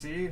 Sì.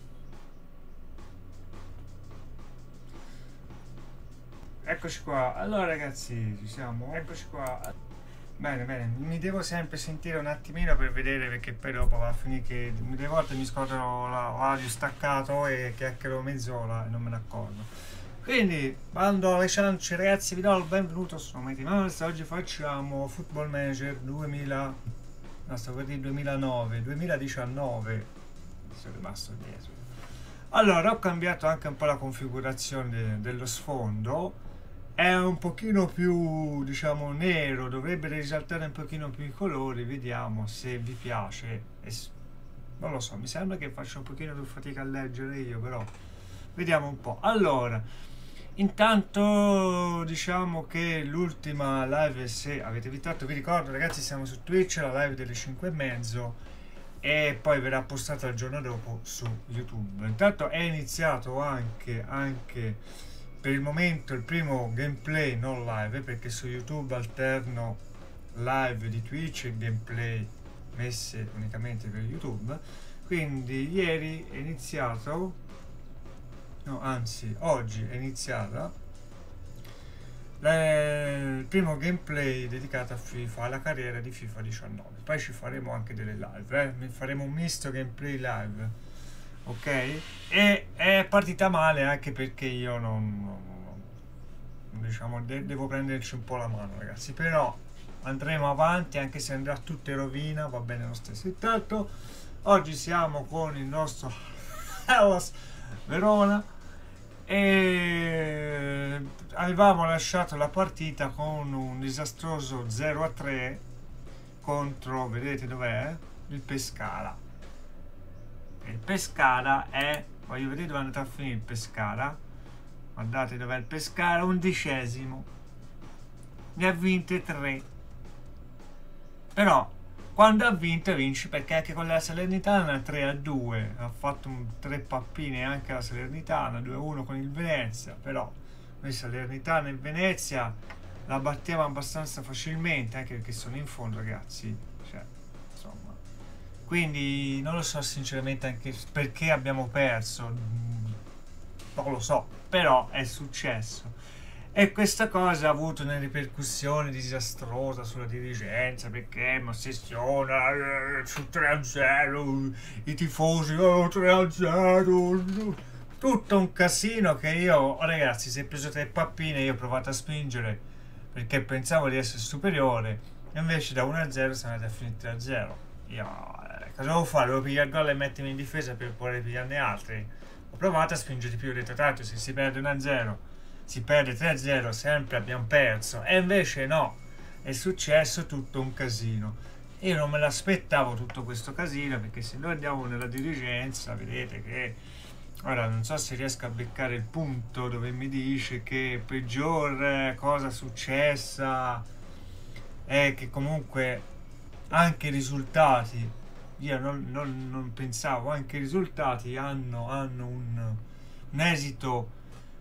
Eccoci qua. Allora ragazzi, ci siamo? Eccoci qua. Bene, bene, mi devo sempre sentire un attimino per vedere perché poi dopo va a finire che delle volte mi scopro l'audio staccato e chiacchiero mezz'ora e non me ne accorgo. Quindi, bando alle ciance ragazzi, vi do il benvenuto, sono Mighty Mouse. Oggi facciamo Football Manager 2000, no, sto per dire 2009, 2019, sono rimasto dietro. Allora, ho cambiato anche un po' la configurazione dello sfondo, è un pochino più, diciamo, nero, dovrebbe risaltare un pochino più i colori, vediamo se vi piace. Non lo so, mi sembra che faccia un pochino più fatica a leggere io, però vediamo un po'. Allora, intanto diciamo che l'ultima live, se avete evitato, vi ricordo ragazzi, siamo su Twitch, la live delle 5:30 e poi verrà postata il giorno dopo su YouTube. Intanto è iniziato anche per il momento il primo gameplay non live, perché su YouTube alterno live di Twitch e gameplay messe unicamente per YouTube. Quindi ieri è iniziato, no, anzi oggi è iniziata il primo gameplay dedicato a FIFA, alla carriera di FIFA 19. Poi ci faremo anche delle live, faremo un misto gameplay live, ok? E è partita male anche perché io diciamo, devo prenderci un po' la mano ragazzi, però andremo avanti anche se andrà tutto in rovina, va bene lo stesso. Intanto oggi siamo con il nostro Hellas Verona e avevamo lasciato la partita con un disastroso 0-3 contro, vedete dov'è? Il Pescara. Il Pescara è, voglio vedere dove è andato a finire il Pescara. Guardate dov'è il Pescara, 11°, ne ha vinte 3, però quando ha vinto vince, perché anche con la Salernitana 3-2 ha fatto 3 pappine anche la Salernitana, 2-1 con il Venezia, però noi Salernitana e Venezia la battiamo abbastanza facilmente, anche perché sono in fondo ragazzi, cioè, insomma, quindi non lo so sinceramente anche perché abbiamo perso, non lo so, però è successo. E questa cosa ha avuto una ripercussione disastrosa sulla dirigenza, perché mi ossessiona su 3-0, i tifosi 3-0, tutto un casino che io, oh, ragazzi, si è preso 3 pappine, io ho provato a spingere perché pensavo di essere superiore, e invece da 1-0 sono andati a finire 3-0. Io cosa devo fare? Devo pigliare il gol e mettermi in difesa per poter pigliarne altri. Ho provato a spingere di più, ho detto tanto se si perde 1-0 si perde 3-0, sempre abbiamo perso, e invece no, è successo tutto un casino. Io non me l'aspettavo tutto questo casino, perché se noi andiamo nella dirigenza vedete che ora non so se riesco a beccare il punto dove mi dice che peggior cosa successa è che comunque anche i risultati, io non pensavo, anche i risultati hanno un esito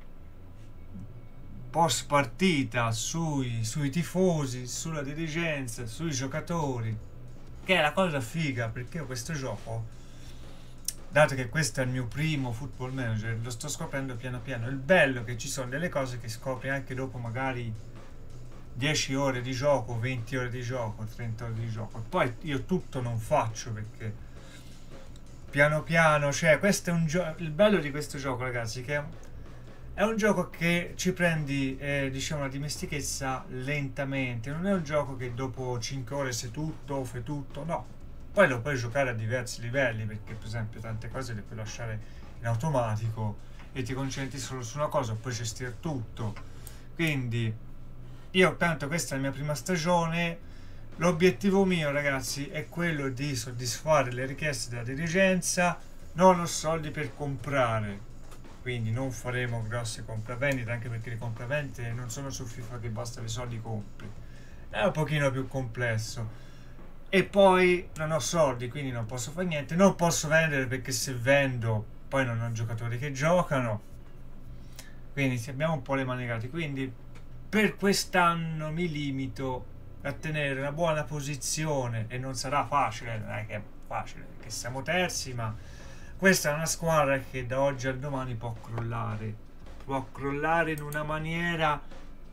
post partita sui tifosi, sulla dirigenza, sui giocatori, che è la cosa figa, perché io questo gioco, dato che questo è il mio primo Football Manager, lo sto scoprendo piano piano. Il bello è che ci sono delle cose che scopri anche dopo magari 10 ore di gioco, 20 ore di gioco, 30 ore di gioco, e poi io tutto non faccio perché piano piano, cioè questo è un gioco, il bello di questo gioco ragazzi, che è un gioco che ci prendi, diciamo, la dimestichezza lentamente, non è un gioco che dopo 5 ore sai tutto, fai tutto, no. Poi lo puoi giocare a diversi livelli, perché per esempio tante cose le puoi lasciare in automatico e ti concentri solo su una cosa, puoi gestire tutto. Quindi io tanto questa è la mia prima stagione, l'obiettivo mio ragazzi è quello di soddisfare le richieste della dirigenza, non ho soldi per comprare, quindi non faremo grosse compravendite, anche perché le compravendite non sono su FIFA che basta che i soldi compri, è un pochino più complesso, e poi non ho soldi quindi non posso fare niente, non posso vendere perché se vendo poi non ho giocatori che giocano, quindi abbiamo un po' le mani legate. Quindi per quest'anno mi limito a tenere una buona posizione, e non sarà facile, non è che è facile perché siamo terzi, ma questa è una squadra che da oggi al domani può crollare in una maniera,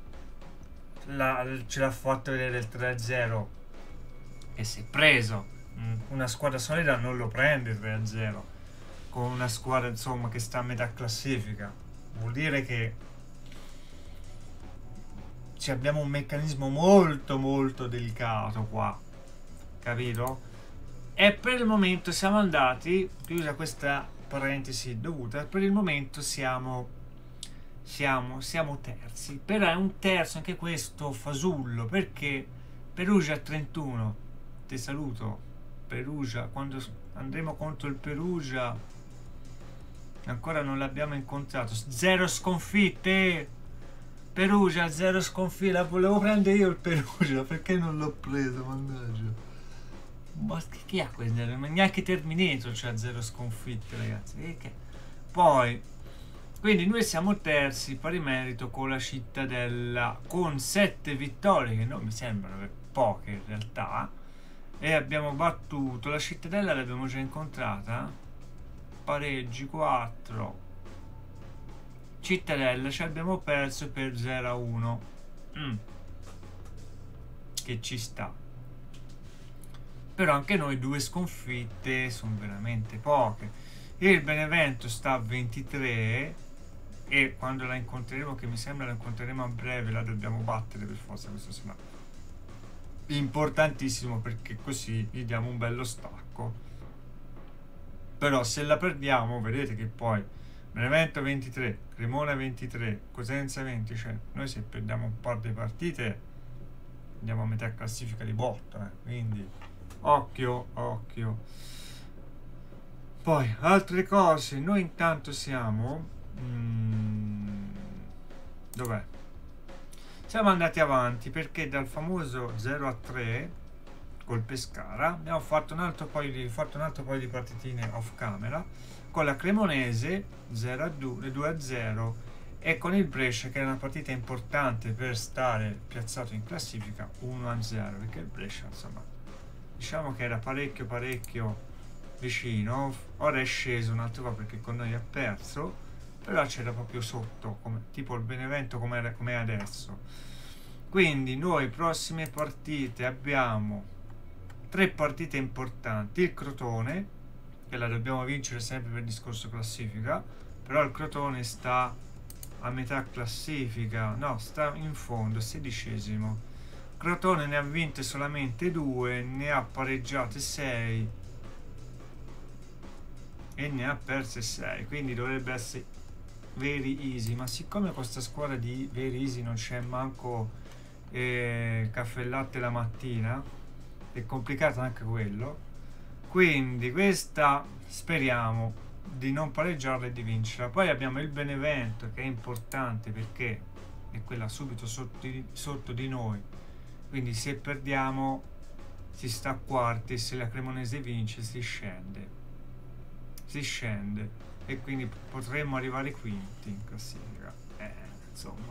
ce l'ha fatto vedere il 3-0 e si è preso. Una squadra solida non lo prende il 3-0 con una squadra insomma che sta a metà classifica, vuol dire che abbiamo un meccanismo molto molto delicato qua, capito? E per il momento siamo andati, chiusa questa parentesi dovuta, per il momento siamo terzi, però è un terzo anche questo fasullo, perché Perugia a 31, ti saluto Perugia, quando andremo contro il Perugia ancora non l'abbiamo incontrato, 0 sconfitte, Perugia 0 sconfitte, la volevo prendere io il Perugia, perché non l'ho preso, mannaggia. Ma chi ha questo? Neanche Terminator c'ha 0 sconfitte, ragazzi. Poi, quindi noi siamo terzi, pari merito con la Cittadella, con 7 vittorie, che non mi sembrano poche in realtà. E abbiamo battuto la Cittadella, l'abbiamo già incontrata. Pareggi 4. Cittadella ci abbiamo perso per 0-1. Che ci sta. Però anche noi 2 sconfitte sono veramente poche. Il Benevento sta a 23 e quando la incontreremo, che mi sembra la incontreremo a breve, la dobbiamo battere per forza. Questo sembra importantissimo, perché così gli diamo un bello stacco. Però se la perdiamo, vedete che poi Benevento 23, Cremona 23, Cosenza 20, cioè noi se perdiamo un par di partite andiamo a metà classifica di botta, quindi occhio. Poi altre cose, noi intanto siamo dov'è? Siamo andati avanti perché dal famoso 0-3 col Pescara abbiamo fatto un altro paio di partitine off camera con la Cremonese 2-0 e con il Brescia, che era una partita importante per stare piazzato in classifica, 1-0, perché il Brescia insomma diciamo che era parecchio vicino, ora è sceso un altro po' perché con noi ha perso, però c'era proprio sotto, come, tipo il Benevento come è adesso. Quindi noi prossime partite abbiamo 3 partite importanti: il Crotone, che la dobbiamo vincere sempre per discorso classifica, però il Crotone sta a metà classifica, no, sta in fondo, 16esimo. Crotone ne ha vinte solamente 2, ne ha pareggiate 6 e ne ha perse 6, quindi dovrebbe essere very easy, ma siccome questa squadra di very easy non c'è manco caffè e latte la mattina, è complicato anche quello, quindi questa speriamo di non pareggiarla e di vincerla. Poi abbiamo il Benevento, che è importante perché è quella subito sotto di noi, quindi se perdiamo si sta a quarti, e se la Cremonese vince si scende e quindi potremmo arrivare quinti in classifica, insomma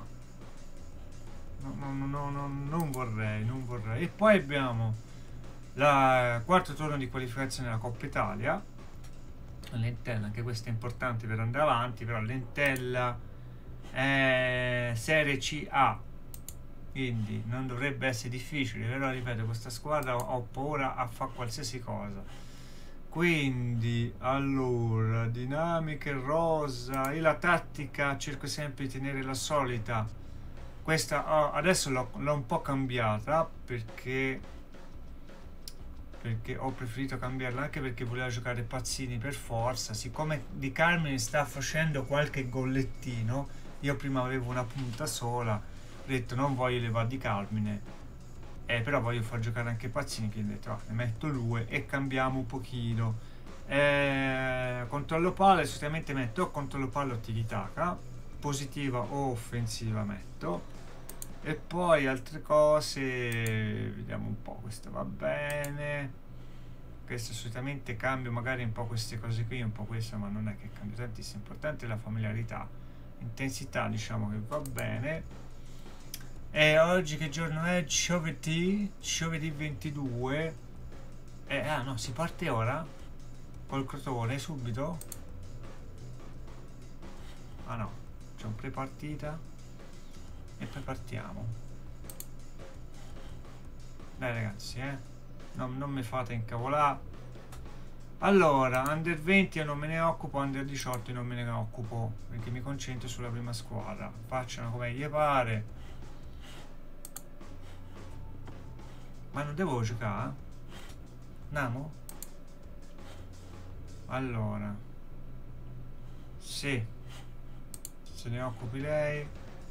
non vorrei. E poi abbiamo il quarto turno di qualificazione della Coppa Italia, l'Entella, anche questo è importante per andare avanti, però l'Entella è Serie CA, quindi non dovrebbe essere difficile, però ripeto, questa squadra ho paura a fare qualsiasi cosa. Quindi allora, dinamiche rosa e la tattica cerco sempre di tenere la solita. Questa adesso l'ho un po' cambiata perché ho preferito cambiarla, anche perché volevo giocare Pazzini per forza. Siccome Di Carmine sta facendo qualche gollettino, io prima avevo una punta sola, ho detto non voglio levare Di Carmine, però voglio far giocare anche Pazzini, quindi ho detto ne metto 2 e cambiamo un pochino. Controllo palla, solitamente metto o controllo palla o tiki-taka, positiva o offensiva metto, e poi altre cose vediamo un po'. Questo va bene, questo solitamente cambio magari un po' queste cose qui, un po' questa, ma non è che cambia tantissimo. Importante è la familiarità, intensità, diciamo che va bene. E oggi che giorno è? Giovedì 22. No, si parte ora col Crotone subito. Ah no, c'è un pre-partita e poi partiamo. Dai ragazzi, non mi fate incavolare. Allora, under 20 io non me ne occupo, under 18 non me ne occupo, perché mi concentro sulla prima squadra. Facciano come gli pare. Ma non devo giocare? Andiamo? Allora, sì, se ne occupi lei.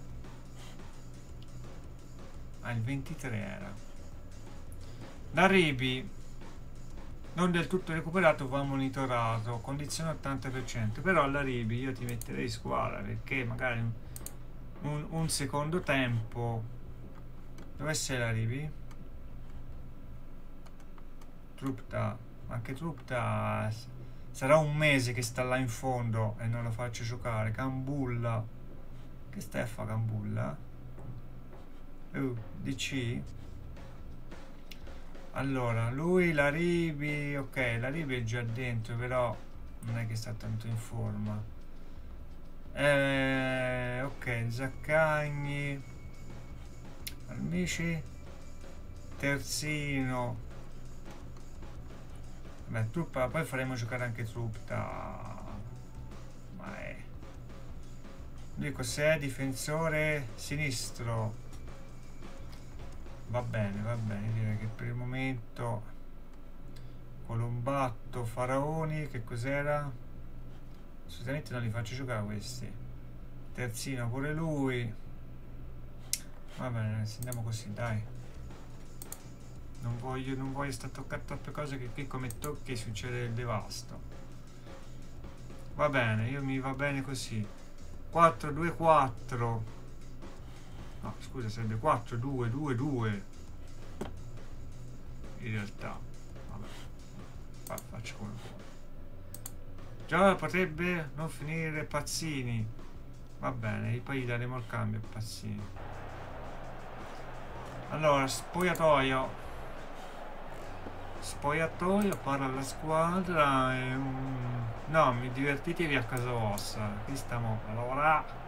Ah, il 23 era. D'Arribi non del tutto recuperato, va monitorato, condizione 80%, però all'Arribi io ti metterei squadra, perché magari un secondo tempo. Dove sei l'Arribi? Trupta, anche Trupta sarà un mese che sta là in fondo e non lo faccio giocare. Cambulla, che stai a fare Cambulla? DC. Allora, lui l'Aribi, ok, l'Aribi è già dentro, però non è che sta tanto in forma. Ok, Zaccagni, Amici, Terzino. Beh, Truppa, poi faremo giocare anche Truppa. Ma è... Dico, se è difensore sinistro va bene, direi che per il momento Colombatto, Faraoni, che cos'era? Assolutamente non li faccio giocare questi. Terzino pure lui. Va bene, andiamo così, dai. Non voglio stare a toccare troppe cose, che qui come tocchi succede il devasto. Va bene, mi va bene così. 4-2-4. No, scusa, sarebbe 4-2-2-2 in realtà. Vabbè, faccio come vuoi. Già potrebbe non finire Pazzini. Va bene, poi gli daremo il cambio a Pazzini. Allora, spogliatoio, parla alla squadra e no, mi divertitevi a casa vostra, qui stiamo a lavorare.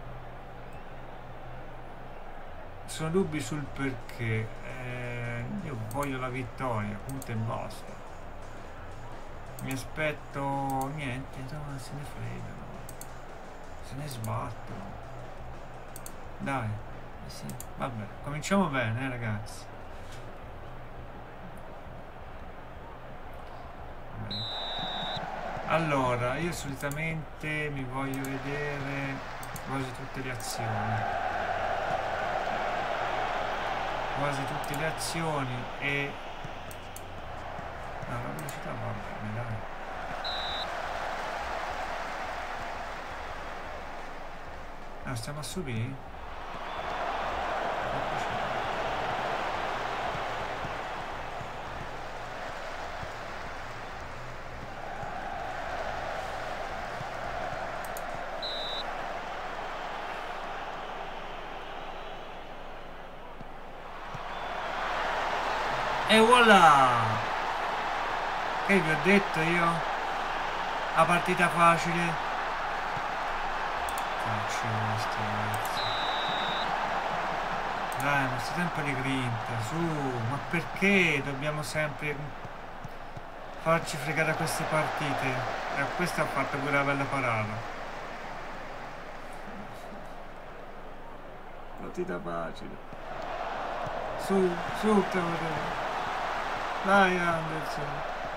Sono dubbi sul perché. Io voglio la vittoria, punto e basta. Mi aspetto niente, no, se ne fregano, se ne sbattono. Dai, sì, vabbè, cominciamo bene, ragazzi. Allora, io solitamente mi voglio vedere quasi tutte le azioni. E no, la velocità va bene, dai. Ah, stiamo a subire? E voilà! Che vi ho detto io? La partita facile. Dai, ma sto tempo di grinta, su, ma perché dobbiamo sempre farci fregare a queste partite? Questo ha fatto pure una bella parata. Partita facile. Su, Teodoro. Dai Anderson.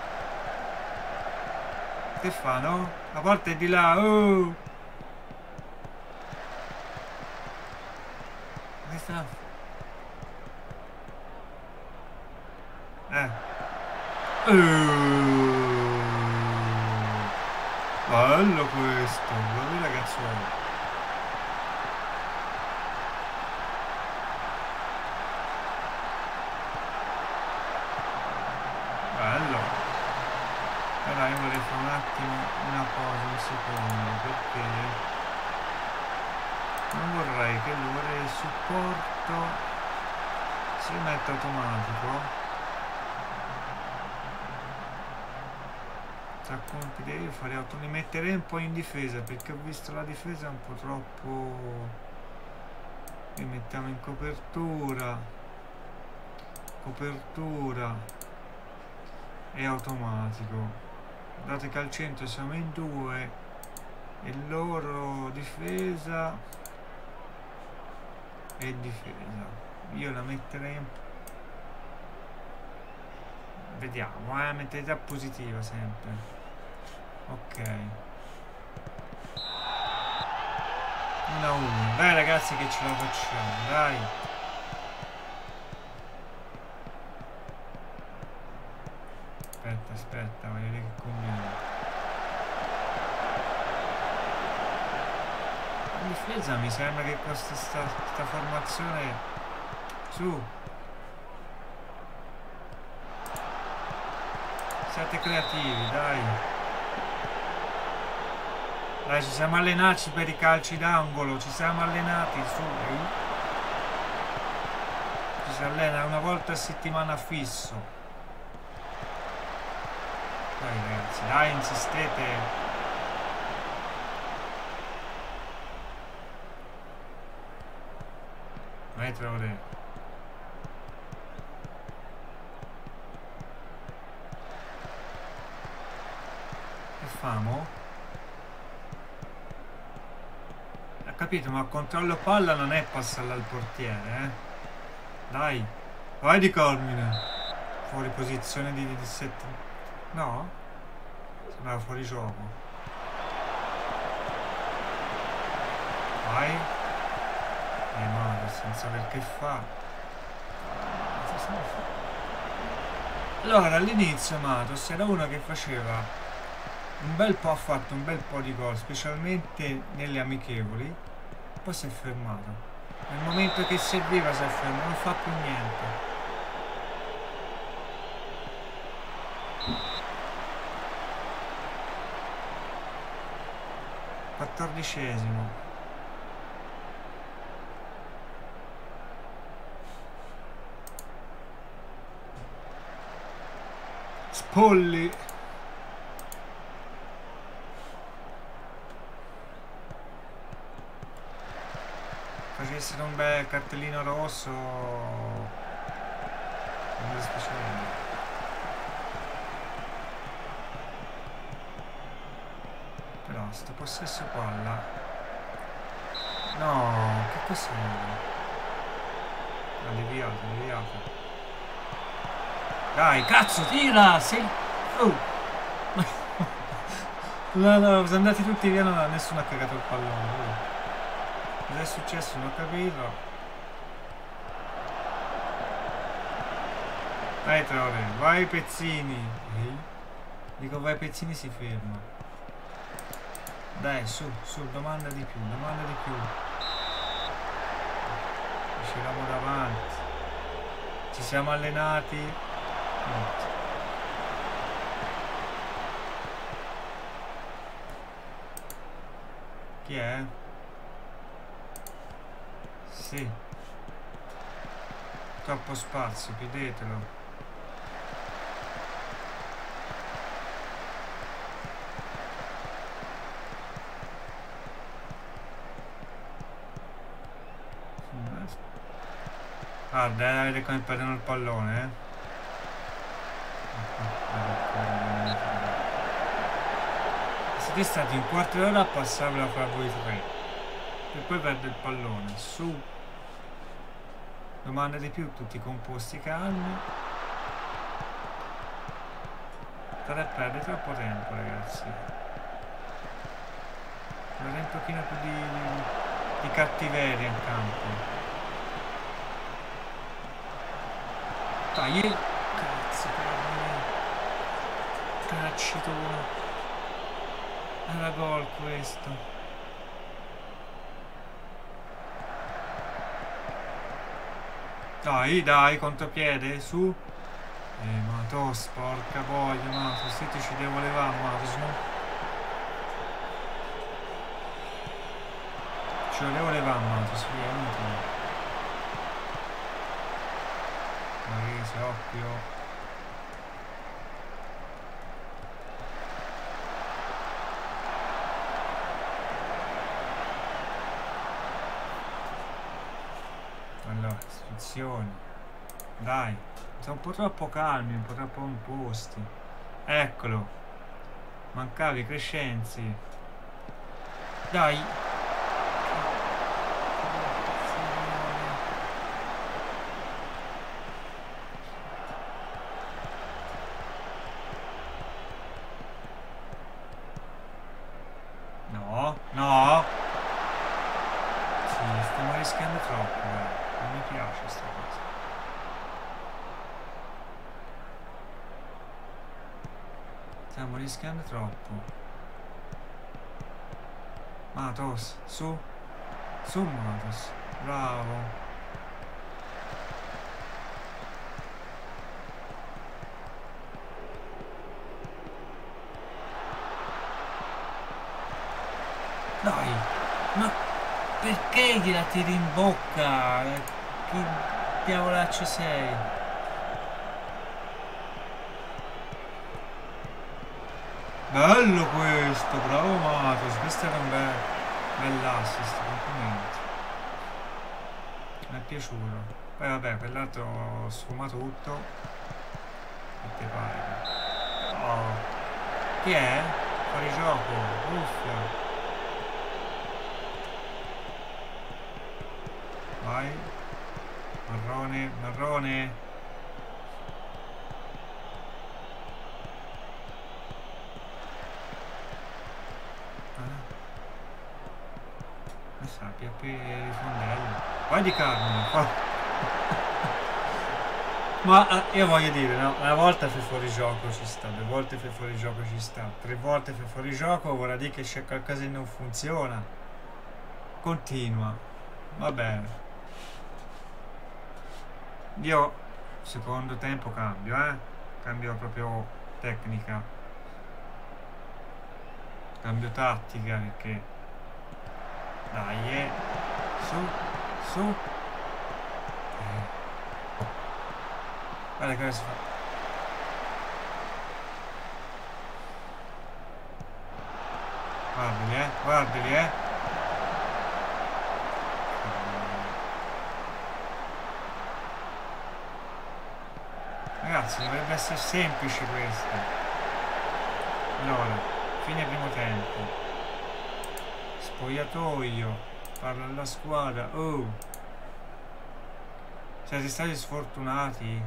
Che fa, no? La porta è di là. Oh! Che sta? Bello questo. Bravi ragazzuoli. Io vorrei fare un attimo una cosa, un secondo, perché non vorrei che l'ora del supporto si metta automatico. compiti. Io farei li metterei un po' in difesa perché ho visto la difesa un po' troppo. Li mettiamo in copertura e automatico. Dato che al centro siamo in due e loro difesa e difesa, io la metterei vediamo, mentalità positiva sempre. Ok, 1-1. Dai ragazzi che ce la facciamo, dai. Aspetta, voglio vedere che conviene. La difesa mi sembra che con sta formazione su. Siate creativi, dai. Dai, ci siamo allenati per i calci d'angolo, ci siamo allenati, su. Ci si allena una volta a settimana fisso. Dai ragazzi, dai, insistete. Vai Traoré. Che famo? Ha capito, ma controllo palla non è passarla al portiere, Dai, vai di Carmine. Fuori posizione di 7. No? Sembrava fuori gioco. Vai. Ma senza perché fa. Allora all'inizio Matos era uno che faceva un bel po', ha fatto un bel po' di gol, specialmente nelle amichevoli, poi si è fermato. Nel momento che serviva si è fermato, non fa più niente. Quattordicesimo. Spolli. Facessero un bel cartellino rosso. Non mi dispiace. Però sto possesso palla. No, che cos'è? Deviato. Dai, cazzo, tira! Sei. Oh! No, sono andati tutti via, no, nessuno ha cagato il pallone. Cos'è successo? Non ho capito. Vai Traoré, vai Pezzini. Dico vai Pezzini, si ferma. Dai, su, domanda di più. Usciremo davanti. Ci siamo allenati. Chi è? Sì. Troppo spazio, chiudetelo. Guarda, vedete come perdono il pallone, Siete stati un quarto d'ora a passarvela fra voi tre e poi perde il pallone. Su. Domanda di più, tutti composti, calmi. Perde troppo tempo, ragazzi. Vorrei un pochino più di cattiveria in campo. Dai, cazzo, cacci tu. Era gol questo. Dai, contropiede, su. Matos, porca voglia, Matos, se ci devo levare, Matos, no? Ce lo devo levare, Matos, via, inutile. Marese, occhio. emozioni. Dai, sono un po' troppo calmi, un po' troppo imposti. Eccolo. Mancavi Crescenzi. Dai. No, no. Sì, stiamo rischiando troppo, non mi piace sta cosa. Stiamo rischiando troppo. Matos, su. Su Matos. Bravo. Dai. Ma perché gliela tiri in bocca? Che diavolaccio sei? Bello questo, bravo Matos, questo era un bell'assist, complimenti. Mi è piaciuto. Poi vabbè, quell'altro sfuma tutto. Che te pare? Oh. Chi è? Fuori gioco, uff. Vai. Marrone, marrone. Sappia per i fondelli. Vai di Carmine. Ma io voglio dire, no? Una volta fai fuori gioco ci sta, 2 volte fai fuori gioco ci sta, 3 volte fai fuori gioco vuol dire che c'è qualcosa che non funziona. Continua. Va bene. Io secondo tempo cambio, cambio proprio tecnica, cambio tattica perché dai, su. Guarda cosa si fa. Guardali, Ragazzi, dovrebbe essere semplice questa. Allora, fine primo tempo. Spogliatoio, parla alla squadra. Oh, siete stati sfortunati.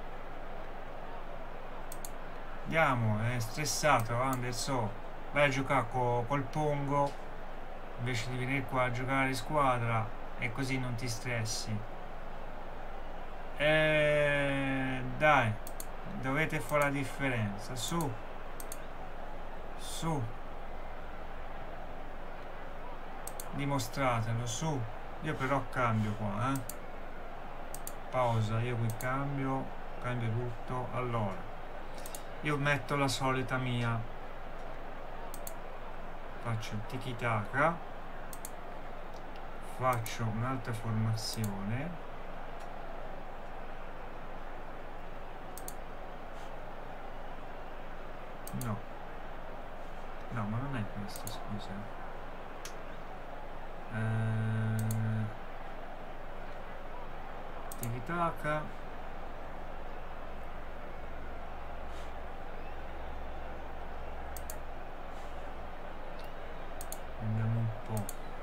Andiamo, è stressato Anderson. Vai a giocare col Pongo invece di venire qua a giocare in squadra e così non ti stressi. Dai, dovete fare la differenza. Su. Dimostratelo, su. Io però cambio qua, pausa, io qui cambio tutto. Allora io metto la solita mia, faccio il tiki taka, faccio un'altra formazione, no ma non è questo, scusa. Tiki taka, andiamo un po'.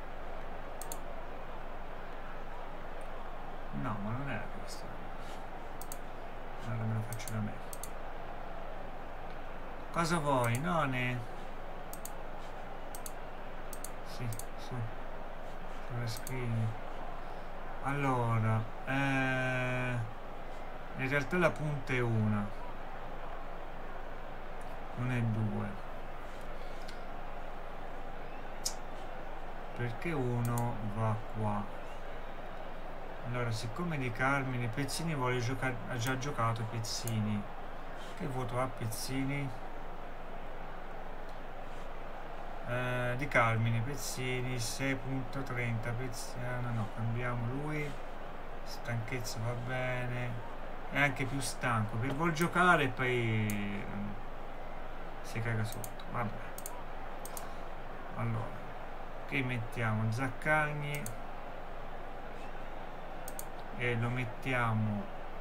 No, ma non era questo. Allora me lo faccio da me. Cosa vuoi, none? Sì, su. Cosa scrivi? Allora, in realtà la punta è una, non è 2. Perché uno va qua? Allora, siccome di Carmine Pezzini vuole giocare, ha già giocato Pezzini. Che voto ha Pezzini? Di Carmine Pezzini 6.30. Pezzini, no, cambiamo lui. Stanchezza va bene, è anche più stanco perché vuol giocare e poi si caga sotto. Vabbè, allora qui mettiamo Zaccagni, e lo mettiamo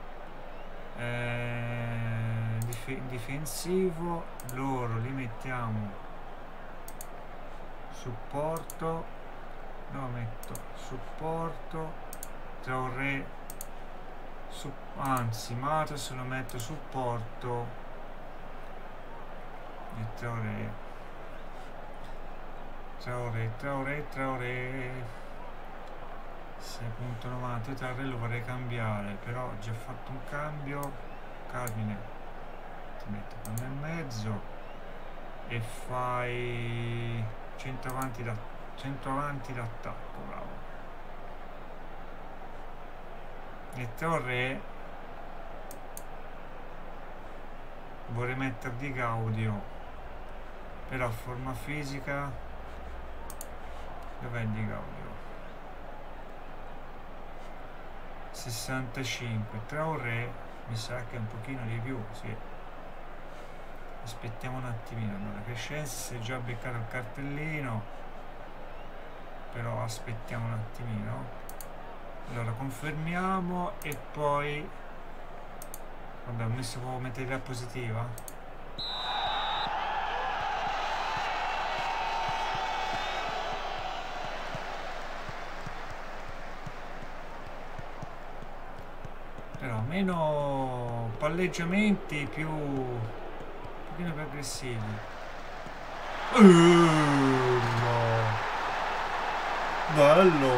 difensivo, loro li mettiamo supporto, lo metto supporto, Traoré anzi Matos lo metto supporto e Traoré 6.90. Traoré lo vorrei cambiare, però ho già fatto un cambio. Carmine ti metto qua nel mezzo e fai 100 avanti d'attacco, bravo. E Traoré vorrei mettere di Gaudio, però forma fisica, dov'è di Gaudio? 65. Traoré mi sa che è un pochino di più, sì. Aspettiamo un attimino. Allora, Crescenzi si è già beccato il cartellino, però aspettiamo un attimino. Allora confermiamo e poi vabbè, ho messo proprio mettere positiva. Però meno palleggiamenti, più un pochino più aggressivi. No. Bello.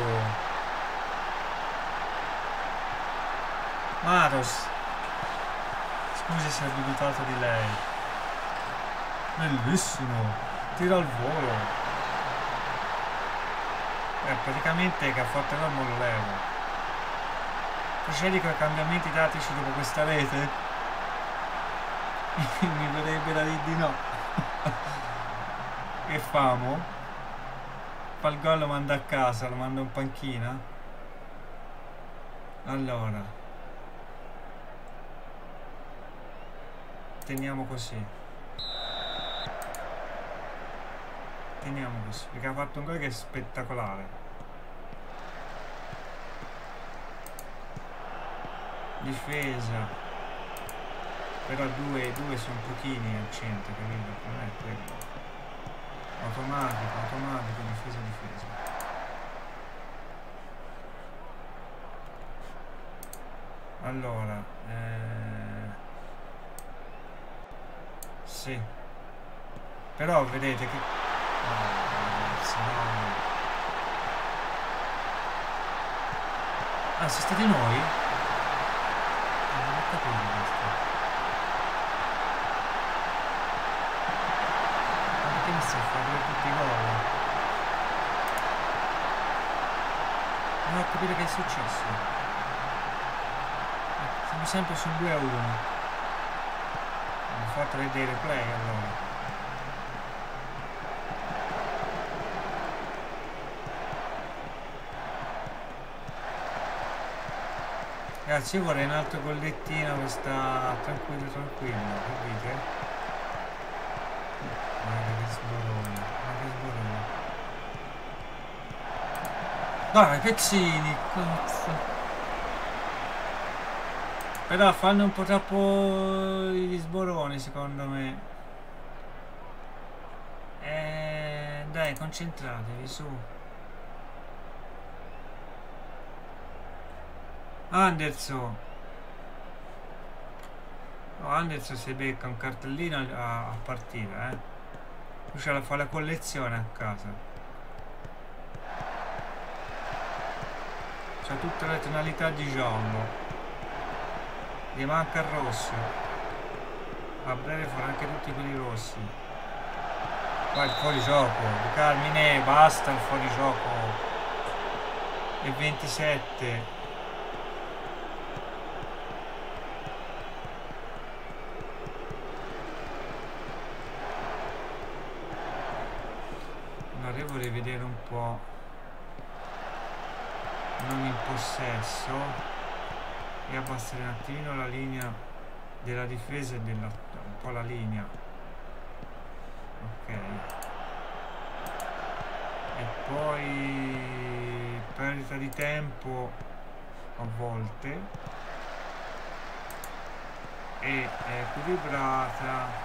Matos, scusi se ho dubitato di lei. Bellissimo, tira al volo. Praticamente che ha fatto enorme lo levo. Procedi con i cambiamenti tattici dopo questa rete? Mi verrebbe da dire di no. Che famo? Fa il gol, lo manda a casa, lo manda in panchina? Allora teniamo così, perché ha fatto un gol che è spettacolare. Difesa, però due sono pochini al centro, capito? Non è quello. Automatico, difesa. Allora sì, però vedete che ragazzi, no. Ah, siete stati noi? Non ho capito questo. Ma perché mi sta a fare tutti i gol? Non ho capito che è successo. Siamo sempre sul 2-1. Ho fatto vedere play allora. Ragazzi, io vorrei un altro gollettino per sta tranquillo, capite? Guarda che sborone, Dai, pezzini, cazzo. Però fanno un po' troppo gli sboroni, secondo me. Dai, concentratevi, su. Anderson. Oh, Anderson si becca un cartellino a partire, Lui ce la fa la collezione a casa. C'ha tutte le tonalità di giallo. Gli manca il rosso. A breve farà anche tutti quelli rossi. Qua il fuorigioco di Carmine, basta il fuorigioco. E 27. Allora io vorrei vedere un po', non in possesso, e abbassare un attimino la linea della difesa e un po' la linea. Ok, e poi perdita di tempo a volte, e è equilibrata.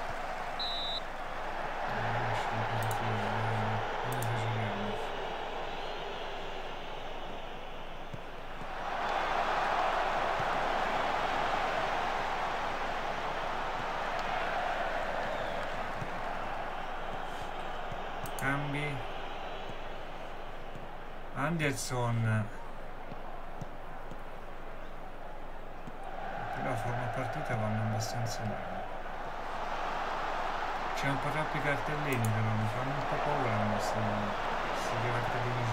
Cambi. Anderson, però a forma partita vanno abbastanza bene. C'è un po' troppi cartellini, però mi fanno un po' paura questi cartellini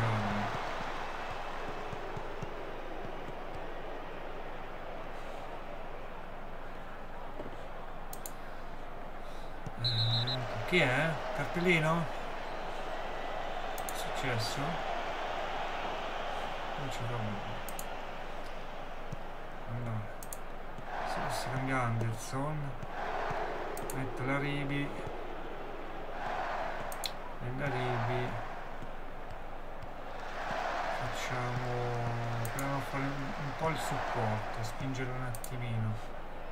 giorni. Chi è? Cartellino? Che è successo? Non ci trovo. Allora, si cambia Anderson, metto la Ribi, nella Ribi proviamo a fare un po' il supporto, spingere un attimino.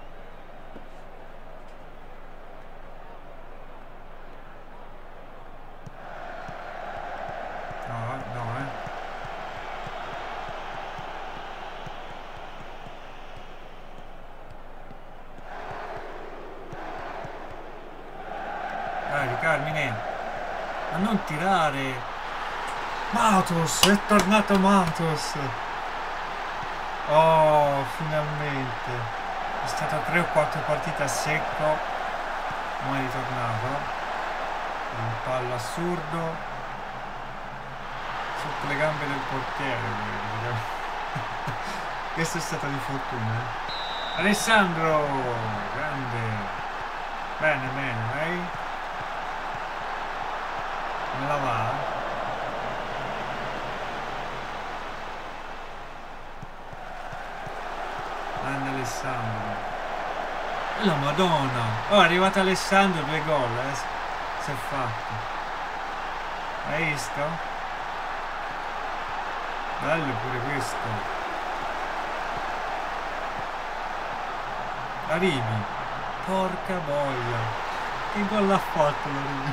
Carmine, ma non tirare. Matos, è tornato Matos. Oh, finalmente. È stato 3 o 4 partite a secco, ma è ritornato. Un fallo assurdo sotto le gambe del portiere. Questo è stato di fortuna. Alessandro, grande. Bene, lei? Me la va? Grande Alessandro. La Madonna. Oh, è arrivato Alessandro, 2 gol, si è fatto. Hai visto? Bello pure questo. La Ribi. Porca boia. Che gol ha fatto la Ribi?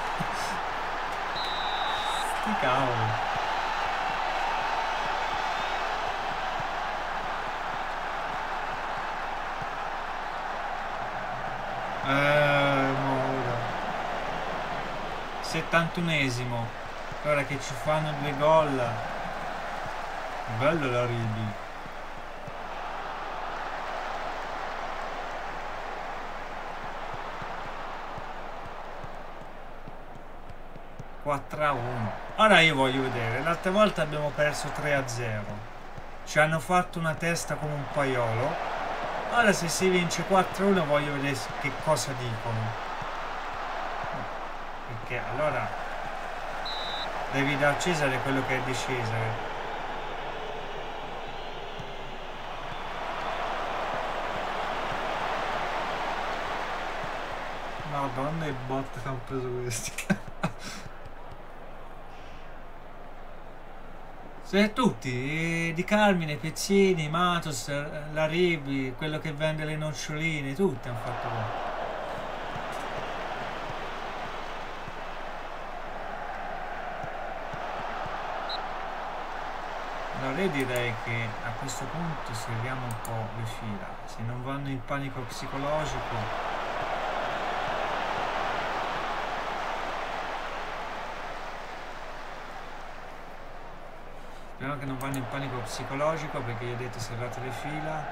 Che cavolo. Ora 71esimo, ora che ci fanno 2 gol. Bello la Ribi. Ora io voglio vedere, l'altra volta abbiamo perso 3-0, ci hanno fatto una testa come un paiolo. Ora se si vince 4-1 voglio vedere che cosa dicono, perché allora devi dar a Cesare quello che è di Cesare. Madonna, i bot che hanno preso questi. Tutti, Di Carmine, Pezzini, Matos, la Ribi, quello che vende le noccioline, tutti hanno fatto bene. Allora io direi che a questo punto serviamo un po' le fila, se non vanno in panico psicologico. Speriamo che non vanno in panico psicologico, perché gli ho detto serrate le fila.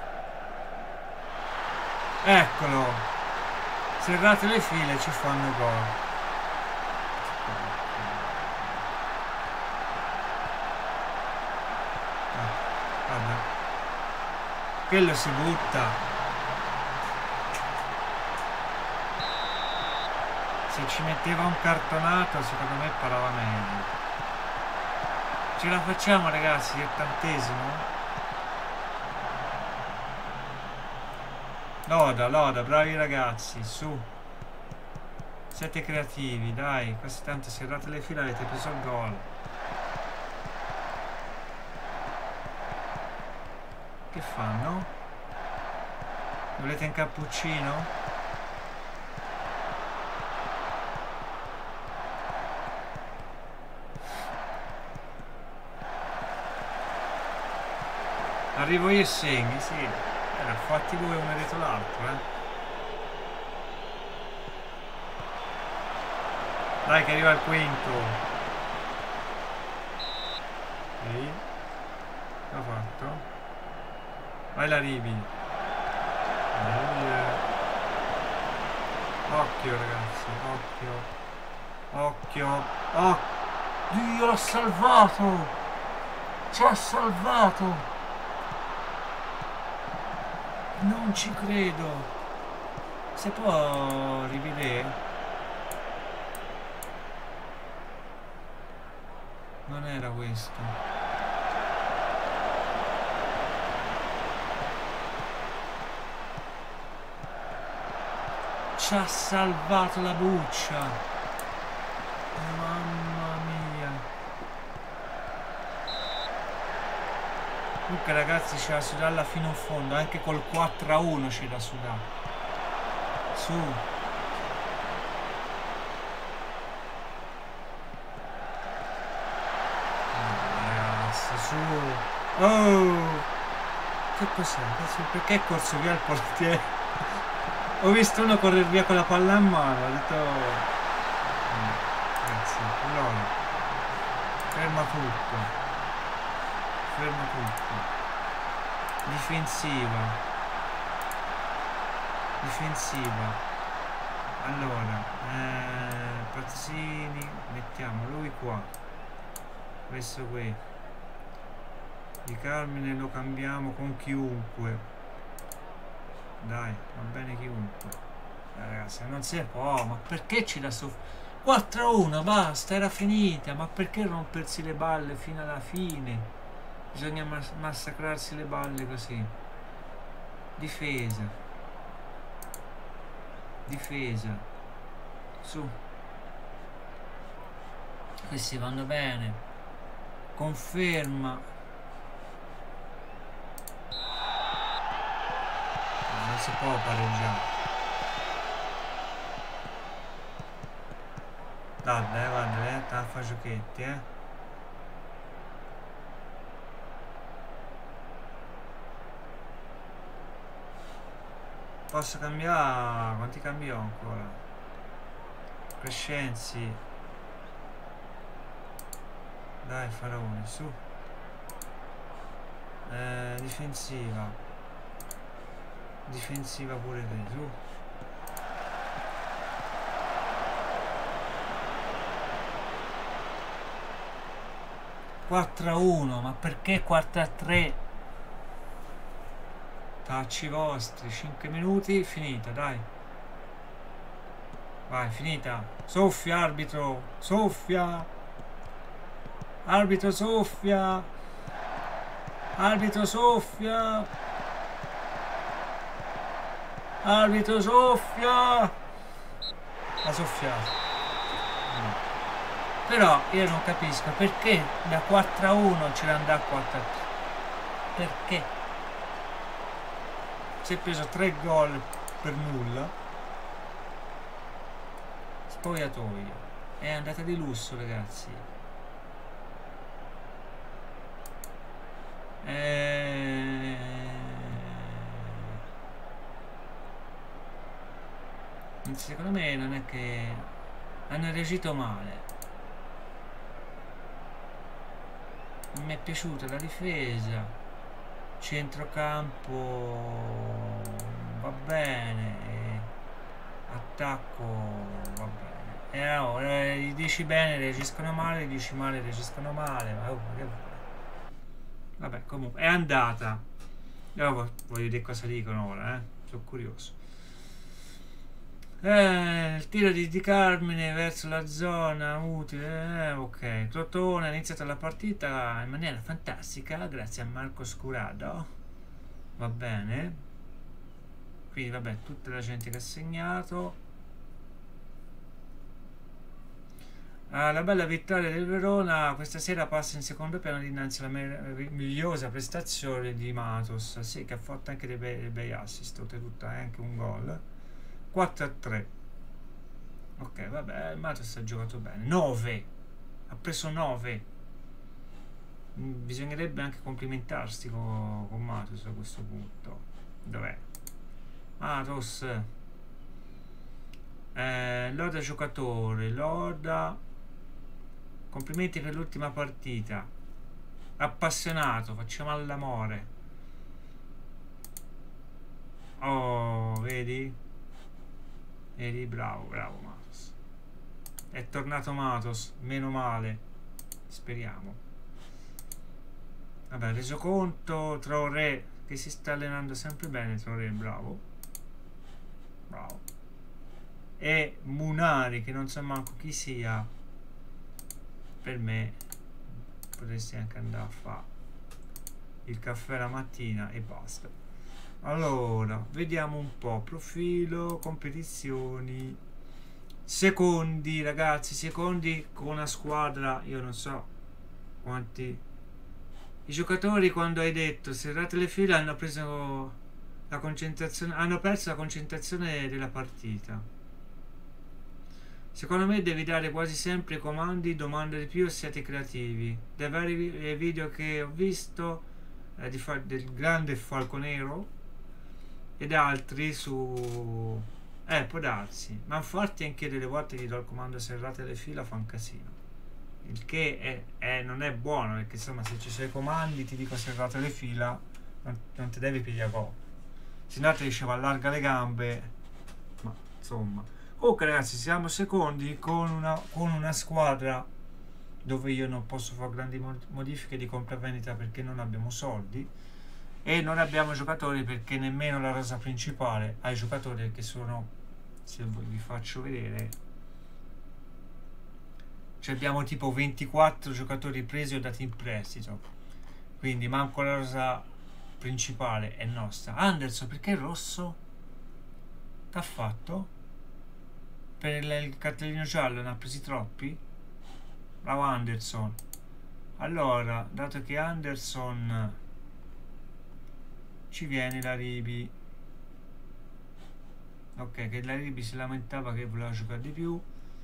Eccolo! Serrate le file, ci fanno gol. Guarda. Quello si butta. Se ci metteva un cartonato, secondo me parava meglio. Ce la facciamo ragazzi, 80esimo. Loda, bravi ragazzi, su. Siete creativi, dai, questi tanto serrate le fila, avete preso il gol. Che fanno? Volete un cappuccino? Arrivo io e segni, sì. Ha fatti due uno dietro l'altro, Dai che arriva il quinto. Ehi. L'ho fatto. Vai la arrivi. Occhio ragazzi, occhio. Occhio. Oh, Dio l'ha salvato. Ci ha salvato. Non ci credo. Se può rivedere. Non era questo. Ci ha salvato la buccia. Mamma mia. Comunque ragazzi c'è da sudarla fino in fondo. Anche col 4-1 c'è da sudare. Su. Su. Oh, che cos'è? Perché è corso via il portiere? Ho visto uno correre via con la palla in mano, ho detto ragazzi, allora ferma tutto, difensiva, allora Pazzini, mettiamo lui qua, questo qui Di Carmine lo cambiamo con chiunque. Dai, va bene chiunque. Ragazzi, non si può, ma perché ci da soffrire? 4-1, basta, era finita. Ma perché rompersi le balle fino alla fine? Bisogna massacrarsi le balle così. Difesa. Su. Questi vanno bene. Conferma. Non si può pareggiare. Guarda, te fa giochetti, Posso cambiare? Quanti cambio ancora? Crescenzi. Dai, Faraone, su. Difensiva pure te, su. (4-1), ma perché 4-3? Tacci vostri, 5 minuti, finita, dai. Vai, finita. Soffia, arbitro, soffia. Arbitro soffia. Arbitro soffia. Arbitro soffia. Ha soffiato. No. Però io non capisco perché da 4-1 ce ne andrà a 4-3. Perché? Si è preso 3 gol per nulla. Spogliatoio. È andata di lusso, ragazzi. Secondo me non è che hanno reagito male. Non mi è piaciuta la difesa. Centrocampo va bene. Attacco va bene. Dici bene, reagiscono male, dici male, reagiscono male. Vabbè, comunque è andata. Io voglio vedere cosa dicono ora, sono curioso. Il tiro di Carmine verso la zona utile, ok. Crotone ha iniziato la partita in maniera fantastica grazie a Marco Scurado. Va bene. Quindi vabbè, tutta la gente che ha segnato. La bella vittoria del Verona questa sera passa in secondo piano dinanzi alla meravigliosa prestazione di Matos, sì, che ha fatto anche dei bei assist, oltretutto anche un gol. 4-3. Ok, vabbè, Matos ha giocato bene. 9, ha preso 9. Bisognerebbe anche complimentarsi con Matos a questo punto. Dov'è? Matos, loda giocatore, loda, complimenti per l'ultima partita, appassionato, facciamo all'amore. Oh, vedi, bravo Matos, è tornato Matos, meno male, speriamo. Vabbè, resoconto, Traoré che si sta allenando sempre bene, Traoré, bravo, e Munari che non so manco chi sia. Per me potresti anche andare a fare il caffè la mattina e basta. Allora, vediamo un po', profilo, competizioni, secondi, ragazzi, secondi con una squadra, io non so quanti. I giocatori, quando hai detto serrate le file, hanno preso la concentrazione, hanno perso la concentrazione della partita. Secondo me devi dare quasi sempre comandi, domande di più e siate creativi. Dai vari video che ho visto del grande Falconero ed altri su... può darsi, ma infatti anche delle volte gli do il comando serrate le fila, fa un casino. Il che non è buono, perché insomma se ci sei comandi ti dico serrate le fila, non ti devi pigliare gol. Se no ti diceva allarga le gambe, ma insomma. Ok ragazzi, siamo secondi con una squadra dove io non posso fare grandi modifiche di compravendita perché non abbiamo soldi e non abbiamo giocatori perché nemmeno la rosa principale ha i giocatori che sono, se vi faccio vedere, cioè abbiamo tipo 24 giocatori presi o dati in prestito, quindi manco la rosa principale è nostra. Anderson, perché è rosso? Che ha fatto? Per il cartellino giallo ne ha presi troppi? Bravo Anderson. Allora, dato che Anderson ci viene la Ribi, ok, che la Ribi si lamentava che voleva giocare di più.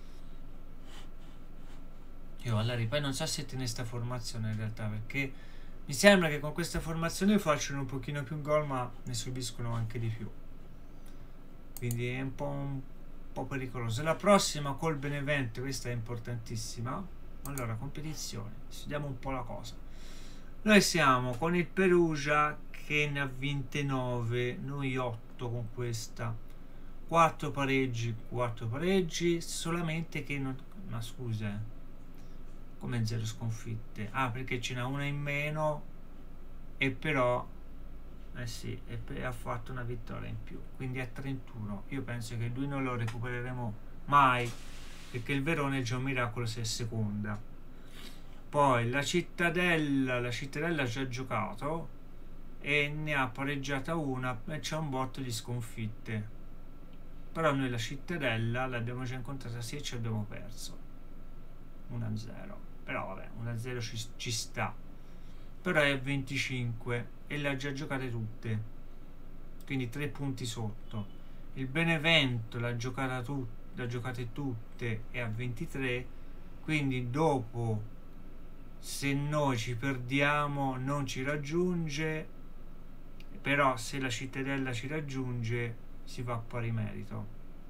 Io alla Ribi poi non so se tiene sta formazione in realtà, perché mi sembra che con questa formazione facciano un pochino più gol ma ne subiscono anche di più, quindi è un po' pericoloso. La prossima col Benevento, questa è importantissima. Allora, competizione, studiamo un po' la cosa. Noi siamo con il Perugia che ne ha vinte 9, noi 8 con questa, 4 pareggi, solamente che non, ma scusa, come 0 sconfitte? Ah, perché ce n'ha una in meno e però sì, e ha fatto una vittoria in più, quindi è 31. Io penso che lui non lo recupereremo mai, perché il Verona è già un miracolo se è seconda. Poi la Cittadella ha già giocato e ne ha pareggiata una e c'è un botto di sconfitte, però noi la Cittadella l'abbiamo già incontrata, sì, ci abbiamo perso 1-0, però vabbè, 1-0 ci sta, però è 25 e le ha già giocate tutte, quindi 3 punti sotto. Il Benevento l'ha giocate tutte e a 23, quindi dopo, se noi ci perdiamo non ci raggiunge, però se la Cittadella ci raggiunge si va a pari merito.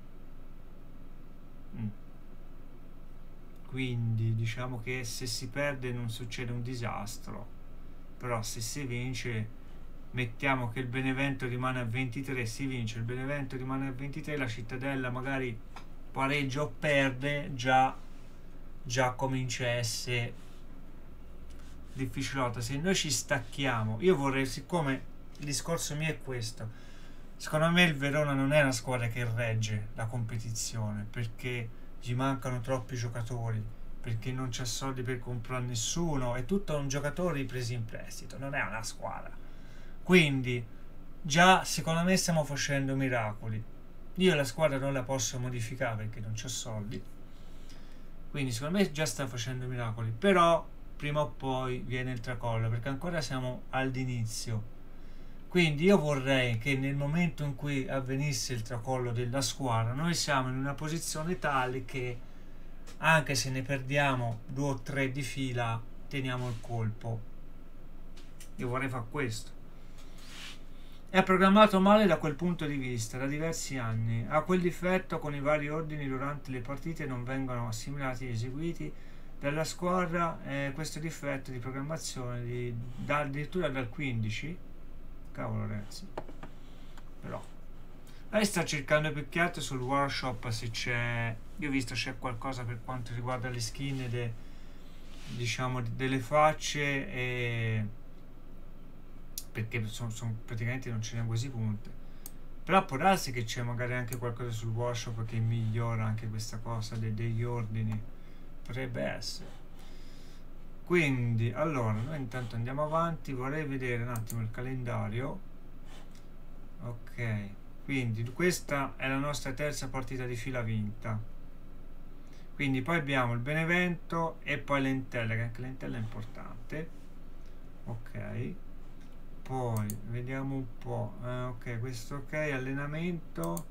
Quindi diciamo che se si perde non succede un disastro, però se si vince, mettiamo che il Benevento rimane a 23, si vince, il Benevento rimane a 23, la Cittadella magari pareggia o perde, già comincia a essere difficilota. Se noi ci stacchiamo, io vorrei, siccome il discorso mio è questo, secondo me il Verona non è una squadra che regge la competizione perché gli mancano troppi giocatori, perché non c'è soldi per comprare nessuno, è tutto un giocatore presi in prestito, non è una squadra. Quindi già secondo me stiamo facendo miracoli. Io la squadra non la posso modificare perché non c'ho soldi, quindi secondo me già sta facendo miracoli, però prima o poi viene il tracollo, perché ancora siamo all'inizio. Quindi io vorrei che nel momento in cui avvenisse il tracollo della squadra, noi siamo in una posizione tale che anche se ne perdiamo 2 o 3 di fila, teniamo il colpo. Io vorrei fare questo. È programmato male da quel punto di vista, da diversi anni. Ha quel difetto con i vari ordini durante le partite non vengono assimilati e eseguiti dalla squadra. Questo difetto di programmazione addirittura dal 15. Cavolo ragazzi. Però lei sta cercando più che altro sul workshop se c'è, io ho visto c'è qualcosa per quanto riguarda le skin diciamo delle facce, e perché praticamente non ce ne quasi punte, però può darsi che c'è magari anche qualcosa sul workshop che migliora anche questa cosa degli ordini, potrebbe essere. Quindi allora noi intanto andiamo avanti, vorrei vedere un attimo il calendario. Ok, quindi questa è la nostra terza partita di fila vinta, quindi poi abbiamo il Benevento e poi l'Entella, che anche l'Entella è importante. Ok, poi vediamo un po', ok, questo ok, allenamento,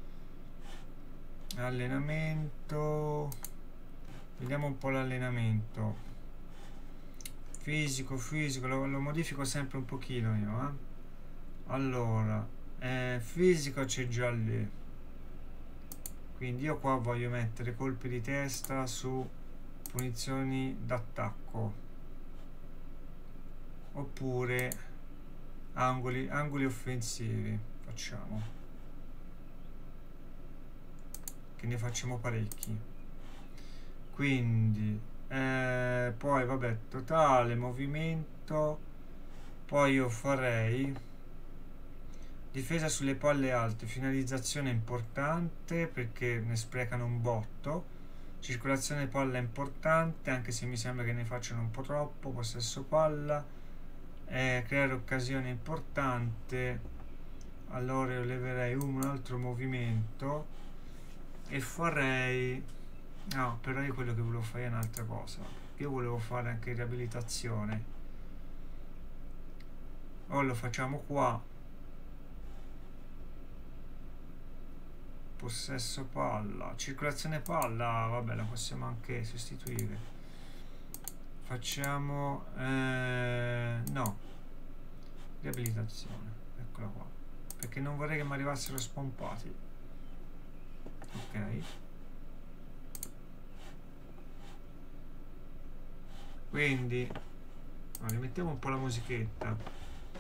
vediamo un po' l'allenamento fisico, lo modifico sempre un pochino io, allora fisico c'è già lì, quindi io qua voglio mettere colpi di testa su punizioni d'attacco, oppure angoli offensivi, facciamo, che ne facciamo parecchi. Quindi poi vabbè, totale movimento, poi io farei difesa sulle palle alte, finalizzazione importante perché ne sprecano un botto, circolazione palla importante anche se mi sembra che ne facciano un po' troppo, possesso palla, creare occasione importante, allora io leverei un altro movimento e farei, no, però io quello che volevo fare è un'altra cosa, io volevo fare anche riabilitazione, o lo facciamo qua, possesso palla, circolazione palla, vabbè, la possiamo anche sostituire, facciamo no, riabilitazione, eccola qua, perché non vorrei che mi arrivassero spompati. Ok, quindi rimettiamo un po' la musichetta.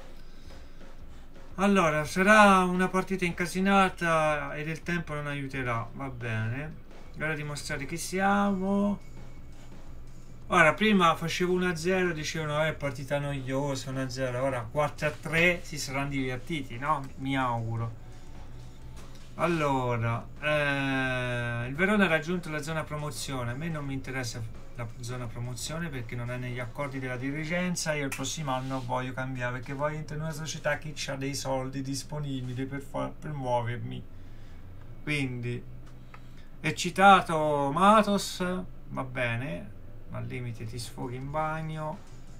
Allora, sarà una partita incasinata ed il tempo non aiuterà, va bene. Ora dimostrare chi siamo. Ora, prima facevo 1-0, dicevano è partita noiosa, 1-0, ora 4-3, si saranno divertiti, no? Mi auguro. Allora, il Verona ha raggiunto la zona promozione, a me non mi interessa la zona promozione perché non è negli accordi della dirigenza, io il prossimo anno voglio cambiare perché voglio entrare in una società che ha dei soldi disponibili per muovermi. Quindi è citato Matos, va bene, ma al limite ti sfoghi in bagno.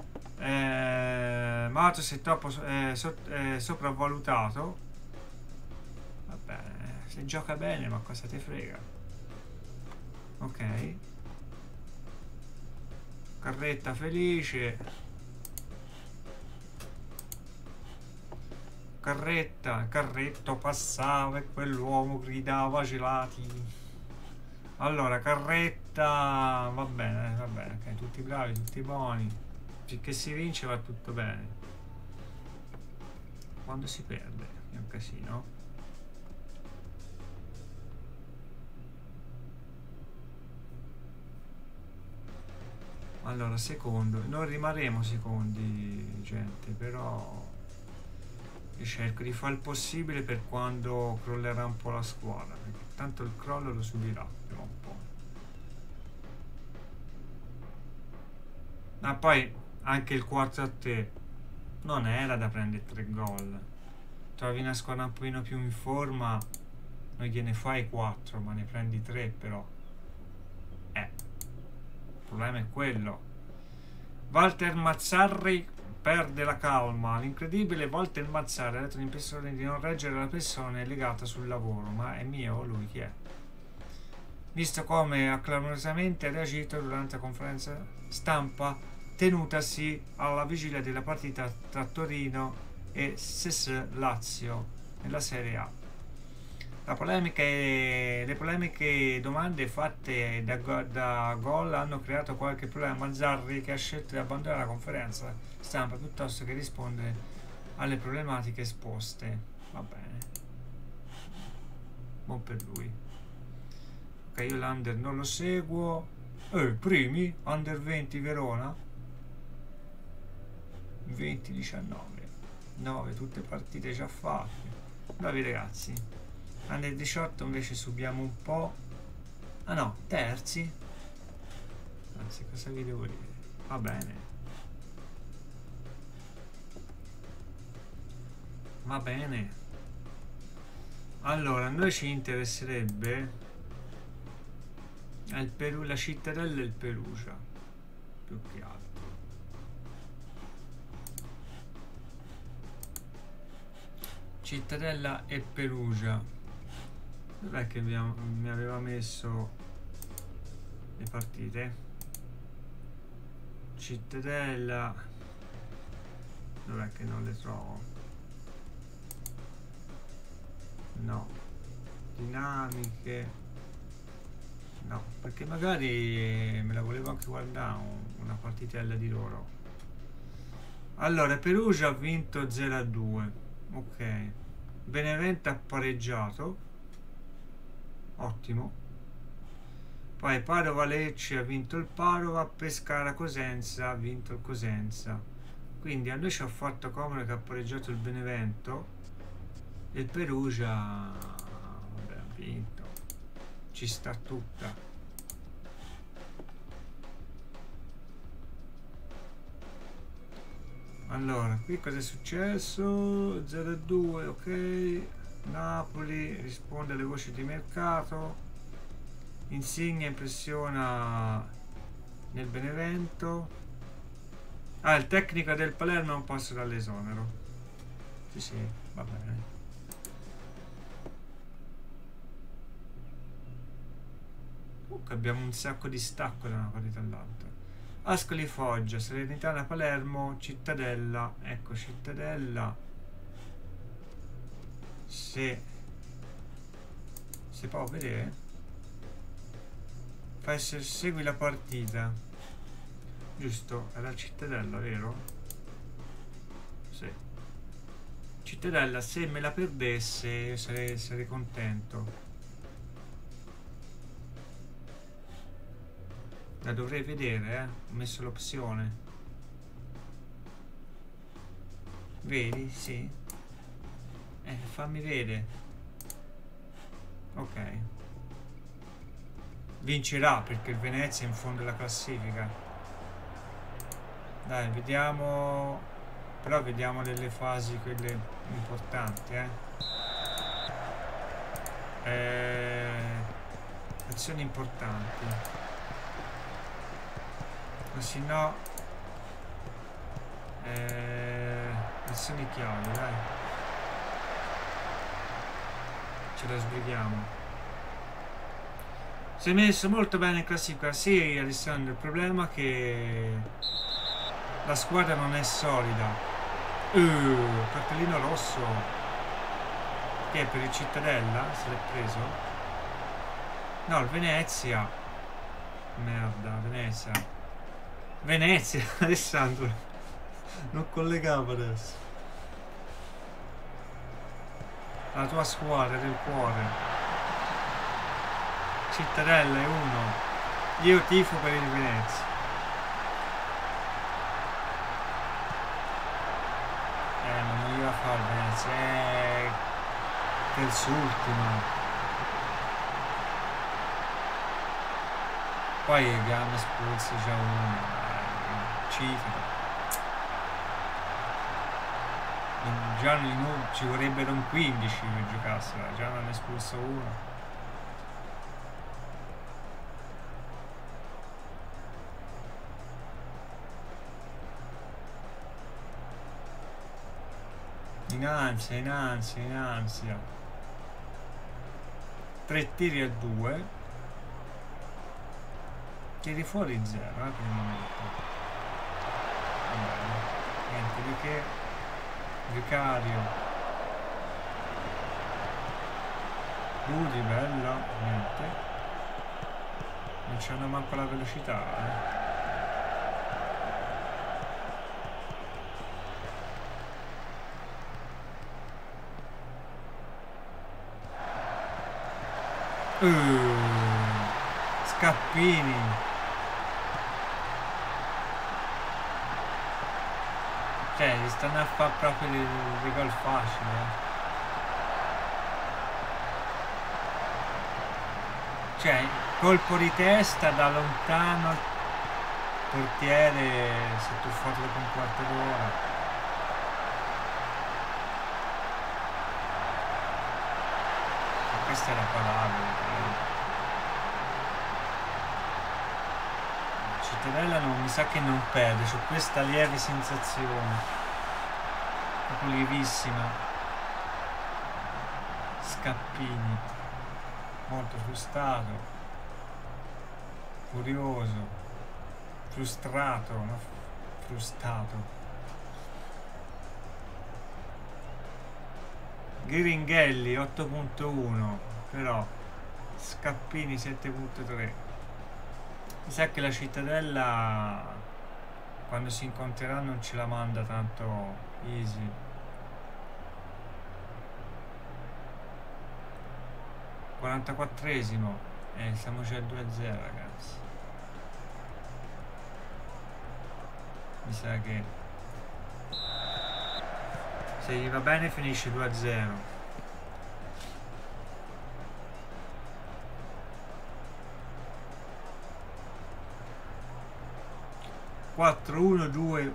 Matos è troppo sopravvalutato, va bene, se gioca bene ma cosa te frega. Ok, Carretta felice, Carretto passava e quell'uomo gridava gelati. Allora Carretta, va bene, ok, tutti bravi, tutti buoni, finché si vince va tutto bene, quando si perde è un casino. Allora, secondo, noi rimarremo secondi, gente, però io cerco di fare il possibile per quando crollerà un po' la squadra, perché tanto il crollo lo subirà prima o poi. Ma poi anche il 4-3 non era da prendere 3 gol. Trovi una squadra un pochino più in forma, non gliene fai 4, ma ne prendi 3 però. problema è quello. Walter Mazzarri perde la calma. L'incredibile Walter Mazzarri ha detto all'impressore di non reggere la pressione legata sul lavoro. Ma è mio o lui chi è? Visto come ha clamorosamente reagito durante la conferenza stampa tenutasi alla vigilia della partita tra Torino e SES Lazio nella Serie A. Le polemiche domande fatte da gol hanno creato qualche problema a Mazzarri, che ha scelto di abbandonare la conferenza stampa piuttosto che rispondere alle problematiche esposte. Va bene, buon per lui. Ok, io l'Under non lo seguo. Primi Under 20 Verona 20-19 9, tutte partite già fatte. Bravi ragazzi. Under 18 invece subiamo un po'. Ah no, terzi. Anzi, cosa vi devo dire? Va bene. Va bene. Allora, a noi ci interesserebbe il Perù, la Cittadella e il Perugia, più che altro. Cittadella e Perugia. Dov'è che mi aveva messo le partite? Cittadella. Dov'è che non le trovo? No. Dinamiche. No, perché magari me la volevo anche guardare una partitella di loro. Allora, Perugia ha vinto 0-2. Ok. Benevento ha pareggiato. Ottimo. Poi Padova Lecce ha vinto il Padova, Pescara Cosenza ha vinto il Cosenza. Quindi a noi ci ha fatto comodo che ha pareggiato il Benevento e il Perugia vabbè, ha vinto. Ci sta tutta. Allora, qui cosa è successo? 0-2, ok. Napoli risponde alle voci di mercato. Insigne impressiona nel Benevento. Ah, il tecnico del Palermo non passa dall'esonero. Sì, va bene. Abbiamo un sacco di stacco da una partita all'altra. Ascoli Foggia, Salernitana Palermo, Cittadella. Ecco, Cittadella. Se può vedere, segui la partita, giusto? Era Cittadella, vero? Sì. Cittadella, se me la perdesse io sarei contento. La dovrei vedere, ho messo l'opzione. Vedi? Sì. Fammi vedere. Ok. Vincerà perché il Venezia è in fondo alla classifica. Dai, vediamo. Però vediamo delle fasi, quelle importanti, azioni importanti. Così no. Azioni chiave, dai. Ce la sbrighiamo. Si è messo molto bene in classifica. Sì, Alessandro, il problema è che la squadra non è solida. Cartellino rosso. Che è per il Cittadella? Se l'è preso? No, il Venezia. Merda, Venezia, Alessandro. Non collegavo adesso. La tua squadra del cuore. Cittadella è 1. Io tifo per il Venezia. Ma non gli va a fare il Venezia. Terzultimo. Poi abbiamo espulso già uno. Cifra. Già ci vorrebbero un 15 per giocarsela, già ne hanno espulso uno. In ansia, in ansia, in ansia. 3 tiri a 2. Tiri fuori 0, per il momento. Vabbè, niente di che. Vicario. Ludi, bella, niente. Non c'hanno manco la velocità, Scappini. Cioè, gli stanno a fare proprio il gol facile. Cioè, colpo di testa da lontano, il portiere si è tuffato dopo un quarto d'ora. Questa è la palabra. Cittadella non mi sa che non perde, su questa lieve sensazione, proprio lievissima. Scappini, molto frustrato, furioso, frustrato, no? Frustato. Ghiringhelli 8.1, però Scappini 7.3. Mi sa che la Cittadella quando si incontrerà non ce la manda tanto easy. – 44esimo e siamo già a 2-0, ragazzi. Mi sa che se gli va bene finisce 2-0. Quattro 1-2-1-1.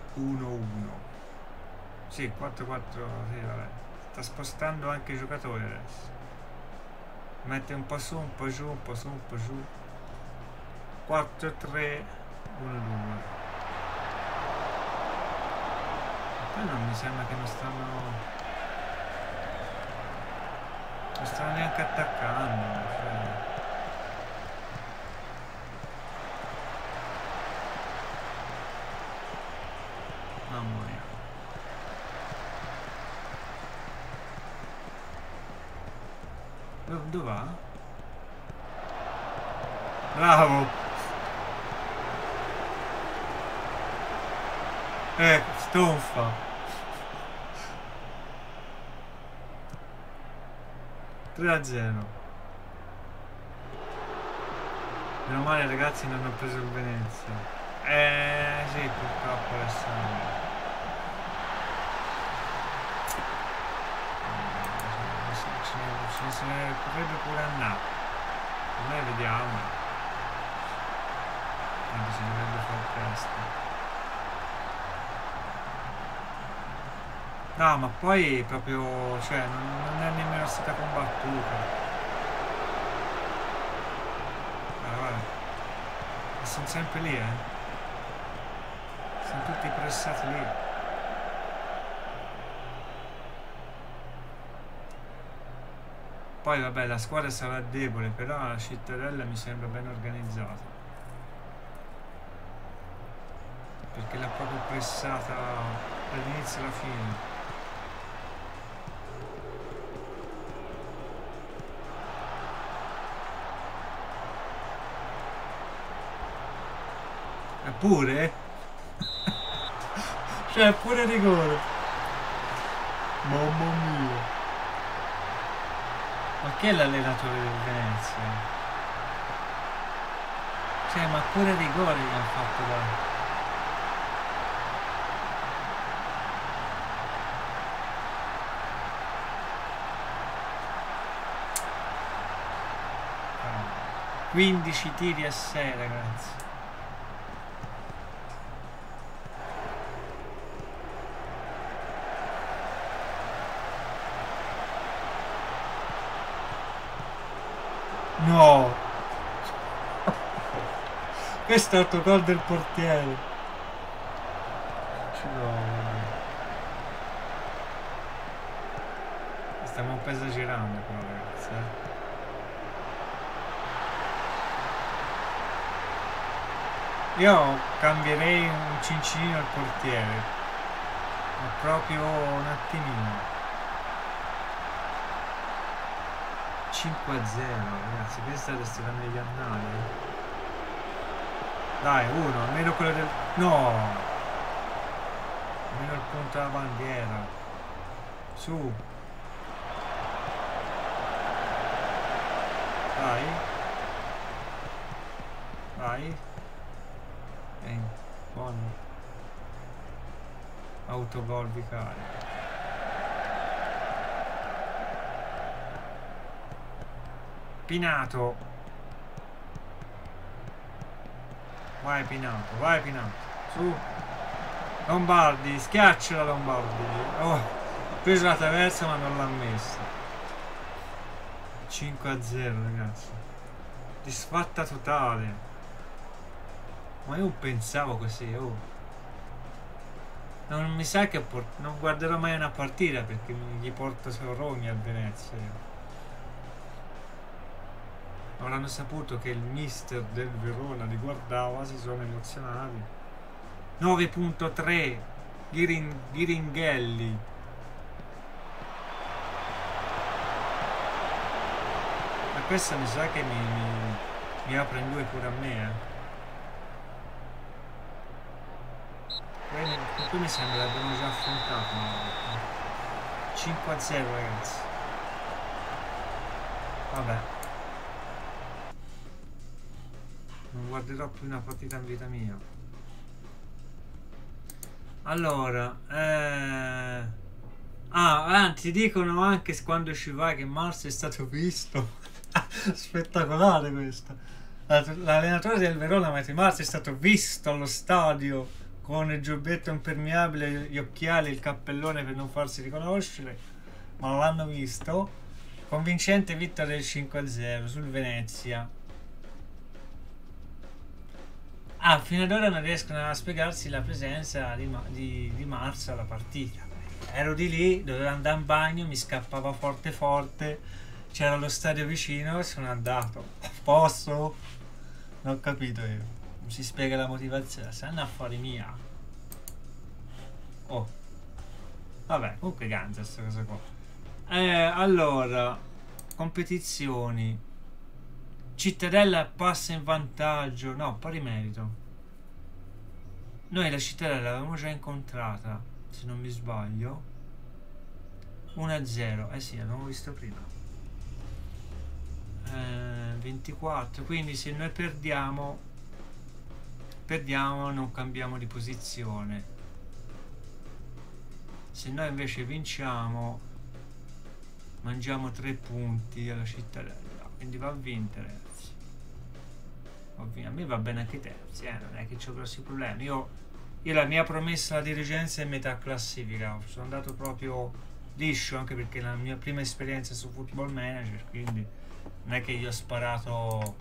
Sì, 4-4, sì, vabbè. Sta spostando anche i giocatori adesso. Mette un po' su, un po' giù, un po' su, un po' giù. 4-3-1-2. Non mi sembra che non stanno neanche attaccando, cioè. Mamma mia. Dove va? Bravo. Stonfa. 3-0. Meno male, ragazzi, non ho preso il Venezia. Sì, purtroppo Alessandro. Ce ne potrebbe pure andare. Noi vediamo. Quindi si dovrebbe fare presto. No, ma poi proprio, cioè, non è nemmeno stata combattuta. Guarda. E sono sempre lì, Sono tutti pressati lì. Poi vabbè, la squadra sarà debole, però la Cittadella mi sembra ben organizzata. Perché l'ha proprio pressata dall'inizio alla fine. Pure? Cioè, pure rigore. Mamma mia. Ma che è l'allenatore del Venezia? Cioè, ma pure rigore gli hanno fatto dare. Ah. 15 tiri a 6, ragazzi. No! Questo è l'autogol del portiere. No. stiamo un po' esagerando però, ragazzi, Io cambierei un cincino al portiere, ma proprio un attimino. 5-0, ragazzi, questa resterà negli annali. Dai, uno, almeno quello del... No! Almeno il punto della bandiera. Su. Vai. Vai. Buono. Autogol vicario. Pinato. Vai Pinato, vai Pinato. Su. Lombardi, schiaccia la Lombardi. Oh, ha preso la traversa ma non l'ha messa. 5-0, ragazzi. Disfatta totale. Ma io non pensavo così, oh. Non mi sa che non guarderò mai una partita perché gli porto solo rogni al Venezia. Avranno saputo che il mister del Verona li guardava, si sono emozionati. 9.3 Ghiringhelli. Ma questa mi sa che mi apre in due pure a me, Qui mi sembra l'abbiamo già affrontato una volta. 5-0, ragazzi. Vabbè. Non guarderò più una partita in vita mia. Allora, ti dicono anche quando ci vai che Mars è stato visto. Spettacolare questo. L'allenatore del Verona, Matteo Mars, è stato visto allo stadio con il giubbetto impermeabile, gli occhiali, il cappellone per non farsi riconoscere, ma l'hanno visto. Convincente vittoria del 5-0 sul Venezia. Fino ad ora non riescono a spiegarsi la presenza di Mars alla partita. Ero di lì, dovevo andare in bagno, mi scappava forte forte, c'era lo stadio vicino e sono andato. Posso? Non ho capito io. Non si spiega la motivazione, stanno affari mia. Oh. Vabbè, comunque ganza sta cosa qua. Allora, competizioni. Cittadella passa in vantaggio. No, pari merito. Noi la Cittadella l'avevamo già incontrata, se non mi sbaglio. 1-0. Eh sì, l'abbiamo visto prima. 24. Quindi se noi perdiamo non cambiamo di posizione. Se noi invece vinciamo mangiamo 3 punti alla Cittadella, quindi va a vincere, ragazzi. A me va bene anche i terzi, non è che ho grossi problemi. Io la mia promessa alla dirigenza è metà classifica, sono andato proprio liscio, anche perché è la mia prima esperienza su Football Manager, quindi non è che io ho sparato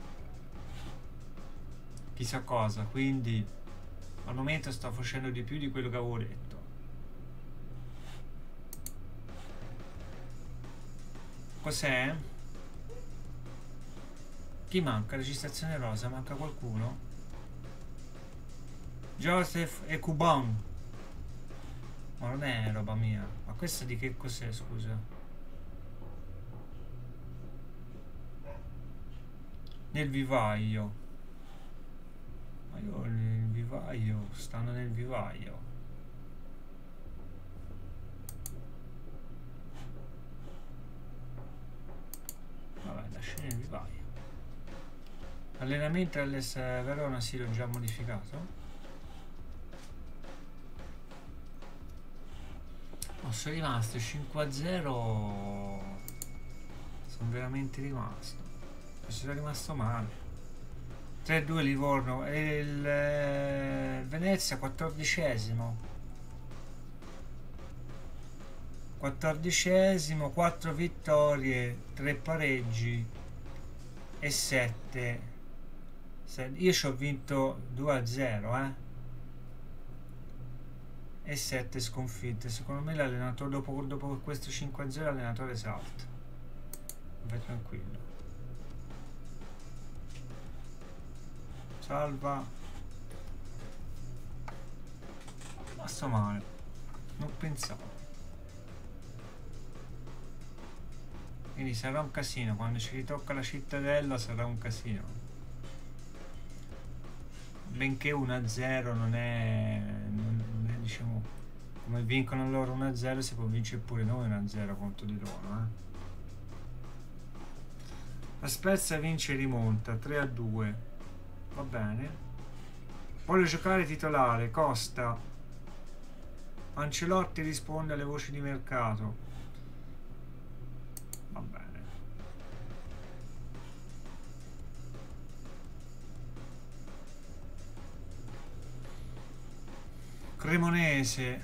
chissà cosa, quindi al momento sto facendo di più di quello che avevo detto. Cos'è? Chi manca? Registrazione rosa, manca qualcuno? Joseph e Kuban. Ma non è roba mia. Ma questa di che cos'è, scusa? Nel vivaio. Ma io nel vivaio, stanno nel vivaio. Vabbè, lasciare nel vivaio. Allenamento all'S Verona, sì, l'ho già modificato. Sono rimasto 5-0. Sono veramente rimasto. Sono rimasto male. 3-2 Livorno e il Venezia 14esimo, 4 vittorie, 3 pareggi e 7. Io ci ho vinto 2-0, e 7 sconfitte. Secondo me l'allenatore dopo questo 5-0 l'allenatore salta. Vai tranquillo. Salva. Ma sto male. Non pensavo. Quindi sarà un casino, quando ci ritocca la cittadella sarà un casino. Benché 1-0 non è, diciamo, come vincono loro 1-0 si può vincere pure noi 1-0 contro di loro. La Spezia vince e rimonta 3-2, va bene. Voglio giocare titolare, Costa. Ancelotti risponde alle voci di mercato. Va bene. Cremonese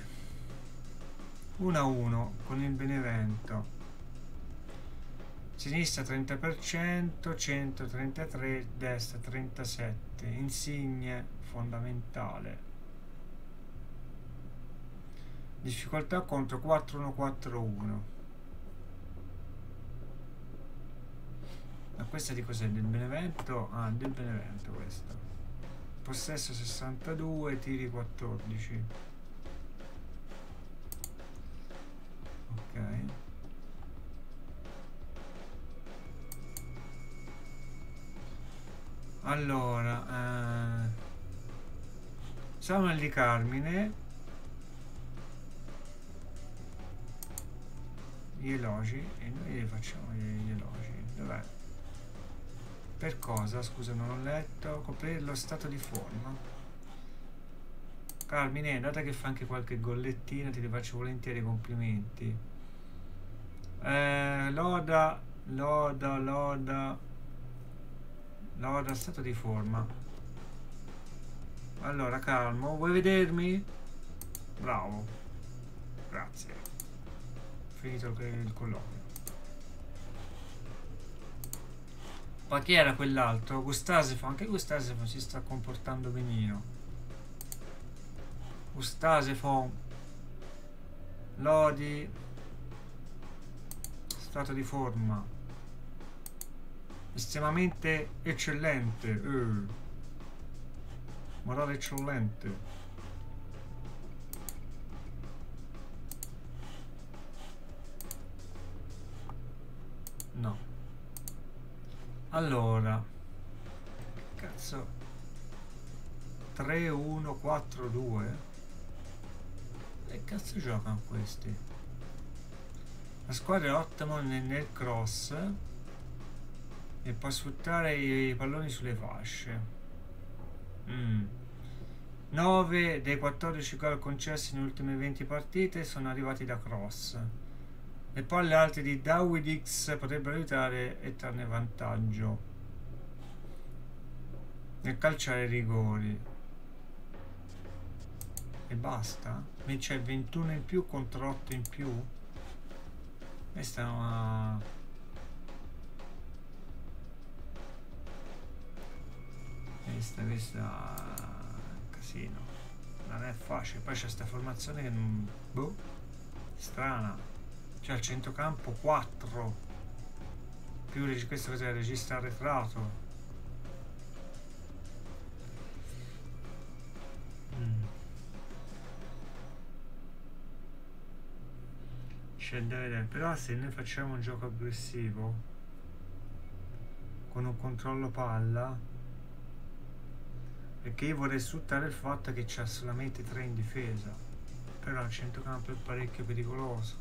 1-1 con il Benevento. Sinistra 30%, centro 33%, destra 37%. Insigne fondamentale. Difficoltà contro 4-1-4-1. Ma questa di cos'è? Del Benevento? Ah, del Benevento questo. Possesso 62, tiri 14. Ok. Allora, Samuel Di Carmine. Gli elogi. E noi gli facciamo gli elogi. Dov'è? Per cosa? Scusa, non ho letto. Coprire lo stato di forma. Carmine, data che fa anche qualche gollettina, ti faccio volentieri i complimenti. Loda, stato di forma. Allora, calmo, vuoi vedermi? Bravo. Grazie. Finito il colloquio. Ma chi era quell'altro? Gustasefo, anche Gustasefo si sta comportando benino. Gustasefo, Lodi, stato di forma estremamente eccellente, morale eccellente. No. Allora, cazzo, 3-1-4-2. Che cazzo giocano questi? La squadra è ottima nel cross e può sfruttare i palloni sulle fasce. 9 dei 14 gol concessi nelle ultime 20 partite sono arrivati da cross. Le palle alte di Dawid X potrebbero aiutare e trarne vantaggio nel calciare rigori. E basta? C'è 21 in più contro 8 in più? Questa è una... Questa è un casino. Non è facile. Poi c'è sta formazione che non... Boh. Strana. C'è al centrocampo 4. Più questo cos'è? Il regista arretrato. C'è da vedere. Però se noi facciamo un gioco aggressivo con un controllo palla, perché io vorrei sfruttare il fatto che c'ha solamente 3 in difesa, però il centrocampo è parecchio pericoloso.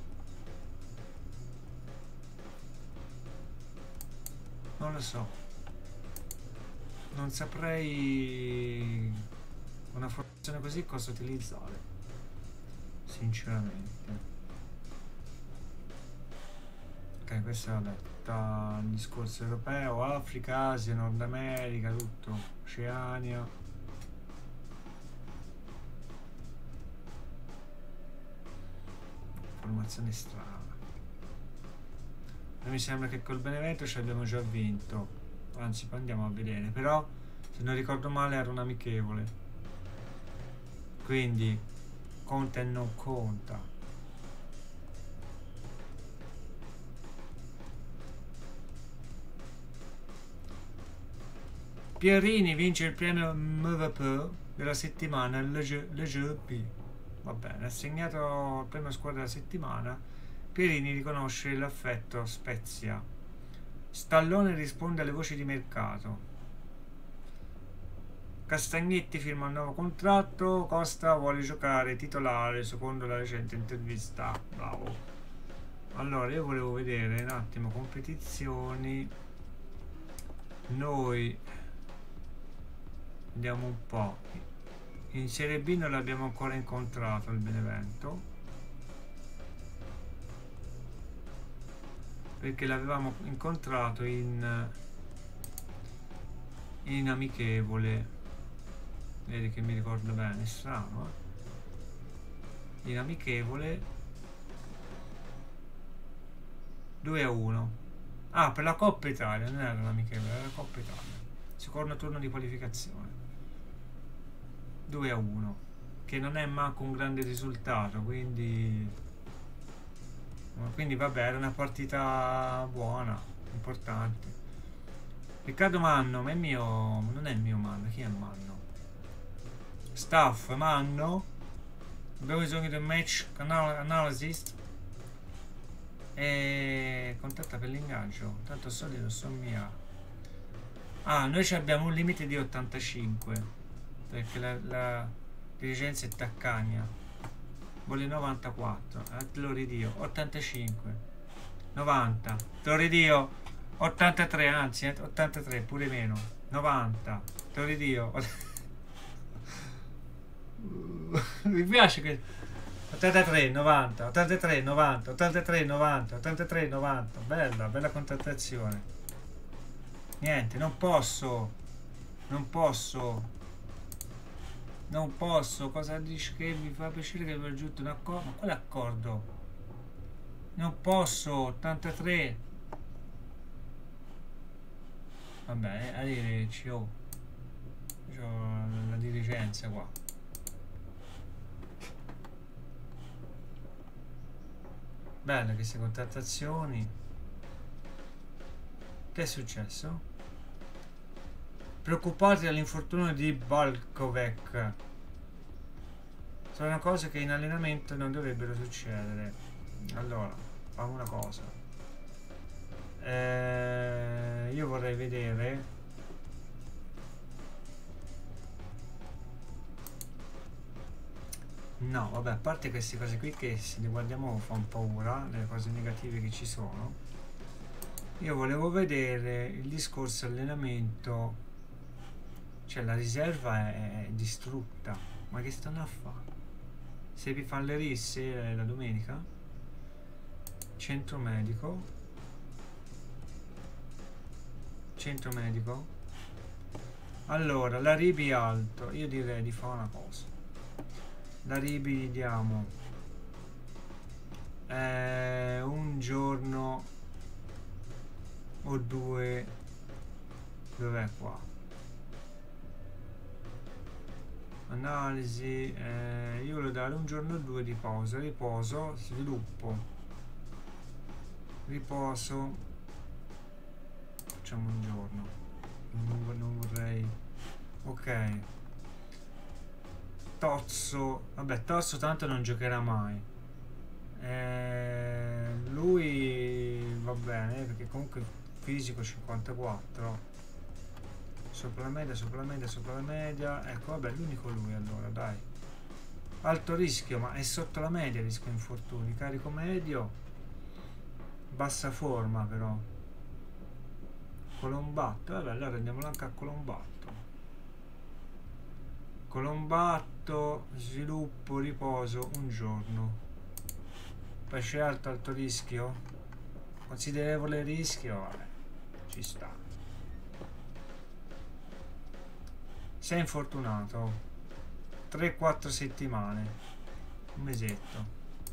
Non lo so, non saprei una formazione così cosa utilizzare, sinceramente. Ok, questo è il discorso europeo, Africa, Asia, Nord America, tutto, Oceania. Formazione strana. Mi sembra che col Benevento ci abbiamo già vinto, anzi poi andiamo a vedere, però se non ricordo male era un amichevole, quindi conta e non conta. Pierini vince il premio MVP della settimana LGP. Va bene, assegnato il premio squadra della settimana. Pierini riconosce l'affetto Spezia. Stallone risponde alle voci di mercato. Castagnetti firma un nuovo contratto. Costa vuole giocare titolare secondo la recente intervista. Bravo. Allora io volevo vedere un attimo competizioni. Noi vediamo un po'. In Serie B non l'abbiamo ancora incontrato il Benevento, perché l'avevamo incontrato in amichevole. Vedi che mi ricordo bene, strano, in amichevole 2-1. Ah, per la Coppa Italia, non era l'amichevole, era la Coppa Italia, secondo turno di qualificazione. 2-1, che non è manco un grande risultato, quindi vabbè, era una partita buona, importante. Riccardo Manno, ma è mio, non è il mio Manno, chi è Manno? Staff Manno, abbiamo bisogno di un match analysis e contatta per l'ingaggio, tanto solito sono mia. Ah, noi abbiamo un limite di 85 perché la dirigenza è taccagna, vuole 94, te lo ridio, 85, 90, te lo ridio, 83, anzi 83, pure meno, 90, te lo ridio. Mi piace che 83, 90, 83, 90, 83, 90, 83, 90, bella contrattazione. Niente, non posso, cosa dici che mi fa piacere che avevo raggiunto un accordo? Ma quale accordo? Non posso, 83. Vabbè, arrivederci, oh. C'ho la dirigenza qua. Belle queste contrattazioni. Che è successo? Preoccupati dall'infortunio di Balkovec. Sono cose che in allenamento non dovrebbero succedere. Allora, facciamo una cosa. Io vorrei vedere. No, vabbè, a parte queste cose qui che se le guardiamo fa un paura, le cose negative che ci sono. Io volevo vedere il discorso allenamento. Cioè la riserva è distrutta. Ma che stanno a fare? Se vi fanno le risse la domenica? Centro medico. Allora, la Ribi alto. Io direi di fare una cosa. La Ribi gli diamo un giorno o due. Dov'è qua? Analisi, io voglio dare un giorno o due di pausa, riposo, sviluppo, riposo, facciamo un giorno, non vorrei, ok, Tozzo, vabbè, Tozzo tanto non giocherà mai, lui va bene perché comunque fisico 54, sopra la media, ecco, vabbè, l'unico lui allora, dai. Alto rischio, ma è sotto la media rischio infortuni. Carico medio, bassa forma però. Colombatto, vabbè, allora andiamolo anche a Colombatto. Colombatto, sviluppo, riposo, un giorno. Poi c'è alto rischio, considerevole rischio, vabbè, ci sta. Sei infortunato 3-4 settimane, un mesetto.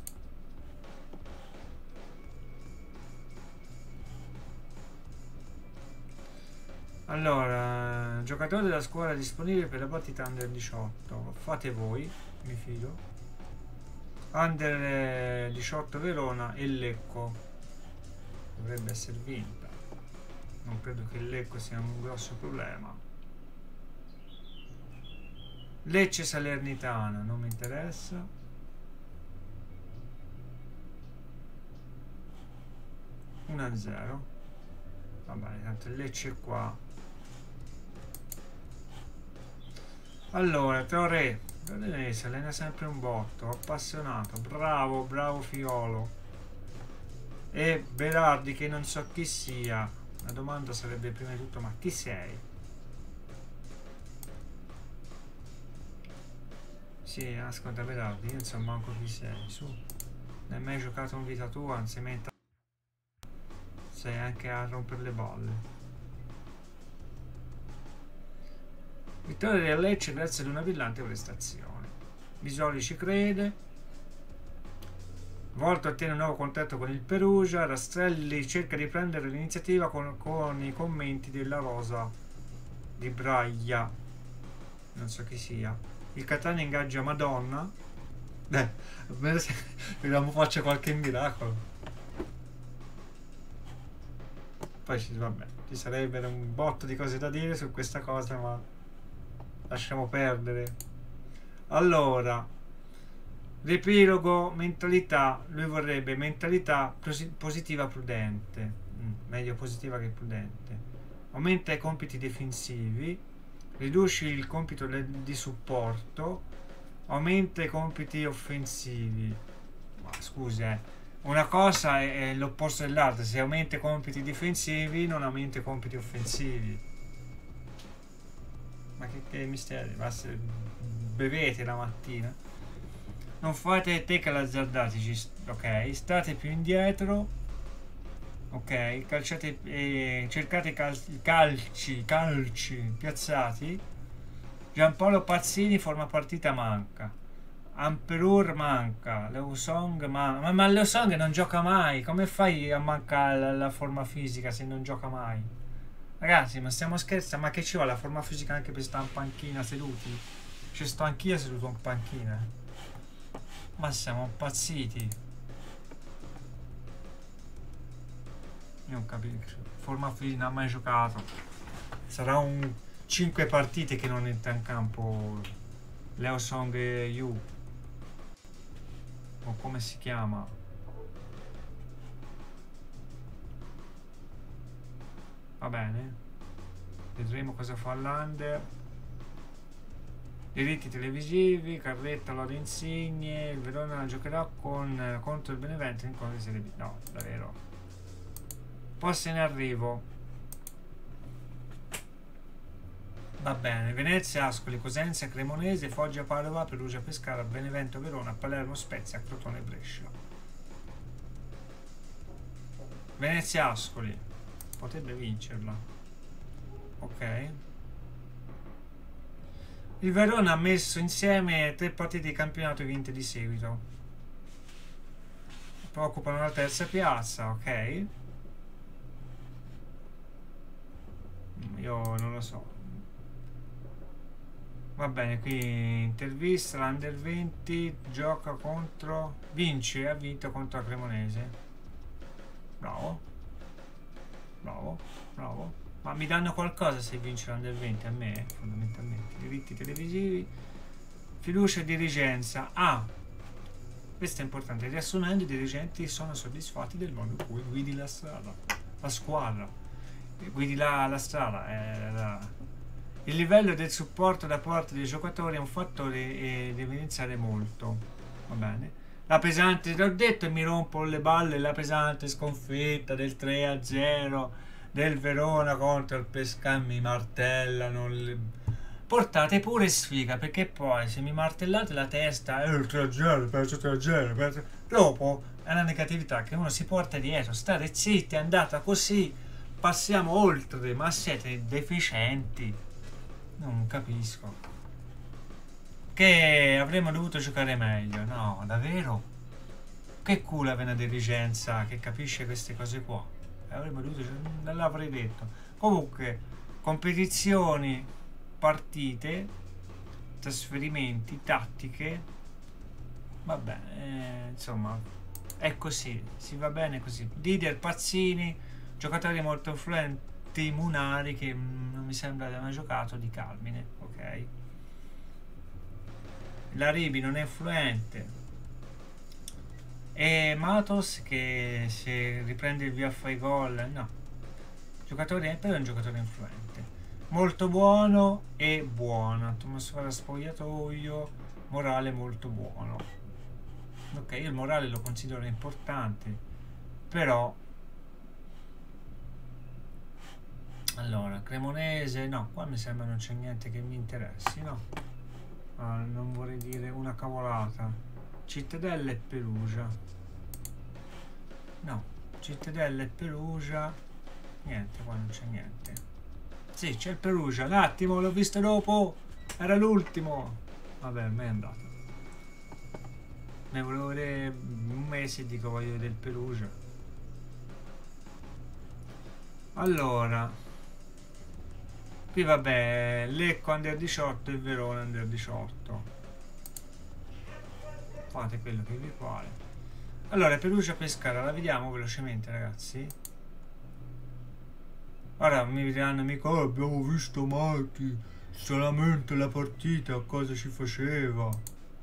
Allora, giocatore della squadra disponibile per la partita under 18, fate voi, mi fido. Under 18 Verona e Lecco dovrebbe essere vinta. Non credo che il Lecco sia un grosso problema. Lecce Salernitana non mi interessa. 1-0. Va bene, tanto il Lecce è qua. Allora, Traoré si allena sempre un botto, appassionato, bravo, bravo Fiolo. E Berardi che non so chi sia. La domanda sarebbe prima di tutto, ma chi sei? Sì, ascolta Berardi, io non so manco chi sei, su. Non hai mai giocato in vita tua, anzi mentre sei anche a rompere le balle. Vittoria del Lecce grazie ad una brillante prestazione. Bisoli ci crede. Volto ottiene un nuovo contatto con il Perugia. Rastrelli cerca di prendere l'iniziativa con i commenti della rosa di Braglia. Non so chi sia. Il Catania ingaggia Madonna. Vediamo faccia qualche miracolo. Poi vabbè, ci sarebbero un botto di cose da dire su questa cosa, ma lasciamo perdere. Allora, riepilogo, mentalità, lui vorrebbe mentalità positiva prudente, meglio positiva che prudente. Aumenta i compiti difensivi, riduci il compito di supporto, aumenta i compiti offensivi. Ma scusa, una cosa è l'opposto dell'altra. Se aumenta i compiti difensivi non aumenta i compiti offensivi. Ma che mistero, bevete la mattina, non fate tackle azzardati, ok, state più indietro, ok, calciate, cercate calci piazzati. Giampaolo Pazzini forma partita manca, Amperur manca, Leusong manca, ma Leusong non gioca mai, come fai a mancare la forma fisica se non gioca mai? Ragazzi, ma stiamo scherzando? Ma che ci vuole la forma fisica anche per stare in panchina seduti? Ci sto anch'io seduto in panchina. Ma siamo impazziti. Io non capisco. Forma fisica non ha mai giocato. Sarà un 5 partite che non entra in campo Leo Song e Yu. O come si chiama? Va bene, vedremo cosa fa l'Under. Diritti televisivi, Carretta, Lode Insigne. Il Verona giocherà contro il Benevento in incontro di Serie B. No, davvero. Posto in arrivo. Va bene, Venezia, Ascoli, Cosenza, Cremonese, Foggia, Padova, Perugia, Pescara, Benevento, Verona, Palermo, Spezia, Crotone, Brescia. Venezia, Ascoli potrebbe vincerla. Ok, il Verona ha messo insieme 3 partite di campionato vinte di seguito, poi occupano la terza piazza. Ok, io non lo so. Va bene, qui intervista l'Under 20 gioca contro, ha vinto contro la Cremonese. Bravo, bravo, bravo. Ma mi danno qualcosa se vince l'Under 20 a me, fondamentalmente. Diritti televisivi, fiducia e dirigenza. Questo è importante. Riassumendo, i dirigenti sono soddisfatti del modo in cui guidi la strada, la squadra. Guidi la strada. Il livello del supporto da parte dei giocatori è un fattore da evidenziare molto. Va bene. La pesante, l'ho detto e mi rompo le balle, la pesante sconfitta del 3-0 del Verona contro il Pescara, mi martellano portate pure sfiga, perché poi se mi martellate la testa il 3-0, perso 3-0, dopo è una negatività che uno si porta dietro. State zitti, è andata così, passiamo oltre, ma siete deficienti. Non capisco. Che avremmo dovuto giocare meglio. No, davvero? Che culo avere una dirigenza che capisce queste cose qua. Avremmo dovuto giocare, non l'avrei detto. Comunque, competizioni, partite, trasferimenti, tattiche. vabbè, insomma, è così, si va bene così. Didier Pazzini, giocatori molto influenti, Munari che non mi sembra di aver giocato, di Carmine, ok. Laribi non è influente, e Matos che se riprende il via fai gol, no, giocatore, però è un giocatore influente, molto buono e buona atmosfera spogliatoio, morale molto buono. Ok, io il morale lo considero importante, però allora Cremonese no, qua mi sembra non c'è niente che mi interessi, no, non vorrei dire una cavolata. Cittadella e Perugia, no, Cittadella e Perugia, niente, qua non c'è niente. Sì, c'è il Perugia, un attimo, l'ho visto dopo, era l'ultimo, vabbè, me è andato. Ne volevo vedere un mese e dico voglio vedere il Perugia. Allora, qui vabbè, Lecco under 18 e Verona under 18. Fate quello che vi pare. Allora, Perugia Pescara, la vediamo velocemente, ragazzi. Ora mi diranno mica, oh, abbiamo visto Marti, solamente la partita, cosa ci faceva?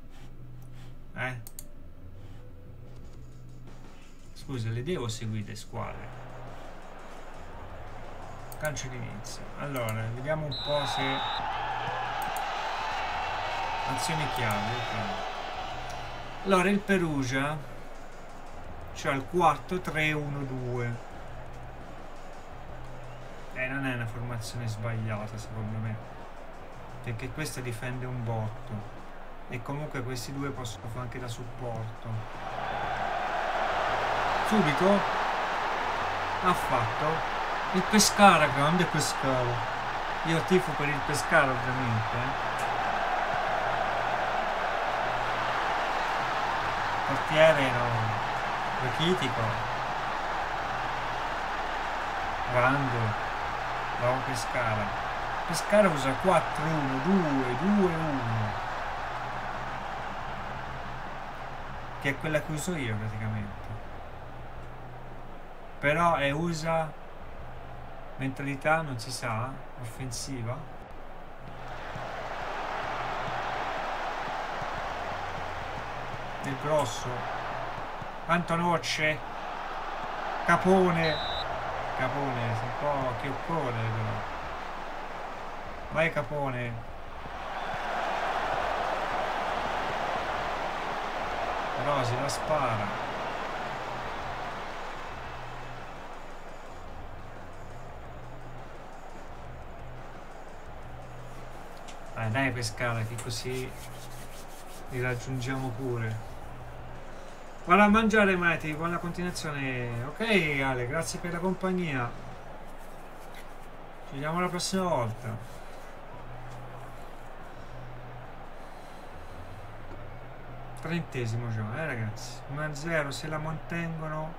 Scusa, le devo seguire squadre. Calcio d'inizio. Allora, vediamo un po' se... azioni chiave, ok. Allora, il Perugia c'ha il 4-3-1-2. Non è una formazione sbagliata, secondo me, perché questa difende un botto e comunque questi due possono fare anche da supporto. Subito ha fatto il Pescara, grande Pescara. Io tifo per il Pescara, ovviamente. Portiere Rachitico, grande, bravo Pescara. Pescara usa 4-1-2-2-1, che è quella che uso io praticamente, però usa mentalità, non si sa, offensiva. Del grosso, Antonocce, Capone, sei un po' chioccone però. Vai Capone. Rosi la spara. Dai Pescara, che così li raggiungiamo pure. Vado a mangiare Mati, buona continuazione. Ok Ale, grazie per la compagnia. Ci vediamo la prossima volta. Trentesimo già, ragazzi. 1-0, se la mantengono,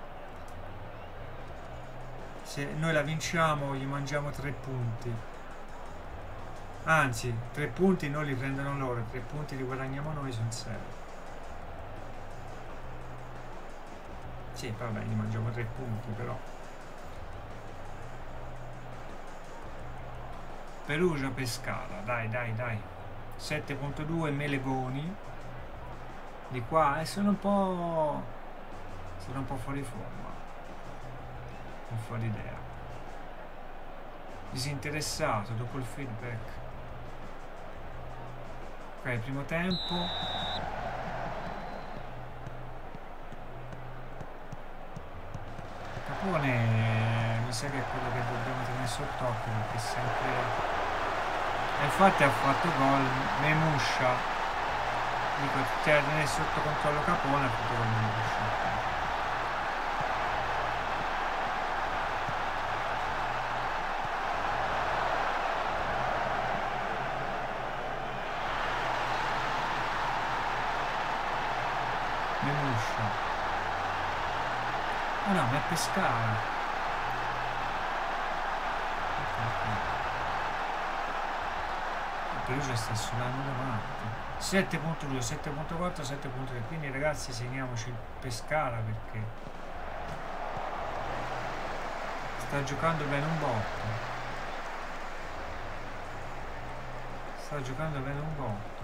se noi la vinciamo gli mangiamo 3 punti. Anzi, 3 punti non li prendono loro, 3 punti li guadagniamo noi, sono 6. Sì, vabbè, gli mangiamo 3 punti, però. Perugia Pescara, dai. 7.2 Melegoni. Di qua, sono un po' fuori forma. Non fuori idea. Disinteressato dopo il feedback. Ok, primo tempo. Capone mi sa che è quello che dobbiamo tenere sott'occhio, perché sempre, infatti ha fatto gol Memuscia, dico, tenere sotto controllo Capone, ha fatto gol Memuscia. Oh no, ma è Pescara. Perugia sta suonando da matti. 7.2, 7.4, 7.3. Quindi ragazzi segniamoci il Pescara perché sta giocando bene un botto. Sta giocando bene un botto.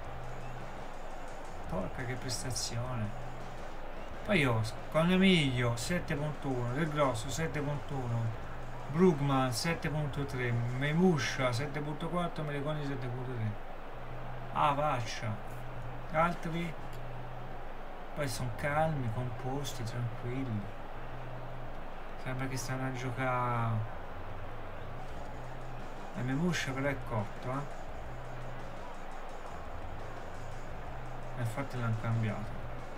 Porca che prestazione. Poi io con Emilio 7.1, Del Grosso 7.1, Brugman 7.3, Memuscia 7.4, Meleconi 7.3. Ah, faccia. Altri poi sono calmi, composti, tranquilli. Sembra che stanno a giocare. E Memuscia però è cotto, infatti l'hanno cambiato.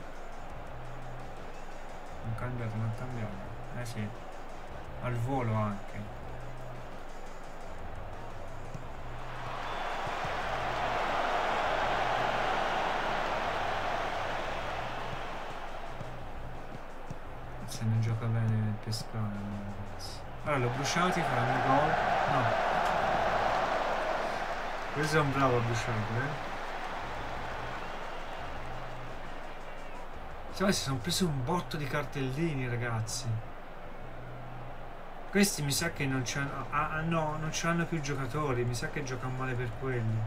L'hanno cambiato. Sì. Al volo anche. Se non gioca bene il Pescara, ragazzi. Allora, l'ho bruciati, faranno gol. No. Questo è un bravo a bruciarlo, Cioè, si sono presi un botto di cartellini, ragazzi. Questi mi sa che non c'hanno. No, non c'hanno più giocatori. Mi sa che giocano male per quelli.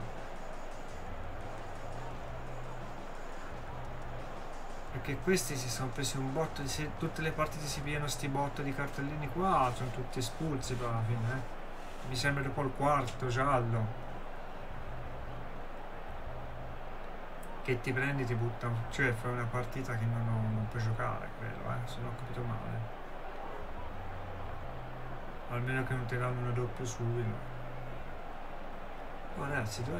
Perché questi si sono presi un botto di. Se tutte le partite si pigliano sti botto di cartellini qua, sono tutti espulsi poi alla fine, Mi sembra dopo il quarto giallo. Che ti prendi, ti buttano. Cioè, fai una partita che non puoi giocare, credo, se non ho capito male. Almeno che non ti danno una doppia subito. Oh, ragazzi, 2-0.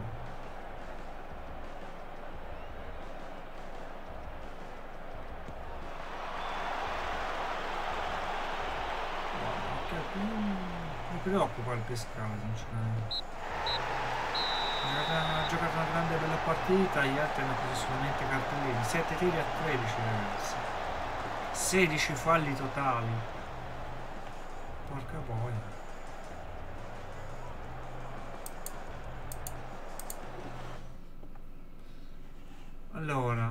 Mi preoccupa il Pescara, sinceramente. Ha giocato una grande bella partita, gli altri hanno preso solamente cartellini. 7 tiri a 13, ragazzi. 16 falli totali. Porca boia. Allora,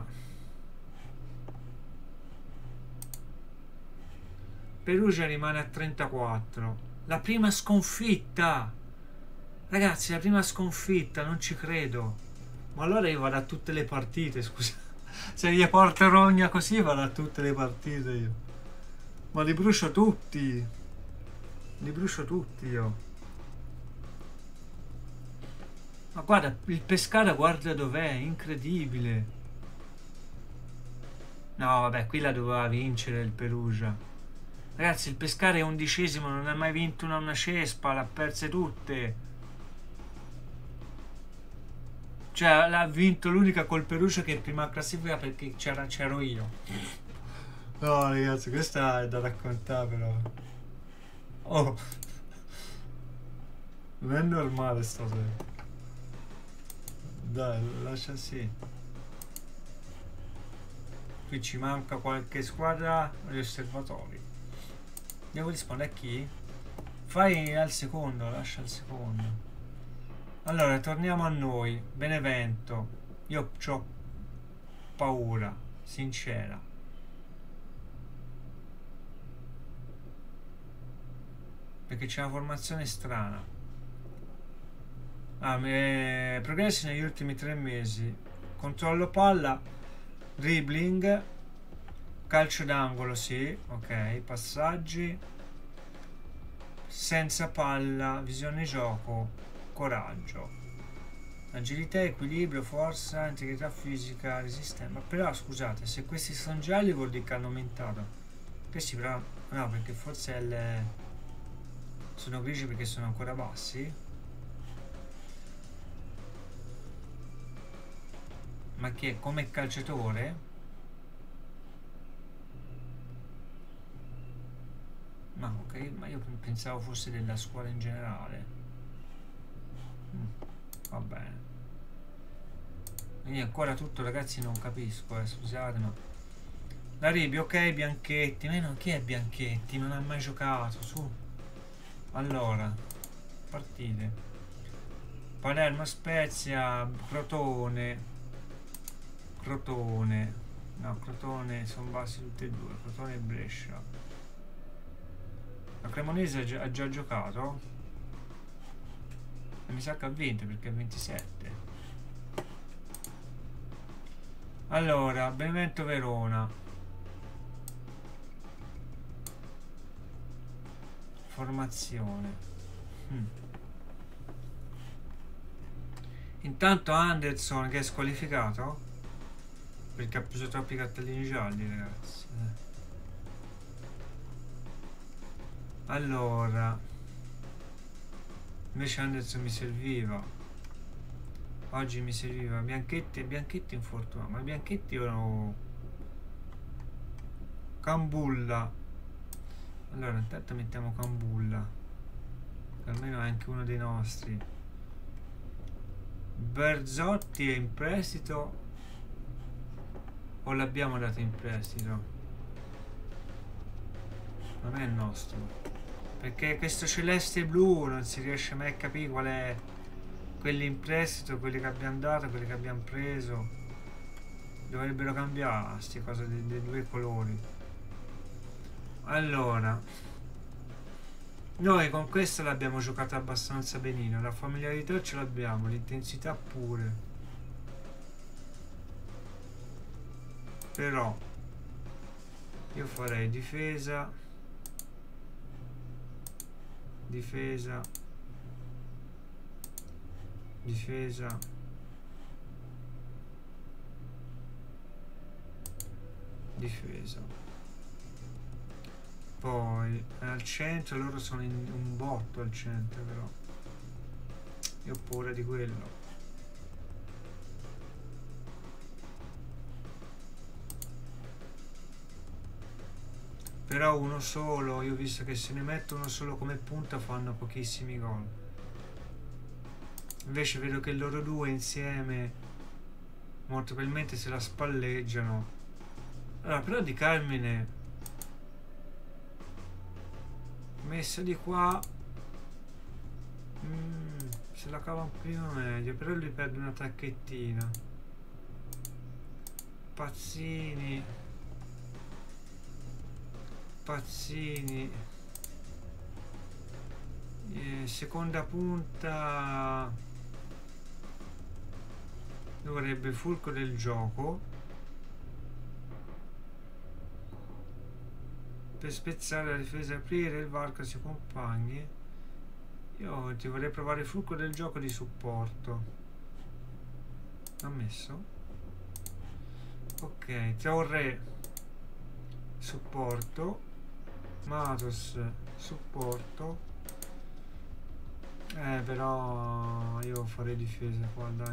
Perugia rimane a 34. La prima sconfitta. Ragazzi, la prima sconfitta, non ci credo. Ma allora io vado a tutte le partite, scusa. Se gli porto rogna così vado a tutte le partite io. Ma li brucio tutti. Li brucio tutti io. Ma guarda, il Pescara guarda dov'è, incredibile. No, vabbè, qui la doveva vincere il Perugia. Ragazzi, il Pescara è 11°, non ha mai vinto una cespa, l'ha perse tutte. Cioè, l'ha vinto l'unica col Perugia che è prima classifica perché c'ero io. No, ragazzi, questa è da raccontare però. Oh. Non è normale sta cosa. Dai, lascia sì. Qui ci manca qualche squadra agli osservatori. Devo rispondere a chi? Fai al secondo, lascia al secondo. Allora, torniamo a noi. Benevento. Io ho paura, sincera. Perché c'è una formazione strana. Progressi negli ultimi 3 mesi. Controllo palla, dribbling, calcio d'angolo, sì, ok, passaggi, senza palla, visione gioco, coraggio, agilità, equilibrio, forza, integrità fisica, resistenza. Ma però scusate, se questi sono gialli vuol dire che hanno aumentato. Questi però no, perché forse sono grigi perché sono ancora bassi. Ma che è come calciatore? Ma ok, ma io pensavo fosse della scuola in generale. Va bene. Quindi ancora tutto, ragazzi, non capisco, scusate, ma la Ribi, ok, Bianchetti, ma chi è Bianchetti? Non ha mai giocato, su. Allora, partite. Palermo, Spezia, Crotone, no, Crotone sono bassi tutti e due, Crotone e Brescia. La Cremonese ha già giocato e mi sa che ha vinto perché è 27. Allora, Benevento, Verona, formazione. Intanto Anderson che è squalificato perché ha preso troppi cartellini gialli, ragazzi. Allora, invece Anderson mi serviva, oggi mi serviva Bianchetti infortunato, ma Bianchetti o Cambulla. Allora intanto mettiamo Cambulla, che almeno è anche uno dei nostri. Berzotti è in prestito o l'abbiamo dato in prestito? Non è il nostro, perché questo celeste blu non si riesce mai a capire qual è quelli in prestito, quelli che abbiamo dato, quelli che abbiamo preso. Dovrebbero cambiare queste cose dei due colori. Allora, noi con questo l'abbiamo giocata abbastanza benino, la familiarità ce l'abbiamo, l'intensità pure, però io farei difesa, difesa, difesa, difesa. Poi al centro loro sono in un botto al centro, però io ho paura di quello. Però uno solo, io ho visto che se ne mette uno solo come punta fanno pochissimi gol. Invece vedo che loro due insieme molto probabilmente se la spalleggiano. Allora, però Di Carmine messa di qua, se la cava un pochino meglio, però lui perde una tacchettina. Pazzini, seconda punta dovrebbe fulcro del gioco per spezzare la difesa, aprire il varco sui compagni. Io ti vorrei provare il fulcro del gioco di supporto. Ammesso. Ok, Traoré supporto, Matos supporto. Però io farei difesa qua, dai.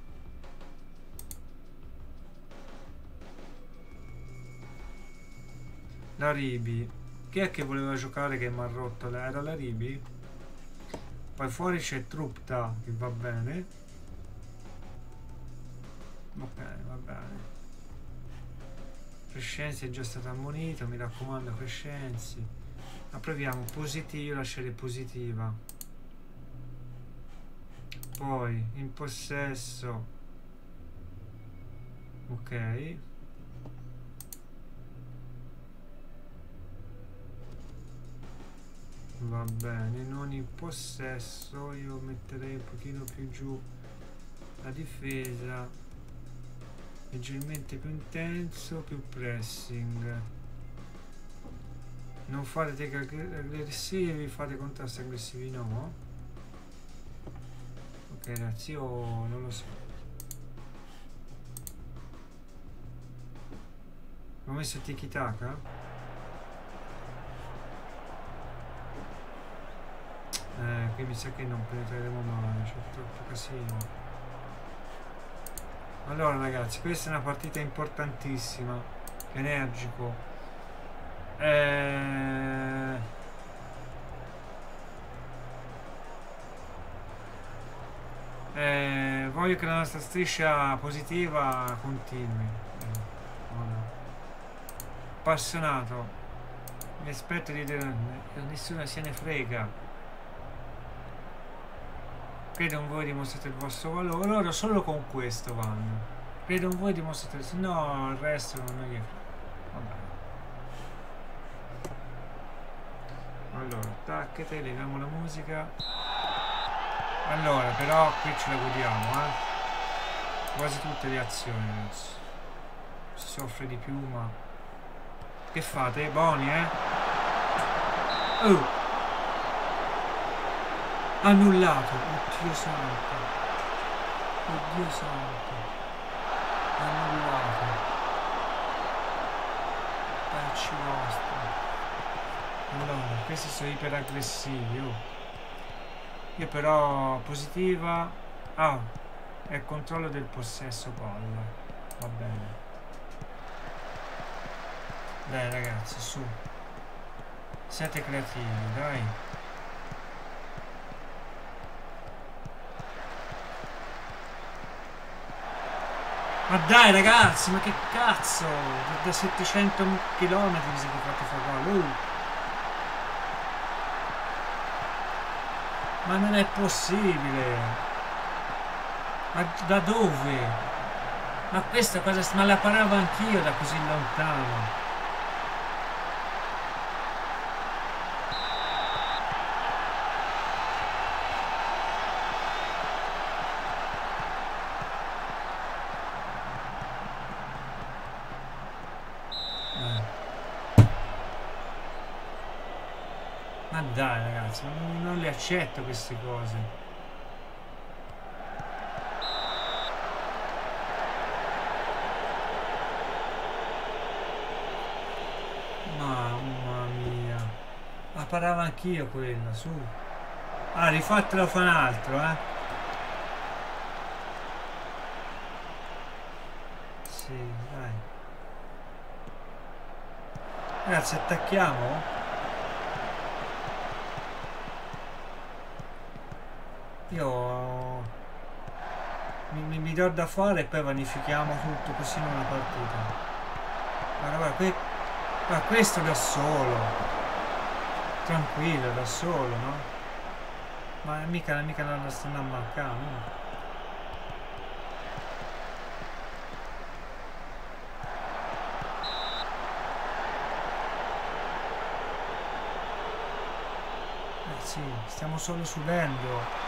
La Ribi, chi è che voleva giocare che mi ha rotto? Era la Ribi? Poi fuori c'è Trupta che va bene. Ok, va bene. Crescenzi è già stato ammonito, mi raccomando Crescenzi. Ma proviamo positivo, lasciare positiva. Poi in possesso. Ok. Va bene, non in possesso, io metterei un pochino più giù la difesa, leggermente più intenso, più pressing. Non fate take aggressivi, fate contrasti aggressivi no. Ok ragazzi, io non lo so. Ho messo tiki taka. Qui mi sa che non penetreremo mai, c'è troppo casino. Allora ragazzi, questa è una partita importantissima, energico. Voglio che la nostra striscia positiva continui. Appassionato, mi aspetto di dire nessuno se ne frega. Credo in voi, dimostrate il vostro valore. Loro solo con questo vanno. Credo in voi, dimostrate, se no il resto non gli frega. Vabbè. Allora, tacchete, leviamo la musica. Allora, però qui ce la godiamo, quasi tutte le azioni adesso. Si soffre di più, ma che fate? Buoni, annullato. Oddio santo, oddio santo, annullato. Pacci vostri. Allora, questi sono iperaggressivi. Io però positiva. È il controllo del possesso palla. Va bene. Dai ragazzi, su. Siate creativi, dai. Ma dai ragazzi, ma che cazzo! Da 700 km vi siete fatti fare gol. Ma non è possibile! Ma da dove? Ma questa cosa... Ma la paravo anch'io da così lontano! Ma dai ragazzi, non le accetto queste cose. Mamma mia. La parava anch'io quella, su. Rifatelo fa un altro, Sì, dai. Ragazzi, attacchiamo? Io mi do da fare e poi vanifichiamo tutto così in una partita. Guarda, questo da solo, tranquillo, da solo, no? Ma mica non la stanno a mancare, no? Sì, stiamo solo subendo.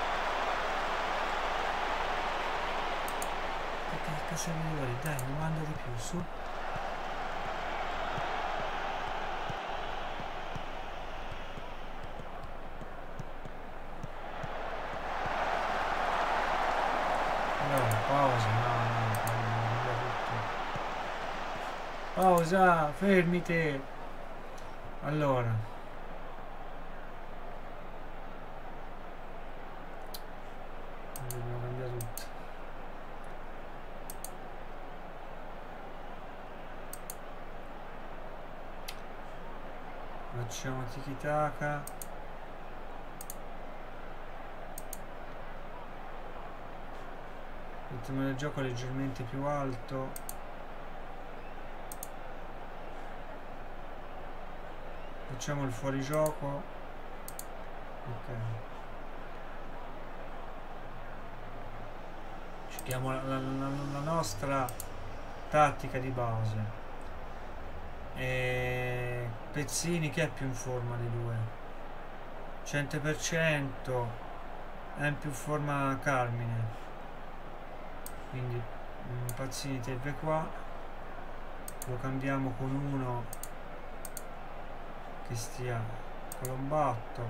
Che servidori, dai, non manda di più, su. Allora, pausa, no, pausa, fermite. Allora. Dobbiamo cambiare tutto. Facciamo tiki-taka. Mettiamo il gioco leggermente più alto. Facciamo il fuorigioco. Ok. Cerchiamo la nostra tattica di base. E Pezzini, che è più in forma dei due? 100% è in più forma Carmine, quindi Pezzini TV qua, lo cambiamo con uno che stia Colombatto,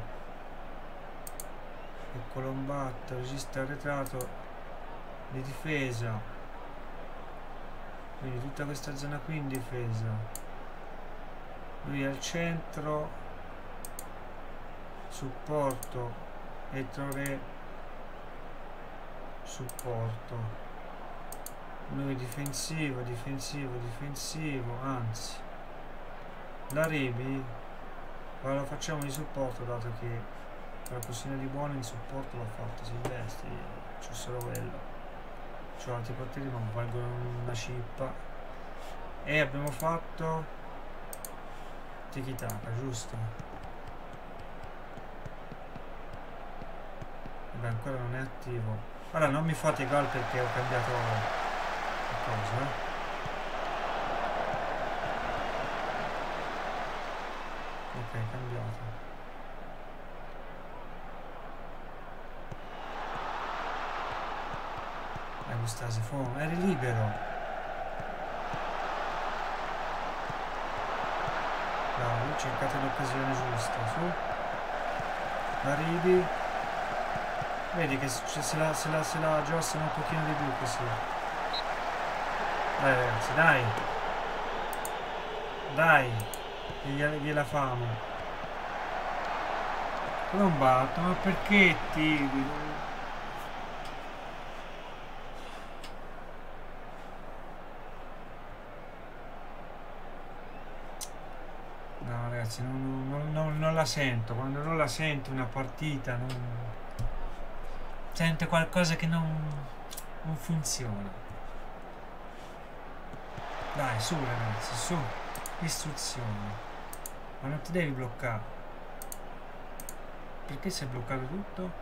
e Colombatto regista arretrato di difesa, quindi tutta questa zona qui in difesa. Lui al centro, supporto e Traoré supporto. Lui difensivo, anzi la Rebi lo facciamo di supporto, dato che qualcosina di buono in supporto l'ho fatto Silvestri, c'ho solo quello, c'ho altri portieri ma valgono una cippa. E abbiamo fatto tiki-taka, giusto? Beh, ancora non è attivo. Ora non mi fate gol perché ho cambiato cosa. Ok, cambiato. Gustavo, eri libero. Bravo, cercate l'occasione giusta, su. Arrivi. Vedi che se la aggiostano un pochino di più così. Dai ragazzi, dai. Dai. Gliela famo. Non batto, ma perché tiri? No ragazzi, non la sento. Quando non la sento una partita, non... Sente qualcosa che non funziona. Dai, su ragazzi, su. Istruzioni. Ma non ti devi bloccare. Perché si è bloccato tutto?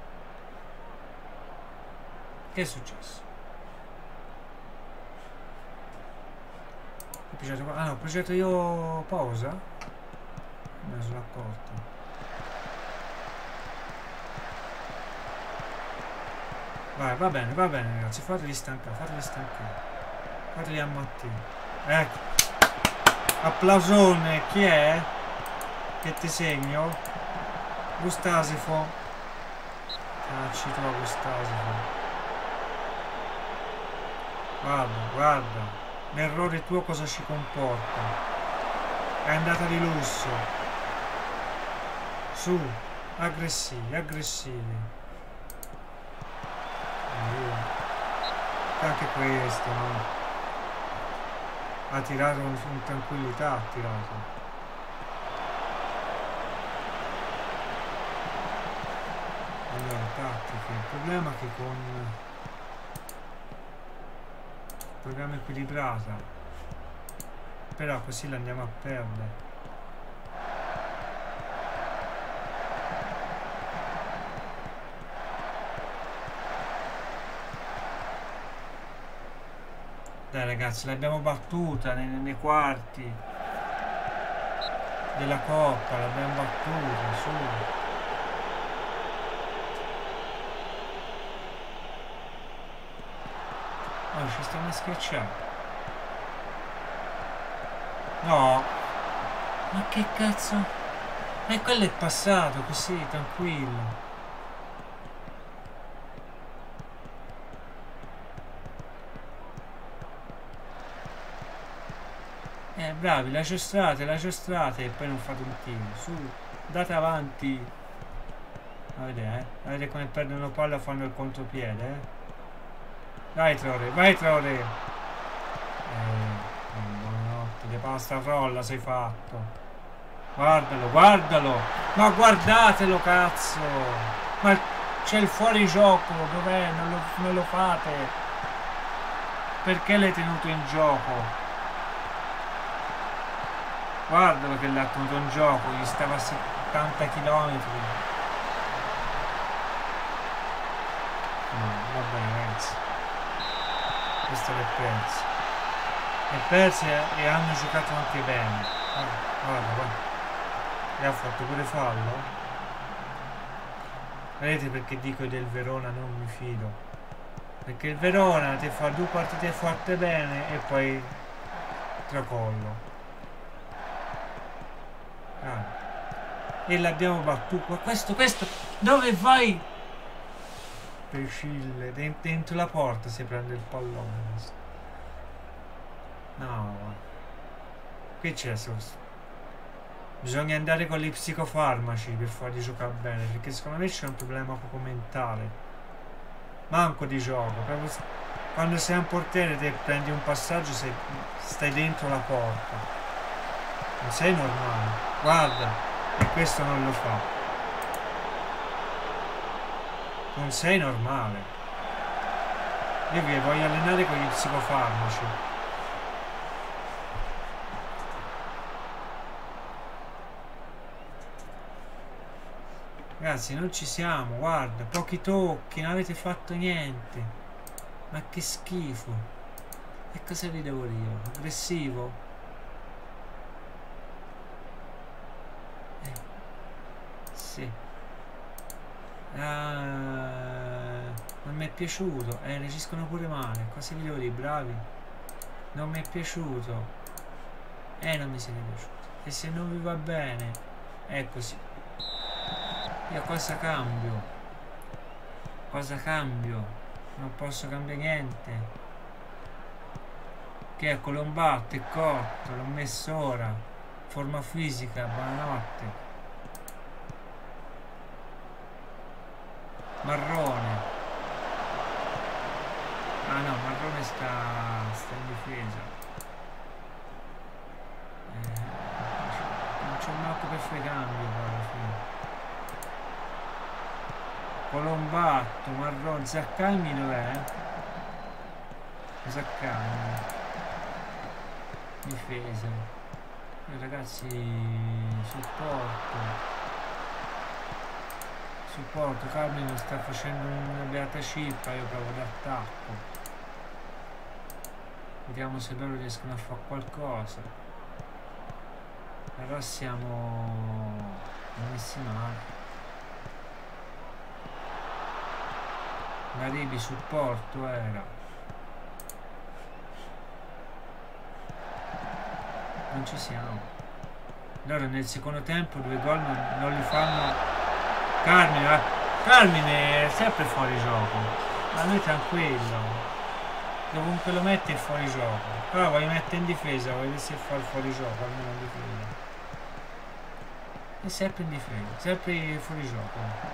Che è successo? Ah no, ho progetto io pausa? Me ne sono accorto. Vai, va bene ragazzi, fateli stancare, fateli ammattire. Ecco, applausone, chi è? Che ti segno? Gustasifo. Cacci tu a Gustasifo. Guarda, l'errore tuo cosa ci comporta? È andata di lusso. Su, aggressivi. Anche questo, no? Ha tirato con tranquillità, ha tirato. Allora, tattiche. Il problema è che con programma equilibrata, però così l'andiamo a perdere. Dai ragazzi, l'abbiamo battuta nei quarti della Coppa, l'abbiamo battuta, su. Oh, ci stiamo a schiacciare. No. Ma che cazzo? Quello è passato così, tranquillo. Bravi, la giostrate e poi non fate un tiro. Su, date avanti. Vedete come perdono palla, fanno il contropiede, Vai Traoré. Buonanotte, di pasta frolla sei fatto. Guardalo. Ma guardatelo, cazzo. Ma c'è il fuorigioco, dov'è? Non lo fate. Perché l'hai tenuto in gioco? Guardalo che l'ha tenuto in gioco, gli stava a 70 km. No, va bene ragazzi. Questo l'è perso. E hanno giocato anche bene. Guarda. E ha fatto pure fallo. Vedete perché dico del Verona non mi fido. Perché il Verona ti fa 2 partite fatte bene e poi tracollo. E l'abbiamo battuto. Questo dove vai? Pescille dentro la porta si prende il pallone. No, qui c'è bisogna andare con gli psicofarmaci per farli giocare bene, perché secondo me c'è un problema proprio mentale, manco di gioco. Proprio quando sei un portiere te prendi un passaggio, stai dentro la porta, non sei normale. Guarda, e questo non lo fa. Non sei normale. Io vi voglio allenare con gli psicofarmaci. Ragazzi, non ci siamo, guarda, pochi tocchi, non avete fatto niente. Ma che schifo. E cosa vi devo dire? Aggressivo? Sì. Non mi è piaciuto. Reagiscono pure male. Cosa vi devo dire? Bravi. Non mi è piaciuto. Non mi siete piaciuti. E se non vi va bene, è così. Io cosa cambio? Cosa cambio? Non posso cambiare niente. Che è Colombatto, è cotto, l'ho messo ora. Forma fisica, buonanotte. Marrone. Ah no, Marrone sta in difesa. Non c'è un manco per fare cambio alla fine. Colombatto, Marrone, Zaccagni dov'è? Zaccagni. Difesa. Ragazzi, supporto, Carmine sta facendo una beata cippa, io provo d'attacco. Vediamo se loro riescono a fare qualcosa. Però siamo messi male. Garibi supporto era. Non ci siamo. Loro nel secondo tempo 2 gol non li fanno. Carmine è sempre fuori gioco. Ma lui tranquillo. Dovunque lo metti è fuori gioco. Però voglio mettere in difesa, voglio vedere se fa il fuori gioco, almeno in difesa. È sempre in difesa, sempre fuori gioco.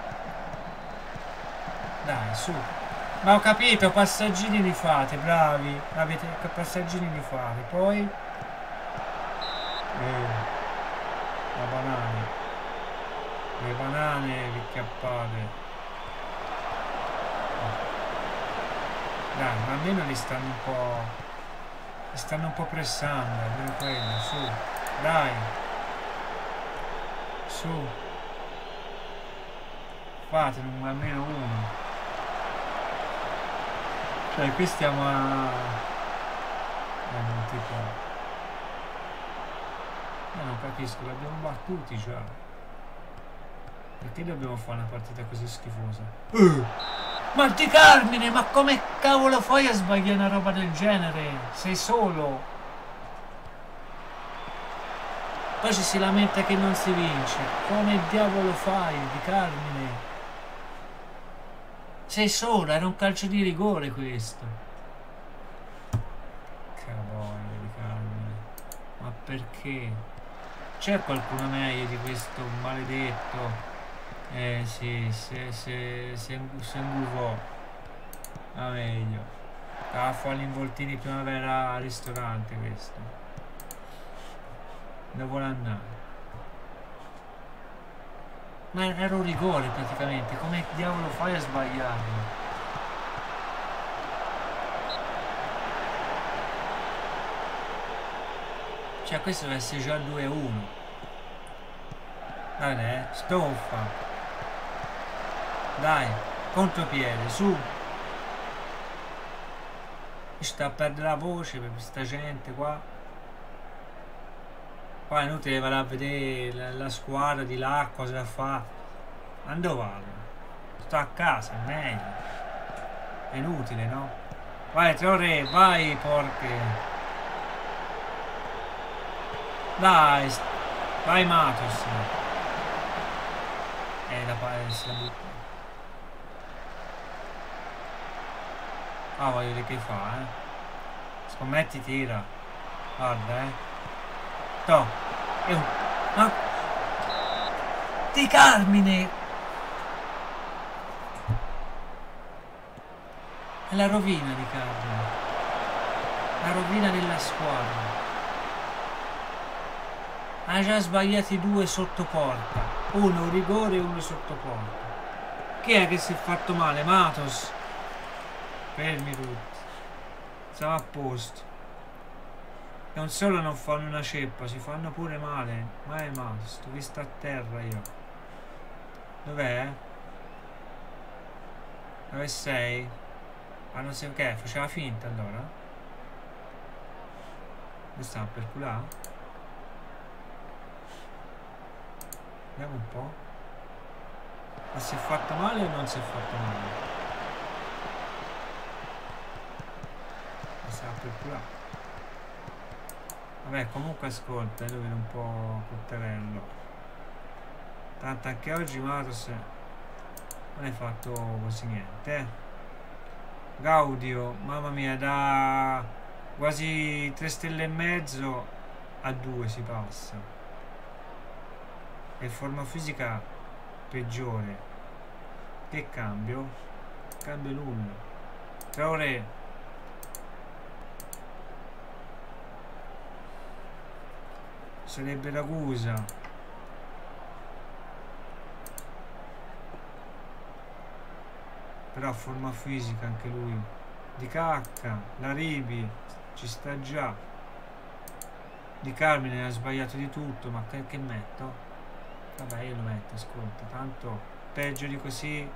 Dai, su. Ma ho capito, passaggini li fate, bravi. Avete passaggini li fate. Poi la banane. Le banane vi chiappate. Dai, ma almeno li stanno un po'. Li stanno un po' pressando, almeno quello, su. Dai. Su. Fate almeno uno. Cioè qui stiamo a... non tipo... non capisco, l'abbiamo battuti già. Perché dobbiamo fare una partita così schifosa? Ma di Carmine, ma come cavolo fai a sbagliare una roba del genere? Sei solo. Poi ci si lamenta che non si vince. Come diavolo fai, di Carmine? Sei solo, era un calcio di rigore questo. Cavolo di Carmine. Ma perché? C'è qualcuno meglio di questo maledetto? Sì, se inguvò. Ma meglio. Stava a fare gli involtini primavera al ristorante questo. Dove vuole andare? Ma era un rigore praticamente, come diavolo fai a sbagliarlo? Cioè questo deve essere già 2-1. Dai, stoffa. Dai, contropiede, su. Mi sta a perdere la voce per questa gente qua. Qua è inutile vado a vedere la squadra di là cosa fa. Dove vado? Sto a casa, è meglio. È inutile, no? Vai Traoré, vai porche. Dai, vai Matos. La butta. Ah, voglio vedere che fa, Scommetti, tira. Guarda, No. Ma di Carmine è la rovina di Carmine, la rovina della squadra. Ha già sbagliati 2 sotto porta, uno rigore e uno sotto porta. Chi è che si è fatto male? Matos. Fermi tutti, siamo a posto. Non solo non fanno una ceppa, si fanno pure male. Ma è Matos, vi sto a terra io. Dov'è? Dove sei? Ah, non sei, ok, faceva finta allora. Dove sta? Per culà? Vediamo un po'. Ma si è fatto male o non si è fatto male? Mi stava per culà. Vabbè, comunque ascolta, lo vedo un po' cotterello. Tanto anche oggi Matos non hai fatto quasi niente. Gaudio, mamma mia, da quasi 3 stelle e mezzo a 2 si passa. E forma fisica peggiore. Che cambio? Cambio nulla. Traoré. Sarebbe Ragusa. Però forma fisica anche lui. Di Cacca, la Ribi, ci sta già. Di Carmine ha sbagliato di tutto, ma che metto? Vabbè, io lo metto, ascolta, tanto peggio di così.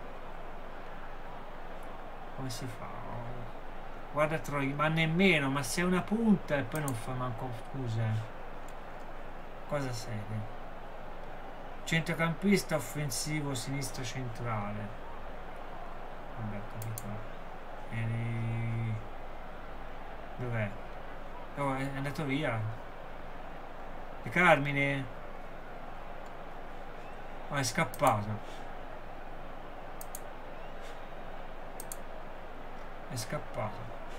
Come si fa? Guarda Troy, ma nemmeno, ma sei una punta e poi non fa manco scusa. Cosa sei? Centrocampista offensivo, sinistro centrale. Vabbè, capito. Dov'è? Oh, è andato via. E Carmine? Oh, è scappato. È scappato.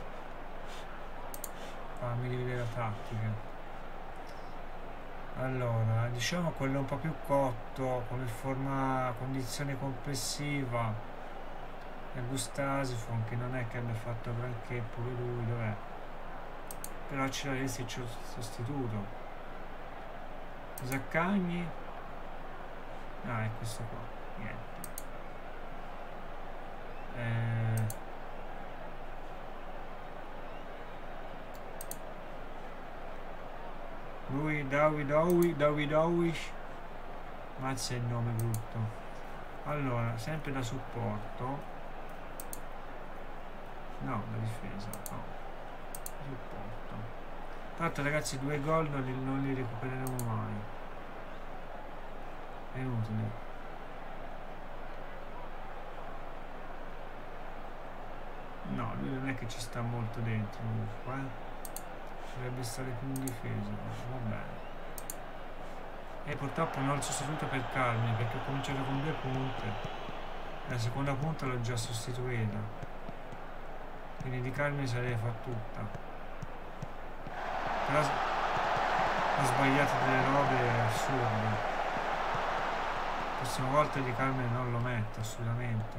Fammi rivedere la tattica. Allora, diciamo quello un po' più cotto, come forma, condizione complessiva. E Gustasifon, che non è che abbia fatto granché, pure lui, dov'è? Però ce l'avessi il sostituto. Zaccagni. Ah, è questo qua. Niente. Lui, Dawidowish. Mazza, è il nome brutto. Allora, sempre da supporto. No, da difesa, no. Supporto. Tra l'altro ragazzi, 2 gol non li recupereremo mai. È inutile. No, lui non è che ci sta molto dentro comunque. Dovrebbe stare più in difesa. Va bene. E purtroppo non ho il sostituto per Carmine, perché ho cominciato con 2 punte. La seconda punta l'ho già sostituita. Quindi di Carmine se la deve fare tutta. Però ho sbagliato delle robe assurde. La prossima volta di Carmine non lo metto assolutamente.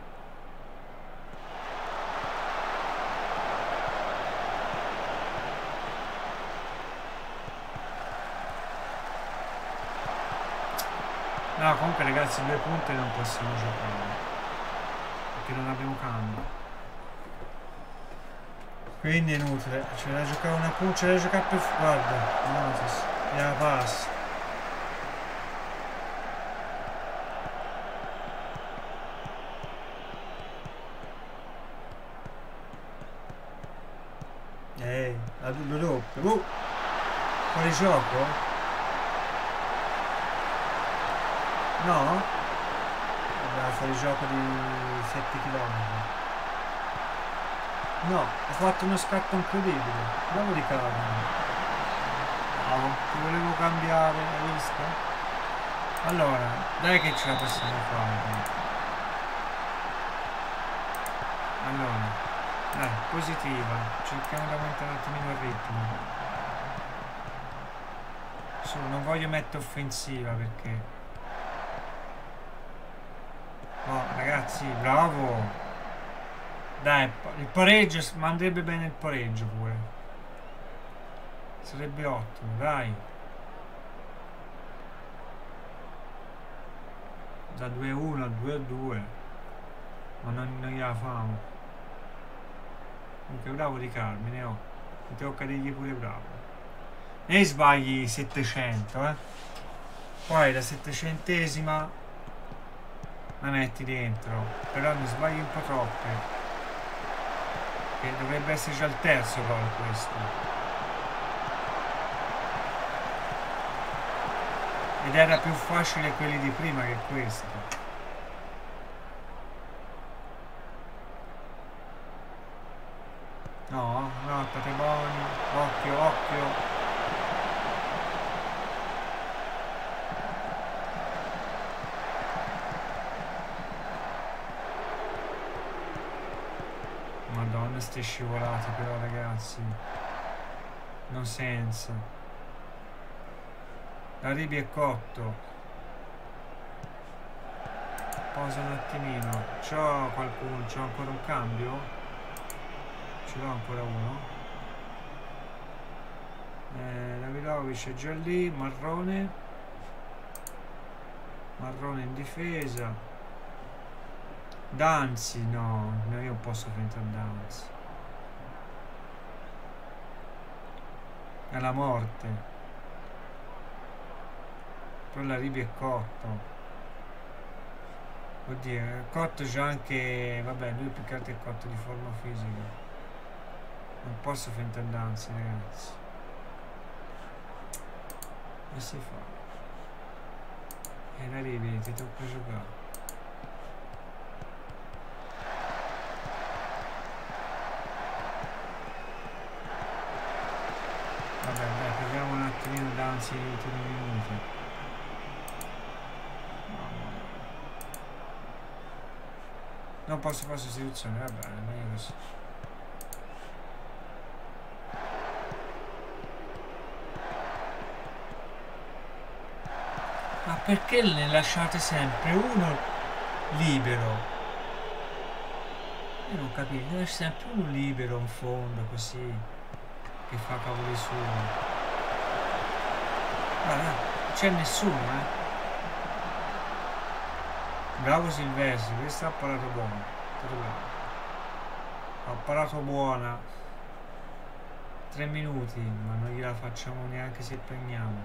No, comunque ragazzi, 2 punte non possiamo giocare. Perché non abbiamo cambio. Quindi è inutile, ce la giocare una punta, ce la giocare per... guarda, Moses, e la passa. La doppia, fuori gioco? No? Vabbè, fuori gioco di 7 km. No, ho fatto uno scatto incredibile. Bravo di Carmine. Bravo, ti volevo cambiare, hai visto? Allora, dai che ce la possiamo fare. Allora, dai, positiva. Cerchiamo di aumentare un attimino il ritmo. Non voglio mettere offensiva perché... Oh, ragazzi, bravo! Dai, il pareggio, ma andrebbe bene il pareggio pure. Sarebbe ottimo, dai. Da 2-1 a 2-2. Ma non gliela famo. Comunque bravo di Carmine, oh. Mi tocca dirgli pure bravo. E sbagli 700, Poi la 700esima la metti dentro, però ne sbagli un po' troppe, che dovrebbe essere già il terzo gol questo, ed era più facile quelli di prima che questo. No, no, state buoni, occhio, occhio. Madonna, ste scivolate però, ragazzi, non senso. Arrivi è cotto. Posa un attimino. C'ho qualcuno, c'ho ancora un cambio? Ce l'ho ancora uno. Davidovic è già lì. Marrone in difesa. Danzi, no, io non posso fare Danzi. È la morte. Però la Ribi è cotto. Oddio, cotto già anche. Vabbè, lui più che altro è cotto di forma fisica. Non posso fare Danzi, ragazzi. Che si fa? La Ribi, ti tocca giocare. Vabbè, dai, proviamo un attimino Danzi negli ultimi minuti. Non posso fare sostituzione, va bene, meglio così. Ma perché ne lasciate sempre uno libero? Io non capisco, ne lasciate sempre uno libero in fondo così, che fa cavoli suoi. Guarda, non c'è nessuno, Bravo Silvestri, questo ha parato buono. Ha parato buona. 3 minuti, ma non gliela facciamo neanche se prendiamo.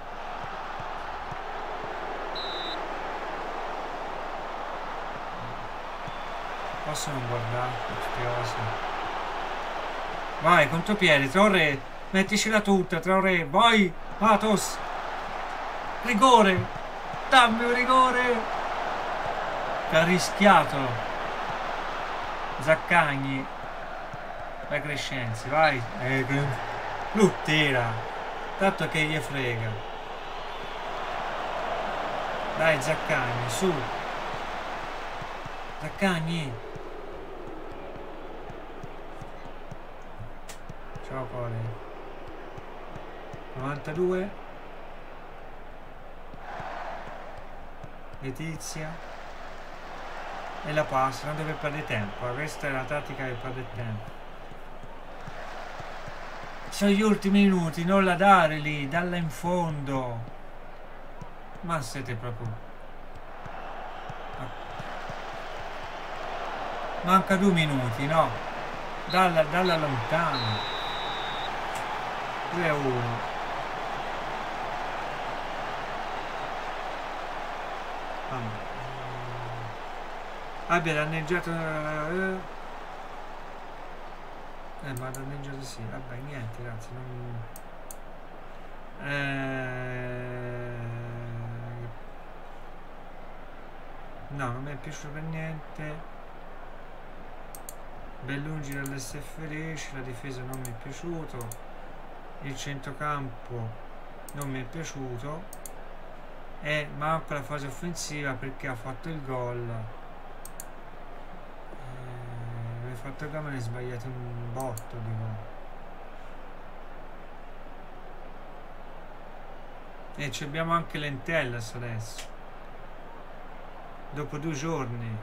Posso non guardare queste cose? Vai, contropiede, Traoré, metticela tutta, Traoré, vai, Matos, rigore, dammi un rigore, che ha rischiato, Zaccagni, vai Crescenzi, vai, Luttera, tanto che gli frega, dai Zaccagni, su, Zaccagni. Ciao Cole. 92. Letizia. E la passa, non deve perdere tempo. Questa è la tattica del perdere tempo. Sono gli ultimi minuti, non la dare lì, dalla in fondo. Ma siete proprio... Manca 2 minuti, no? Dalla lontano. 2-1. Abbia danneggiato, ma danneggiato sì, vabbè, niente, ragazzi, non... no, non mi è piaciuto per niente. Bellungi dall'SF Reci, la difesa non mi è piaciuto, il centrocampo non mi è piaciuto e manco la fase offensiva perché ha fatto il gol. Ha fatto il gol, ma ne ha sbagliato un botto di gol. E ci abbiamo anche l'Entellas adesso, dopo 2 giorni.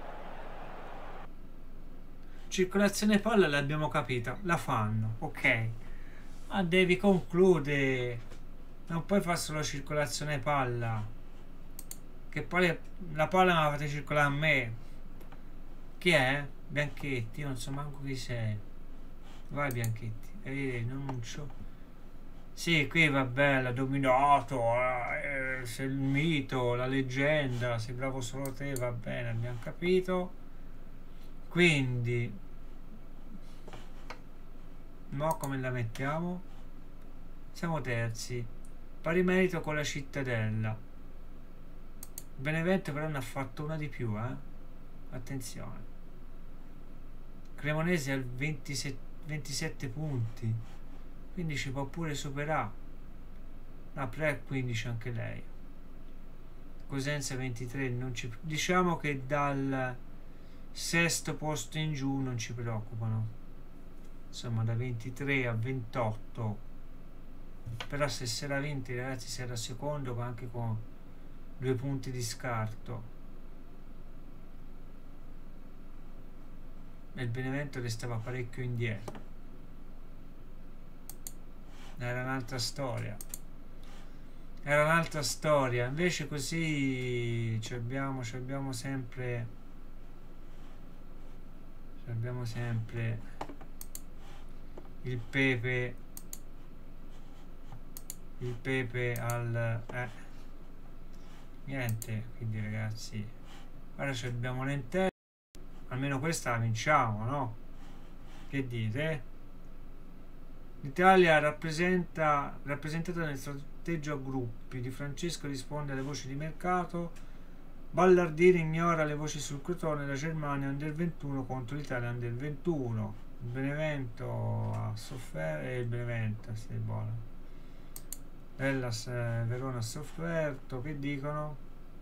Circolazione palla l'abbiamo capita, la fanno, ok, ma devi concludere, non puoi fare solo circolazione palla, che poi la palla me la fate circolare a me. Chi è? Bianchetti, non so manco chi sei. Vai Bianchetti, non c'ho. Sì, qui vabbè, l'ha dominato, sei il mito, la leggenda, sei bravo solo te, va bene, abbiamo capito. Quindi, mo come la mettiamo? Siamo terzi, pari merito con la Cittadella. Benevento però ne ha fatto una di più, attenzione. Cremonese al 27 punti, quindi ci può pure superare. La Pre 15 anche lei. Cosenza 23, non ci, diciamo che dal sesto posto in giù non ci preoccupano, insomma da 23 a 28, però se si era 20 ragazzi si era secondo anche con 2 punti di scarto e il Benevento restava parecchio indietro, era un'altra storia. Era un'altra storia, invece così abbiamo sempre il pepe al niente, quindi ragazzi ora abbiamo l'Entella, almeno questa la vinciamo, no? Che dite? L'Italia rappresentata nel sorteggio a gruppi. Di Francesco risponde alle voci di mercato. Ballardini ignora le voci sul Crotone. La Germania under 21 contro l'Italia under 21. Il Benevento ha sofferto. Il Benevento, sei buono. Hellas Verona ha sofferto. Che dicono?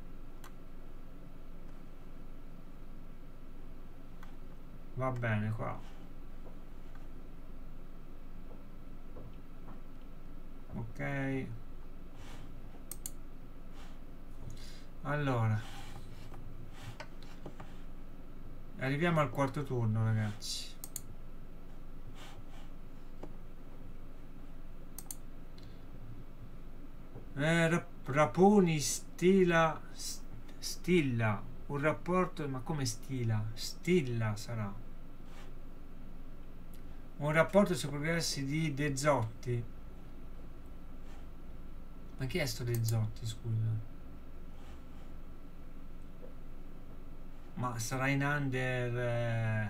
Va bene qua. Ok, allora arriviamo al quarto turno ragazzi. Raponi Stilla, un rapporto, ma come Stilla sarà un rapporto sui progressi di De Zotti. Ma chi è sto De Zotti, scusa? Ma sarà in under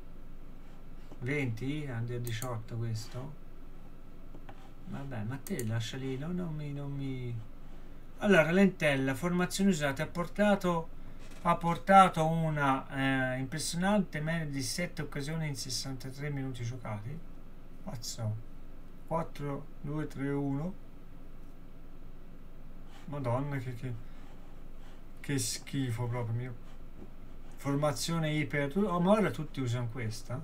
20? Under 18 questo? Vabbè, ma te lascia lì, no, non mi... Allora, Lentella, formazione usata, ha portato una impressionante media di 7 occasioni in 63 minuti giocati. Pazzo. 4, 2, 3, 1. Madonna, che schifo proprio mio. Formazione iper... Oh, ma ora tutti usano questa?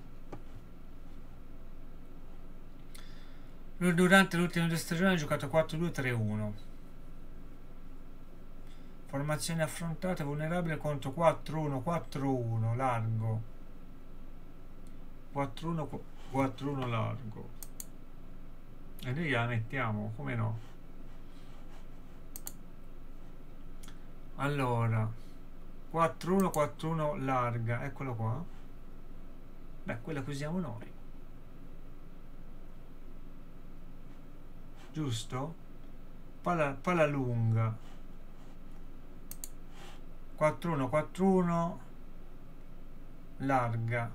Durante l'ultima 2 stagioni ha giocato 4-2-3-1. Formazione affrontata vulnerabile contro 4-1-4-1 largo. 4-1-4-1 largo. E noi la mettiamo, come no? Allora 4-1-4-1 larga, eccolo qua. Beh, quella che usiamo noi, giusto? Palla lunga 4-1-4-1 larga.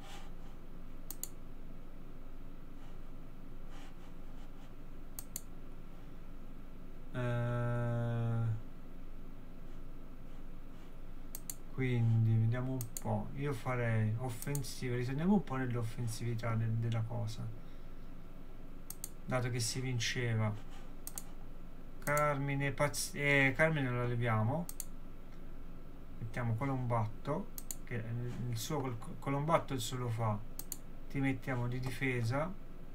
Quindi vediamo un po', io farei offensiva, ritorniamo un po' nell'offensività della cosa, dato che si vinceva. Carmine Carmine lo leviamo, mettiamo Colombatto, che il suo Colombatto il suo lo fa. Ti mettiamo di difesa,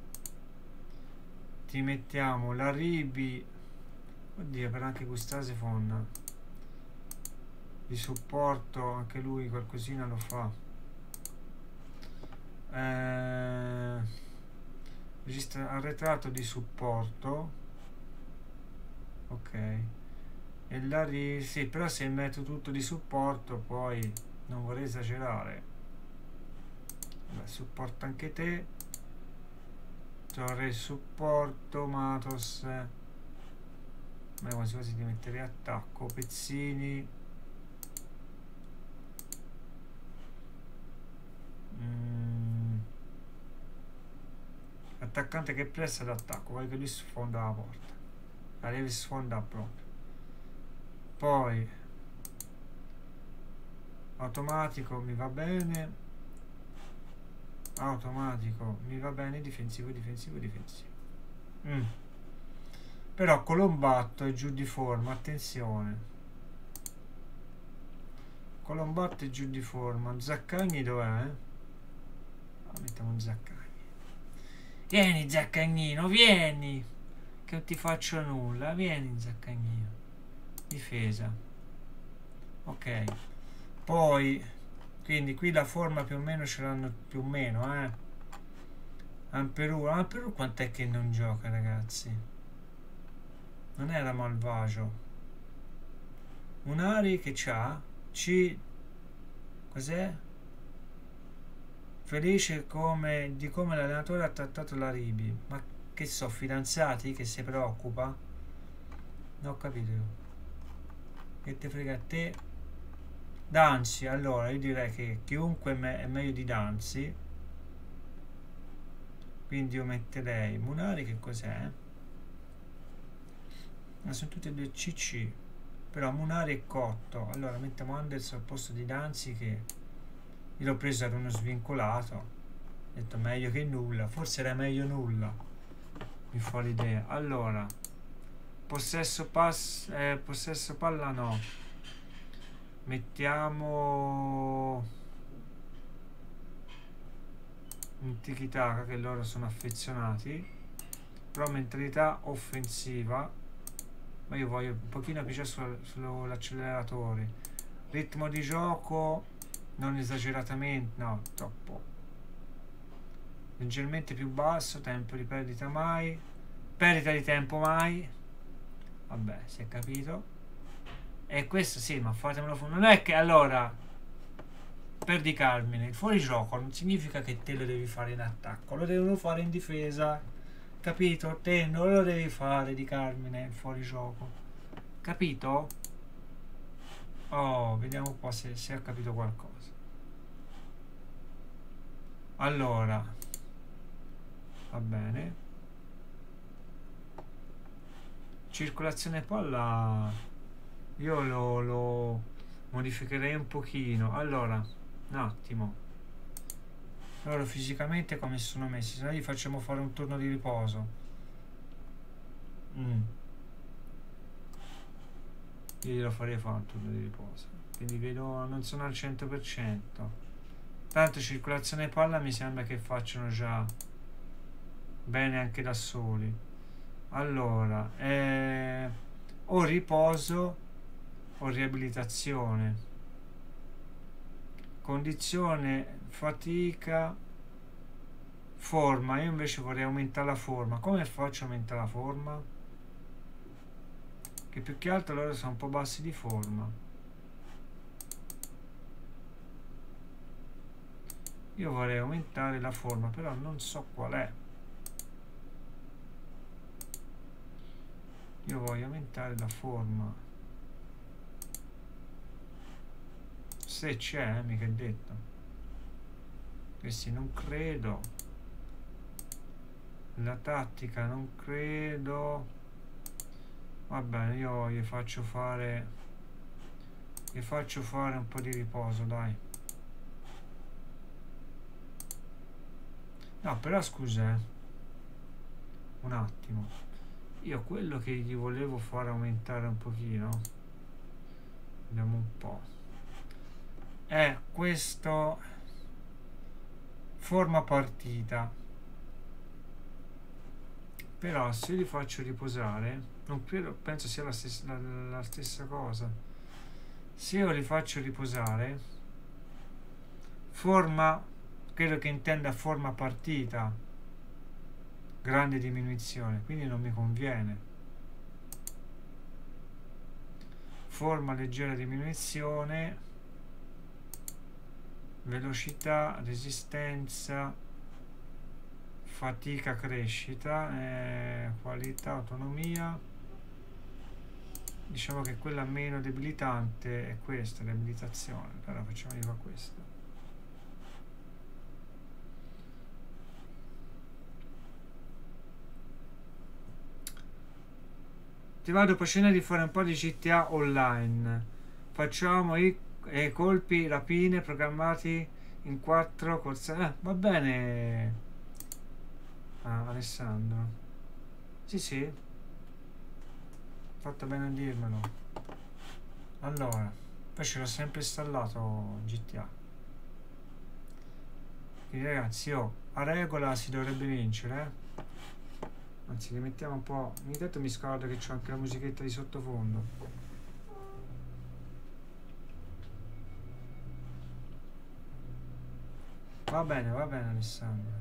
ti mettiamo la Ribi, oddio, per anche Gustasefon di supporto, anche lui qualcosina lo fa. Registra arretrato di supporto, ok, e la sì, però se metto tutto di supporto poi non vorrei esagerare. Vabbè, supporta anche te. torre di supporto, Matos, ma quasi quasi di mettere attacco, pezzini, attaccante che pressa d'attacco, vuoi che lui sfonda la porta, la devi sfondare proprio. Poi automatico mi va bene, automatico mi va bene, difensivo, difensivo, difensivo. Però Colombatto è giù di forma, attenzione. Colombatto è giù di forma. Zaccagni dov'è? Mettiamo Zaccagni. Vieni Zaccagnino, vieni! Che non ti faccio nulla. Vieni Zaccagnino. Difesa. Ok. Poi, quindi qui la forma più o meno ce l'hanno più o meno, Amperù quant'è che non gioca, ragazzi? Non era malvagio. Munari che c'ha? Cos'è? Felice di come l'allenatore ha trattato la Ribi. Ma che so, fidanzati che si preoccupa? Non ho capito io. Che te frega a te? Danzi, allora io direi che chiunque è meglio di Danzi. Quindi io metterei Munari, che cos'è? Ma sono tutti e due CC. Però Munari è cotto. Allora mettiamo Anderson al posto di Danzi, che io l'ho preso, era uno svincolato. Ho detto meglio che nulla. Forse era meglio nulla. Mi fa l'idea. Allora, possesso palla no. Mettiamo un tiki-taka, che loro sono affezionati. Però mentalità offensiva. Ma io voglio un pochino più sull'acceleratore. Ritmo di gioco non esageratamente, no, troppo. Leggermente più basso, tempo di perdita mai. Perdita di tempo mai. Vabbè, si è capito. E questo sì, ma fatemelo fuori. Non è che allora, perdi Carmine, il fuorigioco non significa che te lo devi fare in attacco, lo devono fare in difesa. Capito? Te non lo devi fare di Carmine il fuorigioco. Capito? Oh, vediamo qua se ha capito qualcosa. Allora, va bene. Circolazione palla, io lo modificherei un pochino. Allora, un attimo. Loro fisicamente come sono messi? Se no gli facciamo fare un turno di riposo. Io glielo farei fare un turno di riposo. Quindi vedo, non sono al 100%. Tanto circolazione palla mi sembra che facciano già bene anche da soli. Allora, o riposo o riabilitazione. Condizione, fatica, forma. Io invece vorrei aumentare la forma. Come faccio a aumentare la forma? Che più che altro loro sono un po' bassi di forma. Io vorrei aumentare la forma, però non so qual è. Io voglio aumentare la forma. Se c'è, mica è detto. Questi non credo. La tattica non credo. Va bene, io gli faccio fare un po' di riposo, dai. No, però scusa, un attimo. Io quello che gli volevo fare aumentare un pochino, vediamo un po', è questo forma partita. Però se li faccio riposare, non credo, penso sia la stessa cosa. Se io li faccio riposare, forma, credo che intenda forma partita, grande diminuzione, quindi non mi conviene. Forma leggera diminuzione, velocità, resistenza, fatica, crescita, qualità, autonomia. Diciamo che quella meno debilitante è questa, l'abilitazione, però facciamo qua questa. Ti vado facendo di fare un po' di GTA online. Facciamo i colpi, rapine programmati in 4 corse. Va bene. Alessandro. Sì. Fatto bene a dirmelo. Allora, poi ce l'ho sempre installato GTA. Quindi ragazzi, a regola si dovrebbe vincere, Anzi, li mettiamo un po'. Ogni tanto mi scordo che c'ho anche la musichetta di sottofondo. Va bene Alessandro.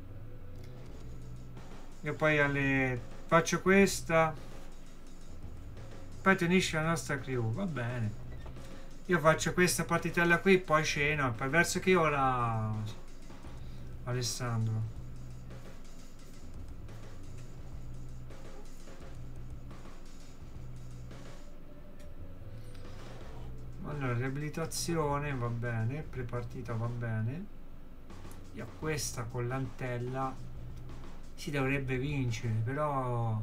Io poi faccio questa, poi ti unisci la nostra crew, va bene. Io faccio questa partitella qui, poi ceno, poi verso che ora, Alessandro? Allora, riabilitazione va bene, prepartita va bene. Io questa con l'antella si dovrebbe vincere, però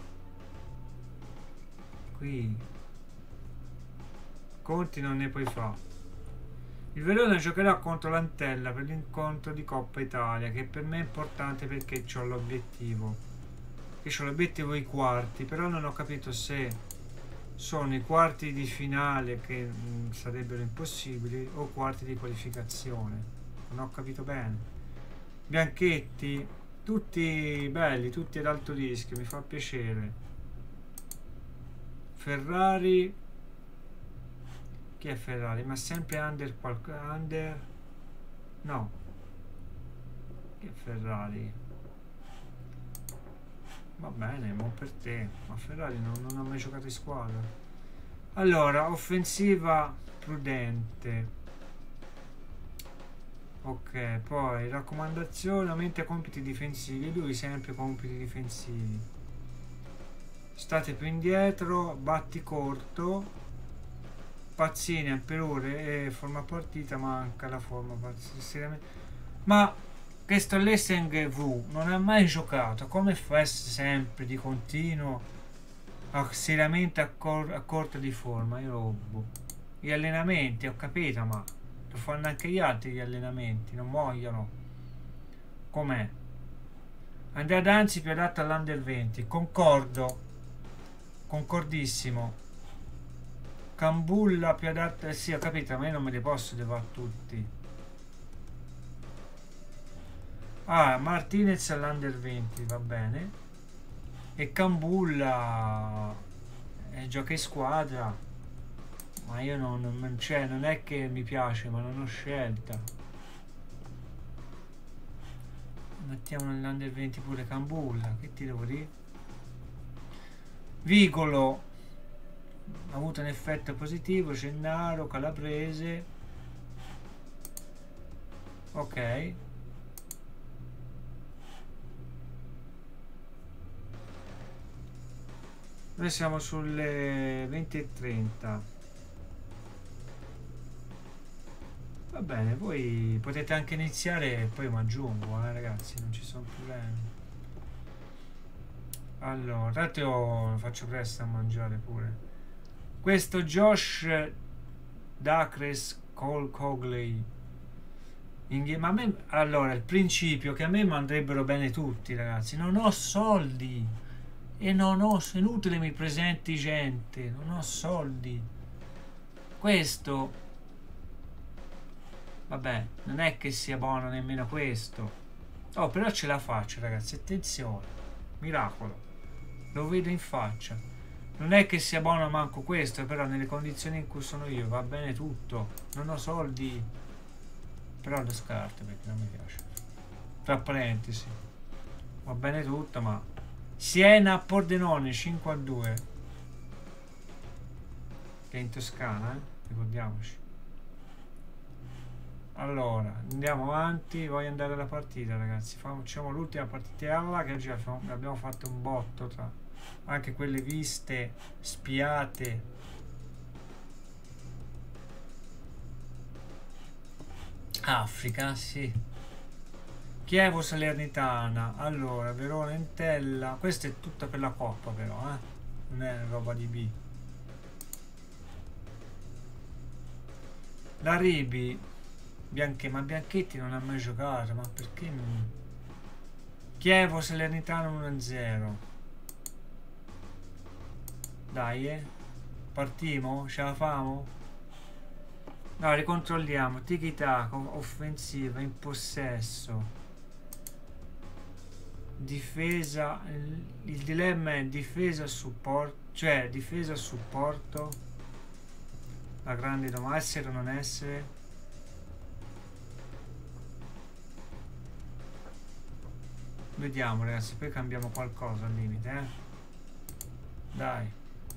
qui conti non ne puoi fare. Il Verona giocherà contro l'Antella per l'incontro di Coppa Italia, che per me è importante perché ho l'obiettivo. Che ho l'obiettivo i quarti, però non ho capito se sono i quarti di finale che sarebbero impossibili o quarti di qualificazione. Non ho capito bene. Bianchetti, tutti belli, tutti ad alto rischio, mi fa piacere. Ferrari, chi è Ferrari? Ma sempre under no, chi è Ferrari? Va bene, ma per te, ma Ferrari non ha mai giocato in squadra. Allora, offensiva prudente. Ok, poi raccomandazione, aumenta compiti difensivi, lui sempre compiti difensivi. State più indietro, batti corto, Pazzini per ore e forma partita, manca la forma Pazzini. Ma questo Lessing V non ha mai giocato, come fa sempre di continuo seriamente a corto di forma? Io robbo. Gli allenamenti, ho capito, ma lo fanno anche gli altri gli allenamenti, non muoiono. Com'è? Andrea Danzi più adatto all'Under 20, concordo, concordissimo. Cambulla più adatta, sì, ho capito, ma io non me li posso levare tutti. Martinez all'Under 20, va bene. E Cambulla gioca in squadra, ma io non è che mi piace, ma non ho scelta. Mettiamo nell'Under 20 pure Cambulla, che ti devo dire? Vigolo ha avuto un effetto positivo, Gennaro, Calabrese, ok. Noi siamo sulle 20:30. Va bene, voi potete anche iniziare e poi mi aggiungo, ragazzi, non ci sono problemi. Allora, tanto io faccio presto a mangiare pure. Questo Josh Dacres Cogley, ma a me, allora, il principio che a me andrebbero bene tutti, ragazzi, non ho soldi e non ho, è inutile mi presenti gente, non ho soldi. Questo, vabbè, non è che sia buono nemmeno questo. Però ce la faccio, ragazzi, attenzione, miracolo, lo vedo in faccia. Non è che sia buono manco questo, però nelle condizioni in cui sono io va bene tutto. Non ho soldi, però lo scarto perché non mi piace. Tra parentesi, va bene tutto, ma Siena a Pordenone 5-2, che è in Toscana, ricordiamoci. Allora, andiamo avanti. Voglio andare alla partita, ragazzi. Facciamo l'ultima partitella, che oggi abbiamo fatto un botto, tra anche quelle viste, spiate. Africa, sì. Chievo Salernitana. Allora, Verona Entella. Questa è tutta per la Coppa, però, non è roba di B. La Ribi. Ma Bianchetti non ha mai giocato, ma perché non... Chievo Salernitana 1-0. Dai, partimo? Ce la famo? No, ricontrolliamo. Tiki-taka, offensiva, in possesso. Difesa. Il dilemma è difesa supporto. Cioè, difesa supporto. La grande domanda. Essere o non essere? Vediamo, ragazzi, poi cambiamo qualcosa al limite, Dai.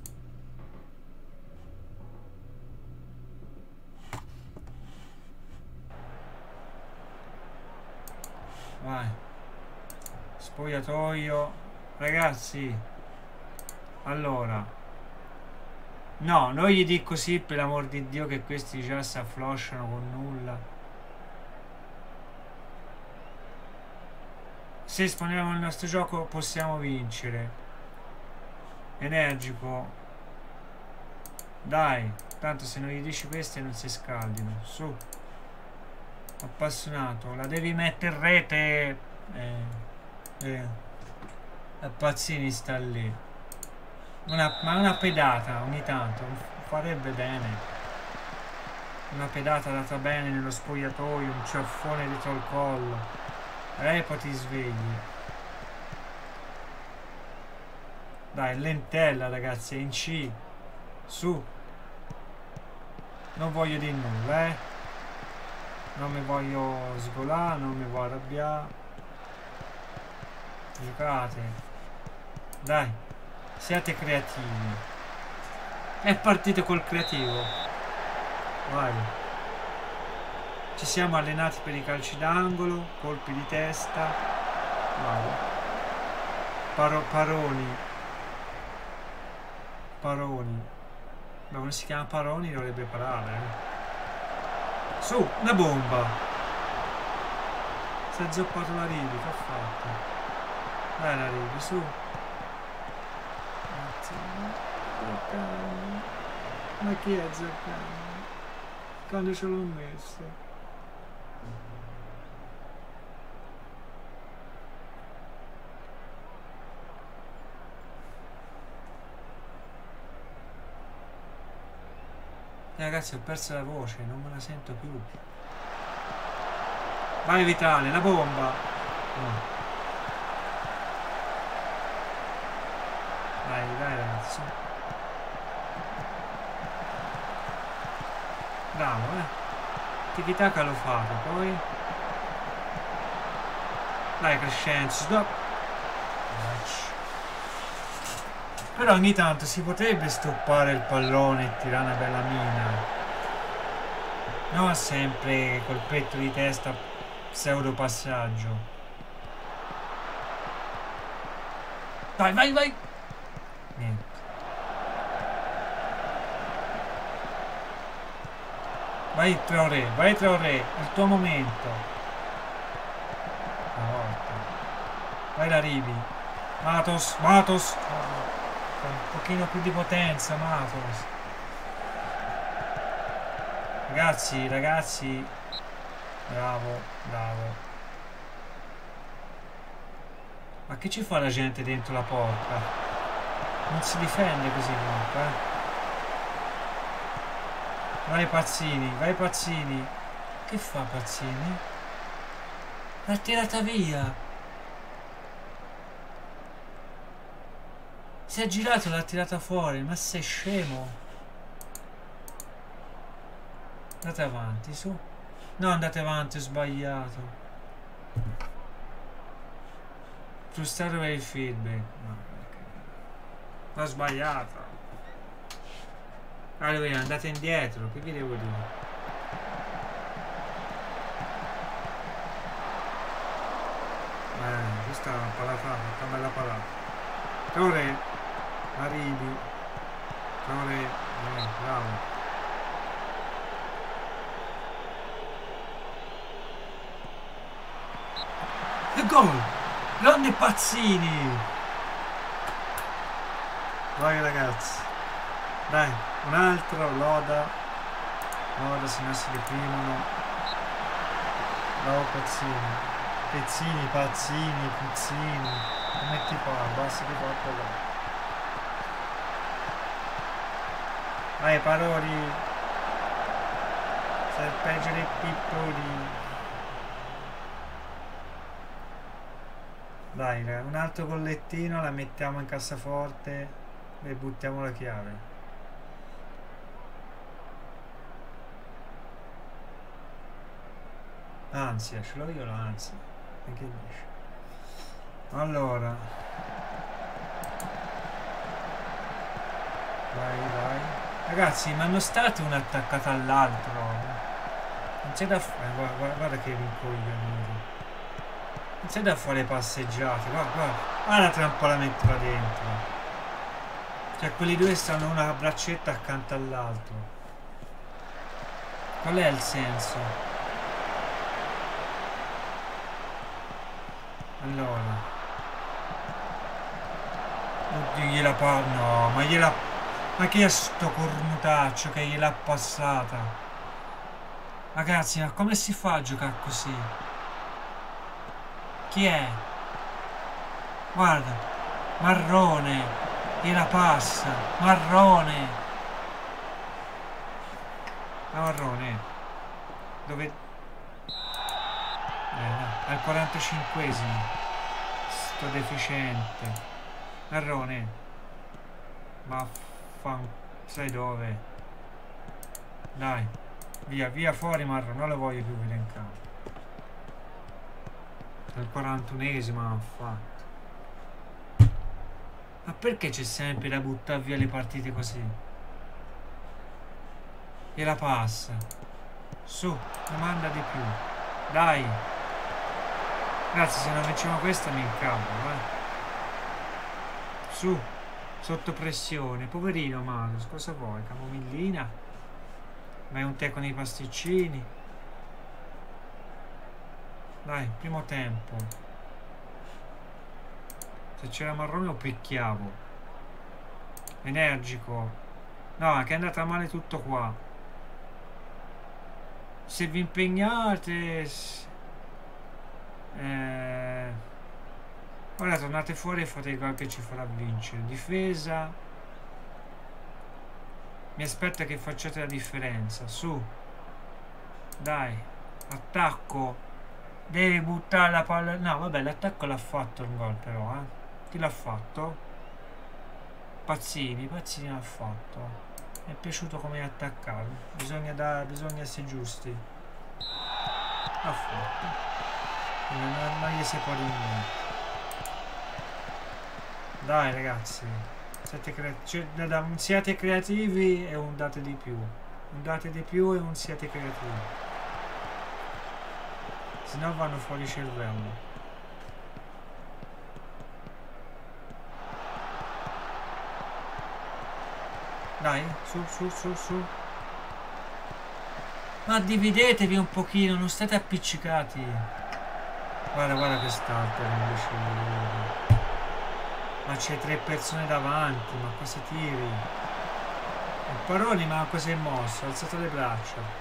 Vai. Spogliatoio. Ragazzi. Allora. No, non gli dico sì, per l'amor di Dio, che questi già si afflosciano con nulla. Se esponiamo il nostro gioco possiamo vincere. Energico. Dai. Tanto se non gli dici queste non si scaldino. Su. Appassionato. La devi mettere in rete. Pazzini sta lì. Ma una pedata ogni tanto farebbe bene. Una pedata data bene nello spogliatoio. Un ciaffone dietro il collo. Poi ti svegli. Dai, lentella, ragazzi, è in C. Su. Non voglio dire nulla, Non mi voglio sgolare, non mi voglio arrabbiare. Giocate. Dai, siate creativi. È partito col creativo. Vai. Ci siamo allenati per i calci d'angolo, colpi di testa. Vai. Paroni. Ma come si chiama Paroni? Dovrebbe parare, Su, una bomba. Si è zoppato la Rivi, che ha fatto? Dai la Rivi, su. Ma chi è Zaccagni? Quando ce l'ho messo? Ragazzi, ho perso la voce, non me la sento più. Vai Vitale, la bomba! No. Dai ragazzi. Bravo, Tiki-taka lo fate, poi. Dai Crescenzo, stop! Però ogni tanto si potrebbe stoppare il pallone e tirare una bella mina. Non sempre col petto di testa pseudo passaggio. Vai! Niente. Vai Traoré, il tuo momento. Una volta. Vai la Rivi. Matos. Un pochino più di potenza, Matos. Ragazzi. Bravo. Ma che ci fa la gente dentro la porta? Non si difende così comunque, Vai Pazzini. Che fa Pazzini? L'ha tirata via. Si è girato e l'ha tirata fuori, ma sei scemo? Andate avanti, su. No, andate avanti, ho sbagliato. Frustrato per il feedback. No, l'ho sbagliato. Allora, andate indietro, che vi devo dire? Questa è una parata, una bella parata. Traoré, arrivi. Traoré, bravo. E gol! Grande Pazzini! Vai ragazzi. Dai, un altro, Loda. Loda, se no si deprimono. Bravo Pazzini. Pezzini, Pazzini, Puzzini. Non metti qua, basta che porta là. Vai Paroli. Sei il peggio dei pippoli. Dai, un altro collettino, la mettiamo in cassaforte e buttiamo la chiave. Ansia, ce l'ho io l'ansia. E che dici? Allora. Vai. Ragazzi, ma non state uno attaccato all'altro. Non c'è da fare. Guarda che rincoglionito. Non c'è da fare passeggiate, guarda tra la metto là dentro. Cioè quelli due stanno una braccetta accanto all'altro. Qual è il senso? Allora. Oddio, gliela no, ma che è sto cornutaccio che gliel'ha passata? Ragazzi, ma come si fa a giocare così? Chi è? Guarda, marrone, gliela passa, marrone. Marrone. Dove? Al 45esimo. Sto deficiente. Marrone. Sai dove? Dai. Via fuori marrone, non lo voglio più vedere in campo. Al 41esimo hanno fatto. Ma perché c'è sempre da buttare via le partite così? E la passa. Su, ne manda di più. Dai. Ragazzi, se non vinciamo questa mi incavolo, Su, sotto pressione. Poverino Magus, cosa vuoi? Camomillina? Ma è un tè con i pasticcini? Dai, primo tempo. Se c'era marrone lo picchiavo. Energico. No, che è andata male tutto qua. Se vi impegnate... Ora tornate fuori e fate il gol che ci farà vincere. Difesa. Mi aspetta che facciate la differenza. Su. Dai. Attacco. Devi buttare la palla. No, vabbè, l'attacco l'ha fatto il gol però, Chi l'ha fatto? Pazzini l'ha fatto. Mi è piaciuto come attaccato. Bisogna essere giusti. L'ha fatto. Non gli si può dire niente. Dai ragazzi. Siate creativi e un date di più. Un date di più e un siate creativi. Se no vanno fuori cervello. Dai, su. Ma dividetevi un pochino, non state appiccicati. Guarda che starter invece. Ma c'è 3 persone davanti, ma cosa tiri? E Paroli, ma cosa è mosso? Ha alzato le braccia.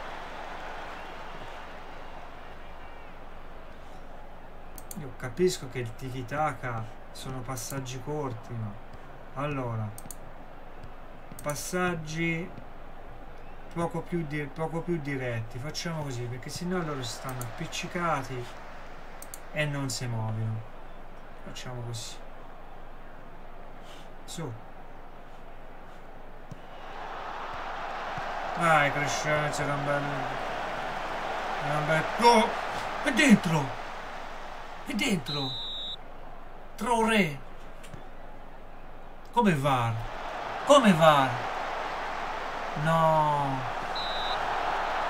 Io capisco che il tiki-taka sono passaggi corti, ma allora passaggi poco più diretti, facciamo così, perché sennò loro stanno appiccicati e non si muovono. Facciamo così. Su. Vai Crescenzo, era un bel... Oh! È dentro! È dentro! Traoré! Come VAR? Come VAR? No!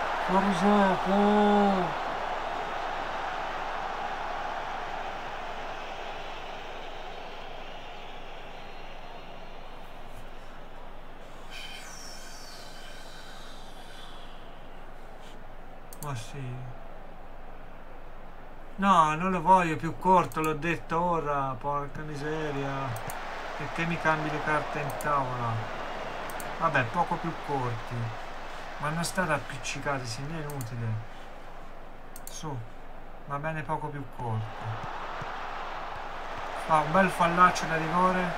Fuori gioco! Ma sì. No, non lo voglio più corto, l'ho detto ora, porca miseria. Perché mi cambi le carte in tavola? Vabbè, poco più corti. Ma non state appiccicati, se ne è inutile. Su, va bene poco più corto. Fa un bel fallaccio da rigore.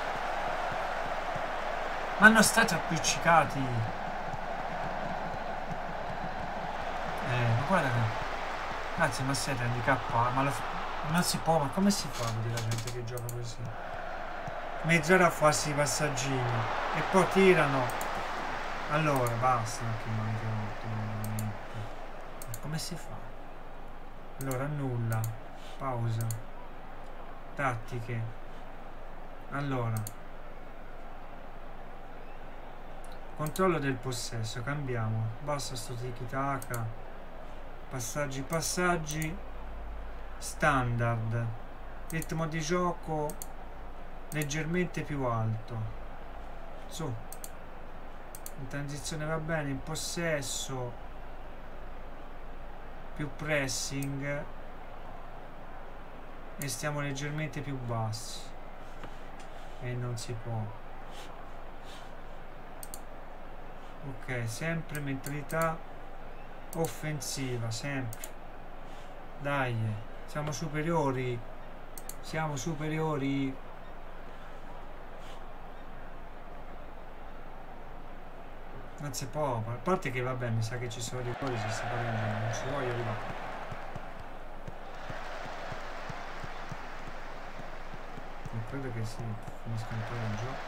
Ma non state appiccicati. Ma guarda che... Grazie, ma siete handicappato, ma non si può, ma come si fa a vedere la gente che gioca così? Mezz'ora a farsi i passaggini e poi tirano. Allora, basta, che manca molto. Ma come si fa? Allora, annulla, pausa, tattiche. Allora, controllo del possesso, cambiamo, basta sto tiki-taka. Passaggi standard, ritmo di gioco leggermente più alto, su, in transizione va bene, in possesso più pressing e stiamo leggermente più bassi e non si può. Ok, sempre mentalità offensiva, sempre. Dai, siamo superiori. Siamo superiori. Non si può. A parte che vabbè, mi sa che ci sono dei cose, si sta parlando, non ci voglio arrivare. Non credo che si finisca un po' il gioco.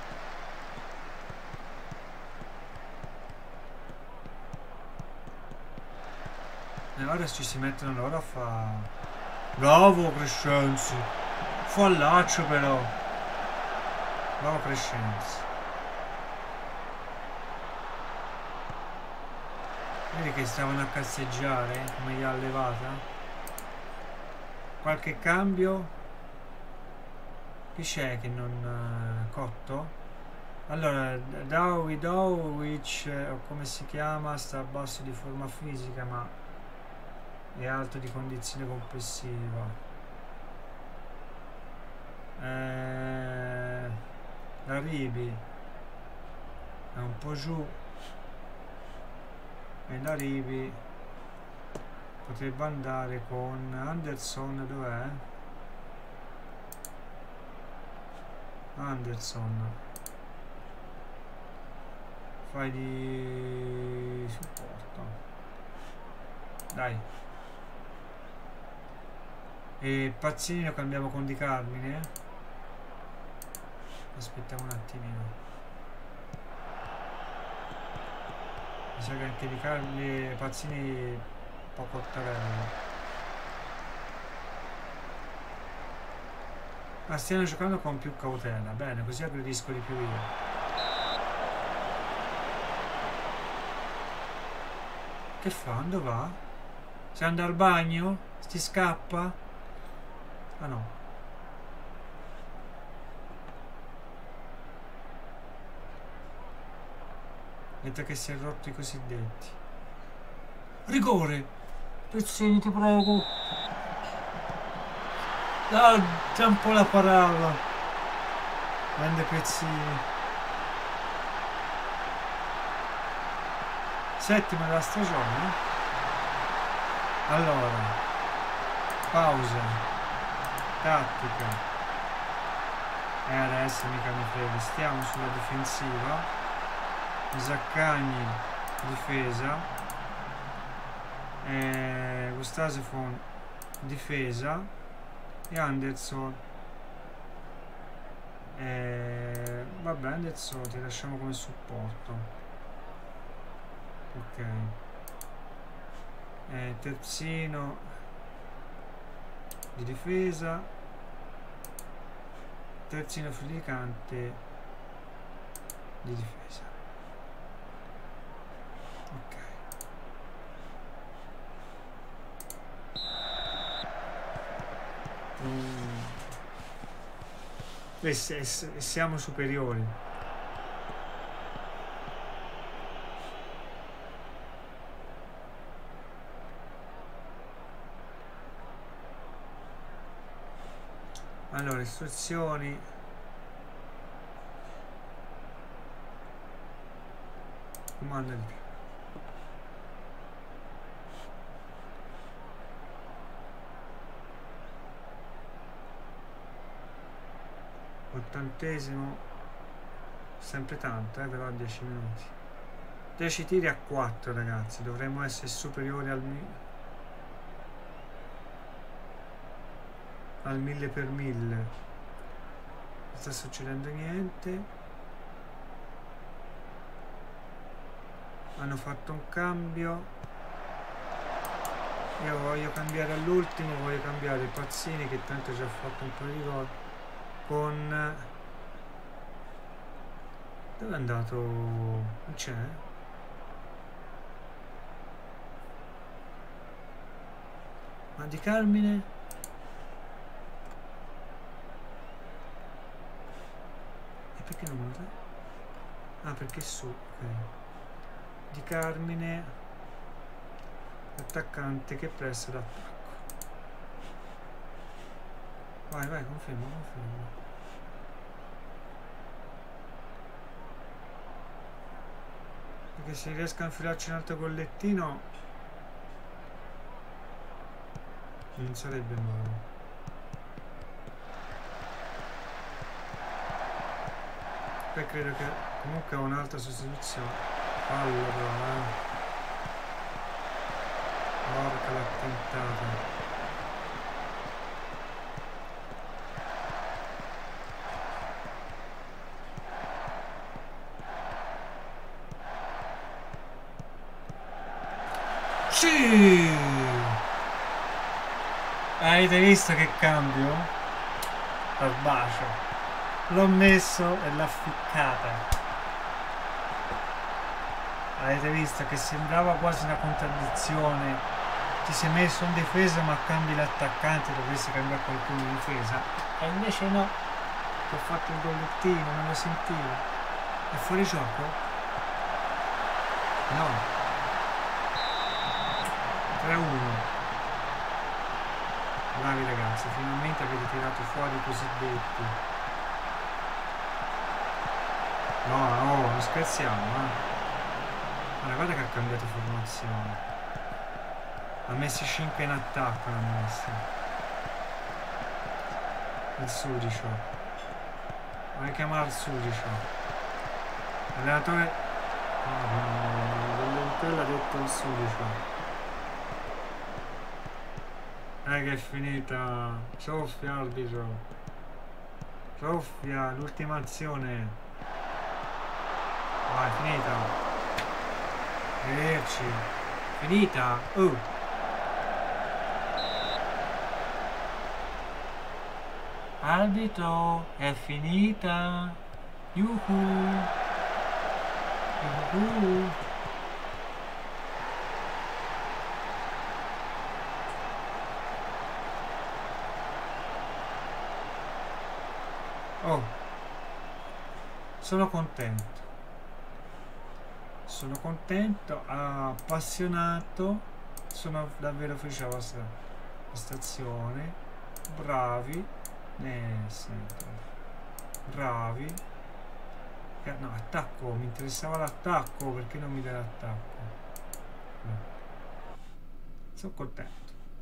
E ora ci si mettono loro a fare. Bravo Crescenzi. Fallaccio però. Bravo Crescenzi. Vedi che stavano a cazzeggiare come gli ha levata? Qualche cambio? Chi c'è che non cotto? Allora, Dawidowicz, o come si chiama, sta basso di forma fisica ma è alto di condizione complessiva. La Ribi è un po' giù e la Ribi potrebbe andare con Anderson. Dov'è? Anderson, fai di supporto, dai. E Pazzini lo cambiamo con Di Carmine. Aspettiamo un attimino. Mi sa che anche Di Carmine, Pazzini poco ottarello. Ma stiamo giocando con più cautela. Bene, così aggredisco di più io. Che fa? Dove va? Se andare al bagno? Ti scappa? Ah no. Mentre che si è rotto i cosiddetti. Rigore! Pezzini, ti prego. Ah, c'è un po' la parava. Grande Pezzini. Settima della stagione. Allora, pausa. Tattica. E adesso mica mi frega. Stiamo sulla difensiva. Zaccagni difesa. Gustafsson difesa. E Anderson. Vabbè, Anderson ti lasciamo come supporto. Ok. Terzino di difesa. Terzino Filicante di difesa. Ok. E siamo superiori. Allora, istruzioni. Comando di più. Ottantesimo, sempre tanto, però 10 minuti. 10 tiri a 4, ragazzi, dovremmo essere superiori al 1000 per 1000. Non sta succedendo niente. Hanno fatto un cambio. Io voglio cambiare all'ultimo, voglio cambiare i Pazzini, che tanto già ho fatto un po' di gol, con... Dove è andato? Non c'è? Ma Di Carmine? E perché non me lo sa? Ah, perché è su, ok. Di Carmine, attaccante che pressa d'attacco. Vai, vai, confermo. Perché se riesco a infilarci un altro collettino non sarebbe male. Poi credo che comunque ho un'altra sostituzione. Fallo però, porca l'ha tentata. Sì! Avete visto che cambio? Al bacio. L'ho messo e l'ha ficcata. Avete visto che sembrava quasi una contraddizione. Ti sei messo in difesa ma cambi l'attaccante, dovresti cambiare qualcuno in difesa. E invece no. Ti ho fatto il bollettino, non lo sentivo. È fuori gioco? No. 3-1. Bravi ragazzi, finalmente avete tirato fuori i cosiddetti. No, non scherziamo, guarda che ha cambiato formazione. Ha messo 5 in attacco, l'ha messo. Il Sudicio. Vuoi chiamare il Sudicio? Allenatore... No, l'ha detto il Sudicio. Che è finita. Soffia, arbitro. Soffia, l'ultima azione. Vai, finita. Vederci. Finita. Arbitro, è finita. Yuhu. Yuhu. Oh, sono contento, appassionato, sono davvero felice della vostra prestazione, bravi, bravi, no, attacco, mi interessava l'attacco, perché non mi dai l'attacco? Sono contento.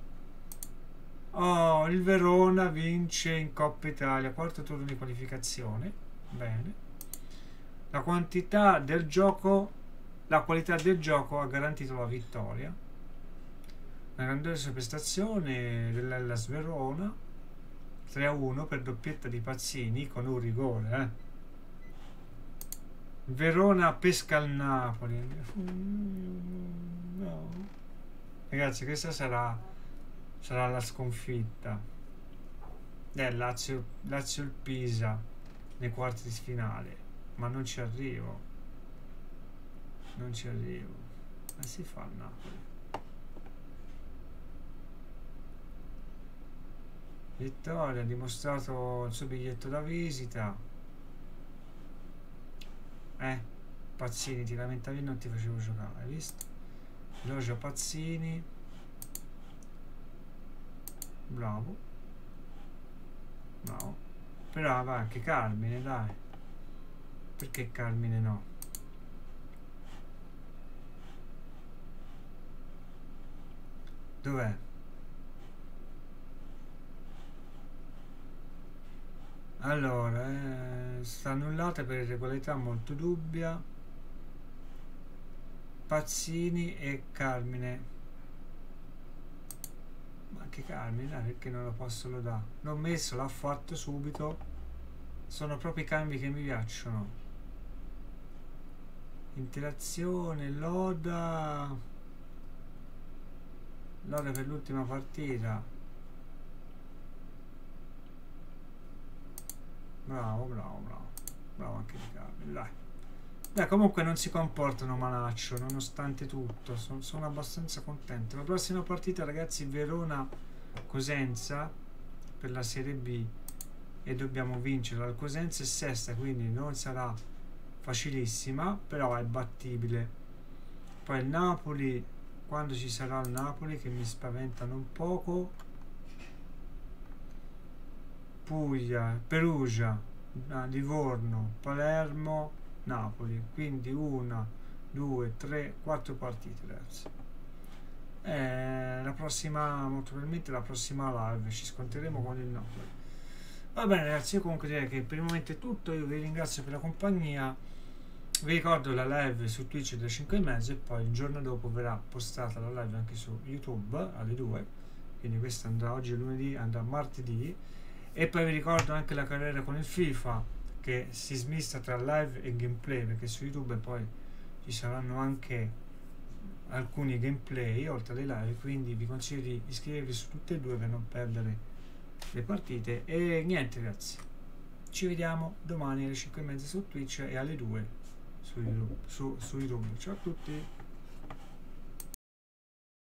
Oh, il Verona vince in Coppa Italia, quarto turno di qualificazione. Bene. La qualità del gioco ha garantito la vittoria. Una grandiosa prestazione dell'Hellas Verona. 3-1 per doppietta di Pazzini con un rigore. Verona pesca il Napoli. No. Ragazzi, questa sarà la sconfitta Lazio il Pisa nei quarti di finale, ma non ci arrivo, ma si fa il Napoli. Vittoria, ha dimostrato il suo biglietto da visita. Pazzini, ti lamentavi e non ti facevo giocare, hai visto? Elogio Pazzini. Bravo. no, però va anche Carmine, dai, perché Carmine no? Dov'è? Allora, sta annullata per irregolarità molto dubbia. Pazzini e Carmine. Ma anche Carmine, dai, perché non lo posso lodare? L'ho messo, l'ha fatto subito. Sono proprio i cambi che mi piacciono. Interazione, loda. Loda per l'ultima partita. Bravo, bravo, bravo. Bravo anche di Carmine, dai. Beh, comunque non si comportano malaccio, nonostante tutto, sono abbastanza contento. La prossima partita, ragazzi, Verona-Cosenza per la Serie B, e dobbiamo vincere. La Cosenza è sesta, quindi non sarà facilissima, però è battibile. Poi il Napoli, quando ci sarà il Napoli, che mi spaventano un poco. Puglia, Perugia, Livorno, Palermo, Napoli, quindi 1, 2, 3, 4 partite, ragazzi. La prossima, molto probabilmente la prossima live ci scontreremo con il Napoli. Va bene, ragazzi, io comunque direi che per il momento è tutto. Io vi ringrazio per la compagnia. Vi ricordo la live su Twitch alle 5:30 e poi il giorno dopo verrà postata la live anche su YouTube alle 2. Quindi questa andrà oggi è lunedì, andrà martedì. E poi vi ricordo anche la carriera con il FIFA, che si smista tra live e gameplay, perché su YouTube poi ci saranno anche alcuni gameplay oltre alle live, quindi vi consiglio di iscrivervi su tutte e due per non perdere le partite. E niente, ragazzi, ci vediamo domani alle 5:30 su Twitch e alle 2 su YouTube. Ciao a tutti.